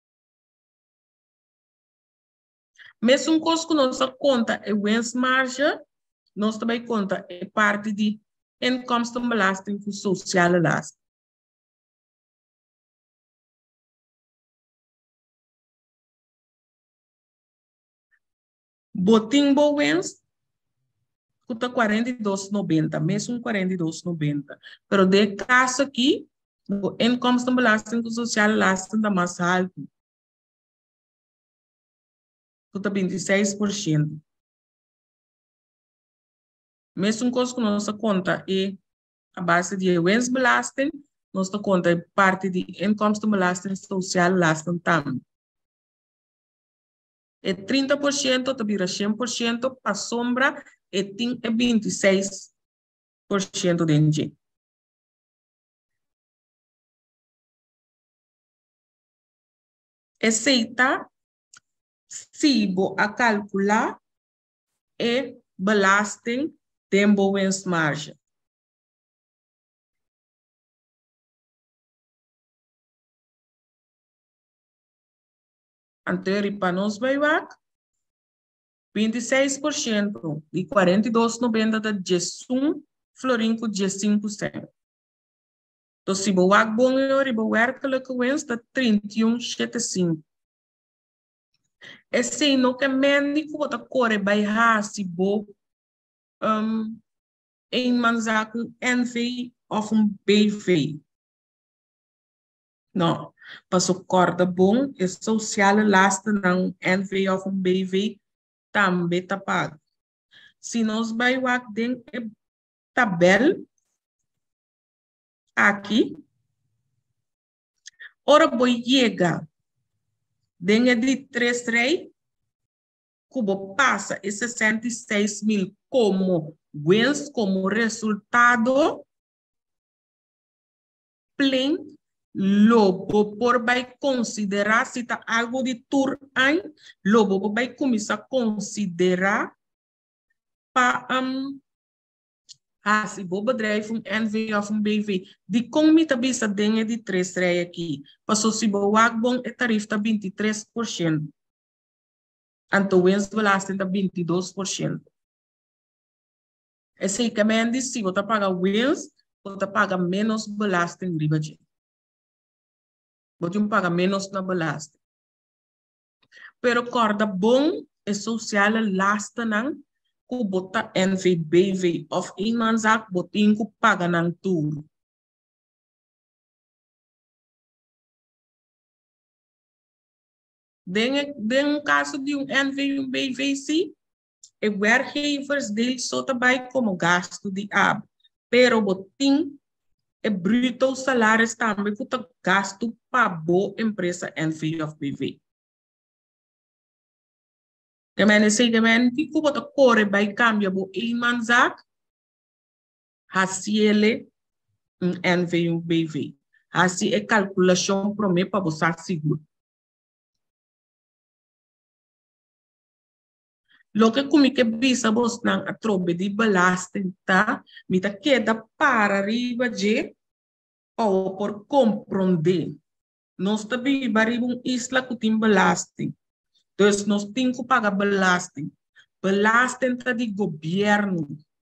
Mesmo coisa que nossa conta é wens margem, nós também conta é parte de income belasting com social belasting. Botim bo wens custa 42,90, mesmo 42,90. Pero de caso aqui, o income belasting com social belasting está mais alto. Custa 26%. Mesmo coisa que nossa conta é a base de wens belasting, nossa conta é parte de income belasting social belasting também. É 30%, te vira 100%, para sombra, é 26% de NG. Aceita, se vou a calcular, é belasting tempo wens margem. Anterior para nós vai 26% e 42,90 de 1 florim com 15%. Então, se o bom é o Hércules que está 31,75. Esse não que médico bota corre vai se bo em manzaco NV of BV. Não, passo corda bom e social lasta não NV of BV também tá pago. Se nós vai den tabela aqui, ora boi chega dentro de 3 rei, cubo passa e 66 mil como wins, como resultado plain lobo por vai considerar se tá algo de tur aí, lobo vai começar a considerar para se o bedrijf een NV of een BV, die komt te bisa dingen die 3 rijden aqui. Passou se o wagbon é tarifa 23%. Então, winstbelasting tá 22%. É assim que me diz, se você paga winst, você paga menos belasting riba de. Você paga menos na belasting. Pero corda bom é social lasta não ku bota NVBV of iemand zak botin ku paga nang tour. Den caso de NV e BV, é werkgevers deel zo bij como gasto de ab. Pero botin é bruto salário também que gasto para boa empresa NV of BV. Kemen sei kemen que bota corre by cambia bo iemand zak hasiele NV BV. Assim é calculação para mim para você seguro. Lo que comigo que bisa vos nang atrobe de belasting tá, me tá queda para riba de ou por compreender. Nós também baribum isla que tem belasting. Então, nós temos que pagar belasting. Belasting tá de governo.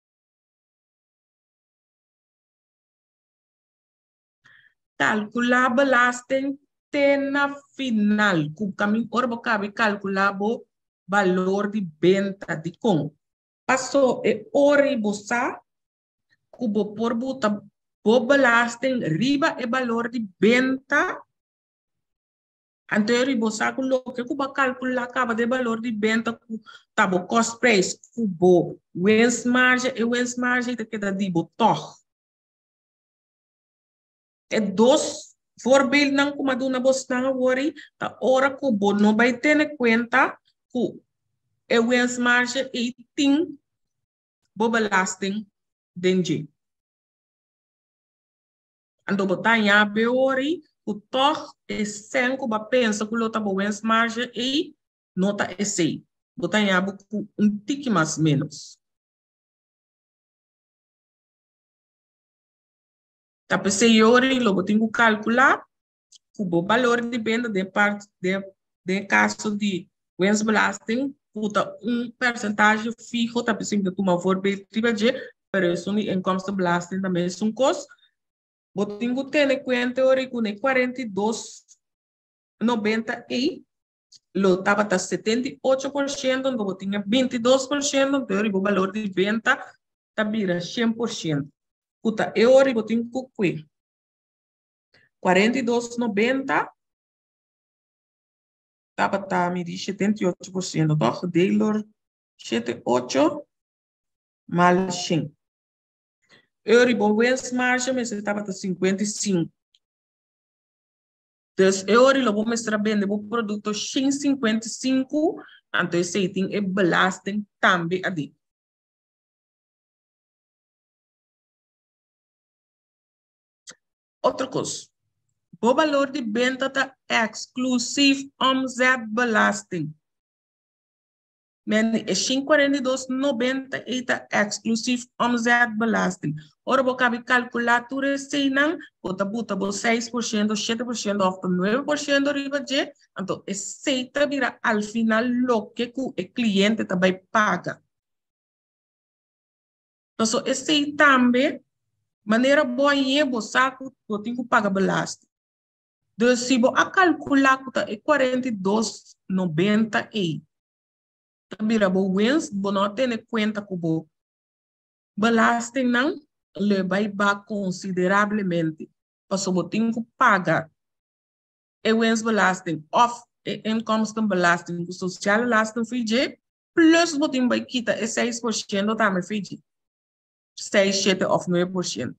Calcular belasting tem na final. Com caminho, orbo cabe calcular o valor de venda de com. Passou e ori bosa, cubo por buta, bo belasting, riba e valor de venda. Anterior bosa, culo que cuba calcular acaba de valor de venda, tabo cost price, cubo wins margem e wins margem te queda de botoch. É dois voorbeeld não como do na bostanga worry ta ora cubo não vai ter em conta que é wins margem e tem bo belasting dengue. Ando botar em abe worry o toch é sem que ba pensa que lota bo wins margem e nota é sei. Botar em abe com tique mais menos. Tapi senhores, logo tenho que calcular o valor de venda de parte de caso de wins belasting, puta percentagem fijo, tapi sempre tu uma voorbeeld de pero isso não inkomsten belasting também é custo. Vou ter que ter em conta que 42,90 e lo estava tá 78%, então eu tinha 22%, então o valor de venda tá vira 100%. Puta, eu tenho que 42,90 tá me diz 78%, toch? Deler 78 mal 100. Euro wins margem, mas estava 55. Então, euro vou mostrar bem o produto 55, então esse tem é belasting também ali. Outra coisa, o valor de venda está exclusivo omzetbelasting. Men é 542,90 e está exclusivo omzetbelasting. Ora, vou calcular tudo isso e não, bota 6%, 7%, ou 9% riba de, então, esse vira al final lo que o cliente também paga. Então, esse também maneira boa é você tem que pagar belasting. Então, se você calcular é 42,90 e também o wins, você não tem em conta que o belasting não le vai consideravelmente. Porque você tem que pagar o wins belasting of income belasting, o social belasting FIG, plus você tem que quitar 6% também FIG. 6, 7 ou 9%.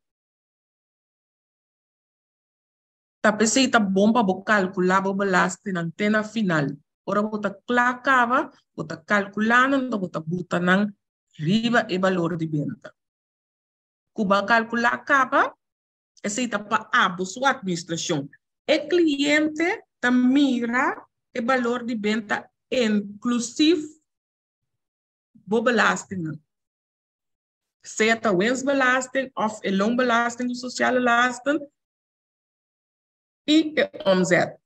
Tapi se tá bom para calcular o belasting na antena final. Ora bota clacava, bota calculando, bota bota nang riba e valor de venda. Cuba calcular capa, aceita para a sua administração. O cliente também mira o valor de venda inclusive do belasting. Seja a winstbelasting of a loonbelasting, de sociale lasten e a omzet.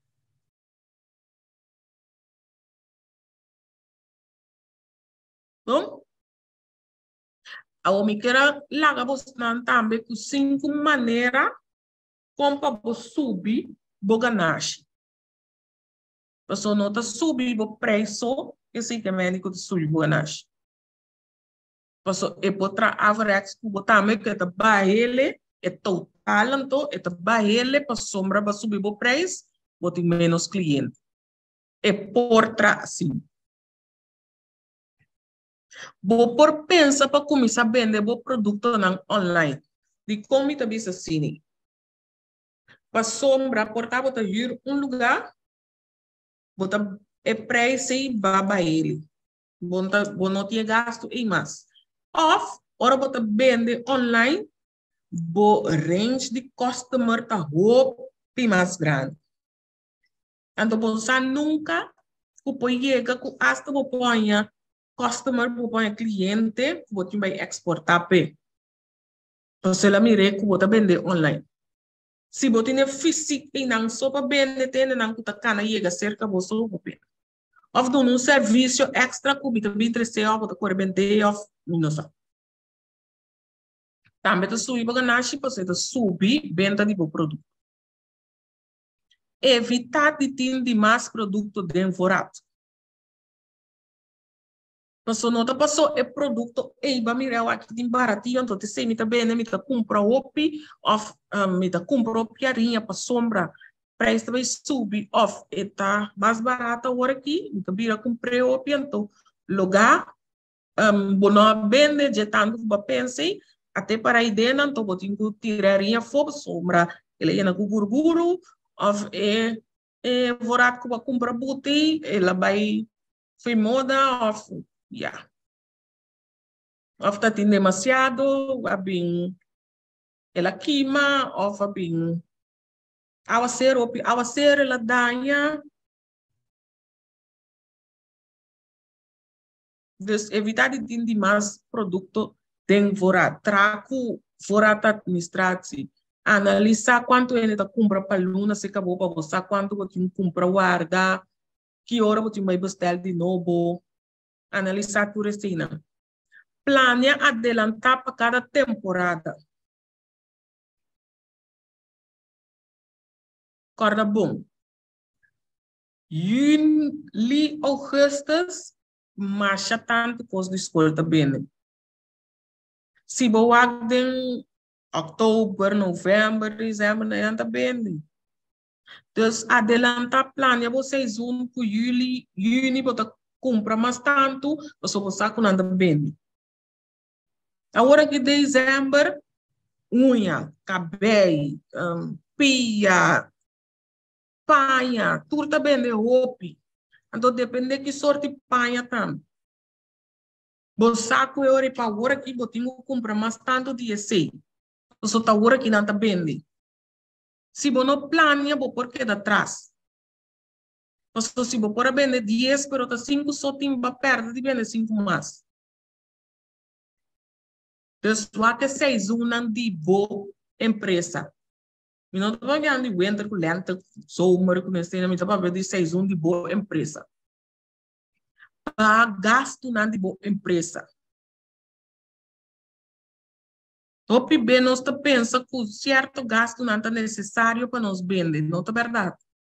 Então, a omikera laga bostan também com 5 maneiras como para subir o ganache. Pessoa nota subir o preço, esse que é médico de subir o ganache. Pessoa e potra average que botar me que tá baile é total então é tá baile para sombra para subir o preço, botar menos cliente. É portra assim. Vou por pensa para começar a vender o produto online. De como está bisa assim. Para sombra, portar botar vir lugar, botar é preço e baba ele. Vou não ter gasto e mais. Off, ora botar vender online, o range de customer tá roupa mais grande. Então, você nunca pode chegar com hasta o ponha customer, o ponha cliente, você vai exportar pe. Você lá mire que você vender online. Se você tem físico e não só para vender, tem não que tá cana chega cerca você o pe. Of do um serviço extra que você vai trazer, você pode vender of não só. Também tá subir para ganhar, você tá subir venda de produto. Evitar de ter demais produto demorado. Passou nota, passou é produto, e vai mirar aqui de baratinho, então te sei, me tá bem, me tá compra opi, of, me tá compra opiarinha para sombra, preço vai subir, of, e tá mais barata agora aqui, me tá vira comprei opi, então, lugar, bono vende, de tanto que pensei, até para a ideia, então, vou ter que tiraria fogo sombra, ele ia na guguruguru, of, vorat que vai comprar buti, ela vai, foi moda, of, yeah. Of tem demasiado, abing ela queima, of abing awa ser ela danha. Dus evitar de ter demais produto devorar, traco fora da administração, analisar quanto ele está compra para luna, se acabou para você, quanto você compra guarda, que hora você vai buscar de novo, analisar tudo isso. Planeia adelantar para cada temporada. Corda bom. Juli, augustus, mas já tanto coisa de escola também. Se boa em outubro, novembro, dezembro, não tá bem. Então, adelantar plano, vocês vão para juli, junho, você compra mais tanto, você vai sacar não tá bem. Agora que dezembro, unha, cabelo, pia, panha, tudo tá bem, roupa. Então, depende de que sorte de panha também. Você saco eu para agora que eu tenho que comprar mais tanto de esse. Você está agora que não está bem. Se você não planeja, você pode quedar atrás. Se você pode vender 10, mas 5 só tem para perder de vender 5 mais. Então, só que 6 uma de boa empresa. Eu não estou falando de vender com lenta, sou uma reconhecida, mas estou falando de 6 de boa empresa. Para gasto na de boa empresa. O PIB nós pensa que certo gasto não é necessário para nós vender, não é verdade?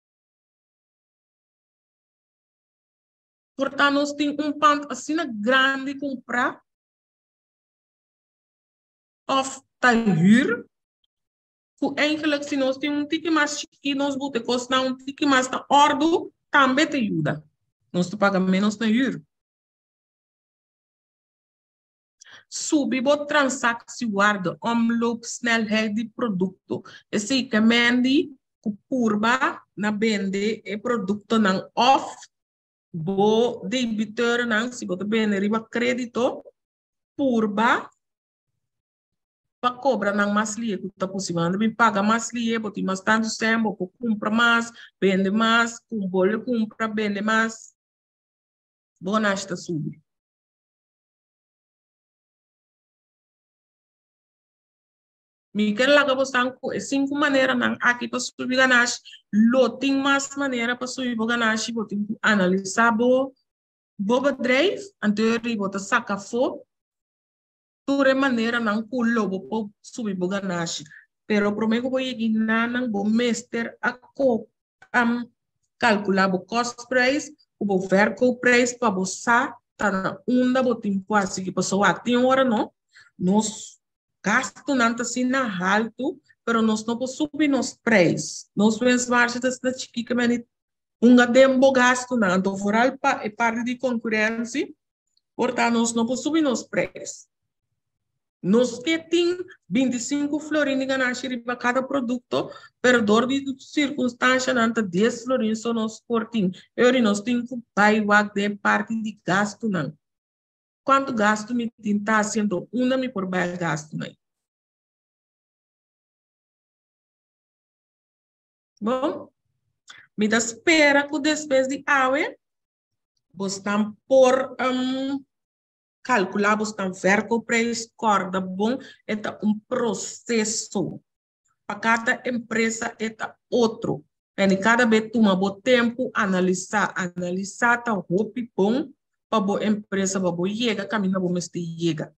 Portanto, nós temos ponto assim grande comprar of tair, que eigenlijk se nós temos tique mais chique, nós bote custa tique mais na ordem, também te ajuda. Nós te paga menos na euro. Subir o transação guarda, omloop, snelheid de produto. Esse que mende, que purba, na vende, e produto não off, bo debitor não, se você vende riba crédito, purba, para cobrar não mais lie que está possível, me paga mais lie, botar mais tanto tempo, para comprar mais, vende mais, com bolho compra, vende mais, bonas está subir. Me quer lá que você 5 maneiras não aqui para subir ganache, tem mais maneira para subir ganache, você analisar bo drive, anterior você saca fo, toda maneira não pulo para subir ganache. Pero prometo que eu não vou mester a calcular o cost price, o vertical price para você tá na onda botim quase que pessoa tem hora não, nós gasto não tá assim na alto, pero nós não podemos subir nos preços, nós vemos margens da chiquica mas dembo gasto não, então fora é parte de concorrência, portanto nós não podemos subir nos preços. Nós temos 25 florins para cada produto, pero dor de circunstância, não 10 florins só nós cortamos. Nós temos que pagar de parte de gasto, não. Quanto gasto me está sendo? Me por baixo gasto, não. Bom, me dá espera que depois de água, você por calcular, você ver que o preço corda bom, é processo. Para cada empresa é outro. E cada vez toma bom tempo analisar tá roupa bom para a empresa para chegar caminho para chega.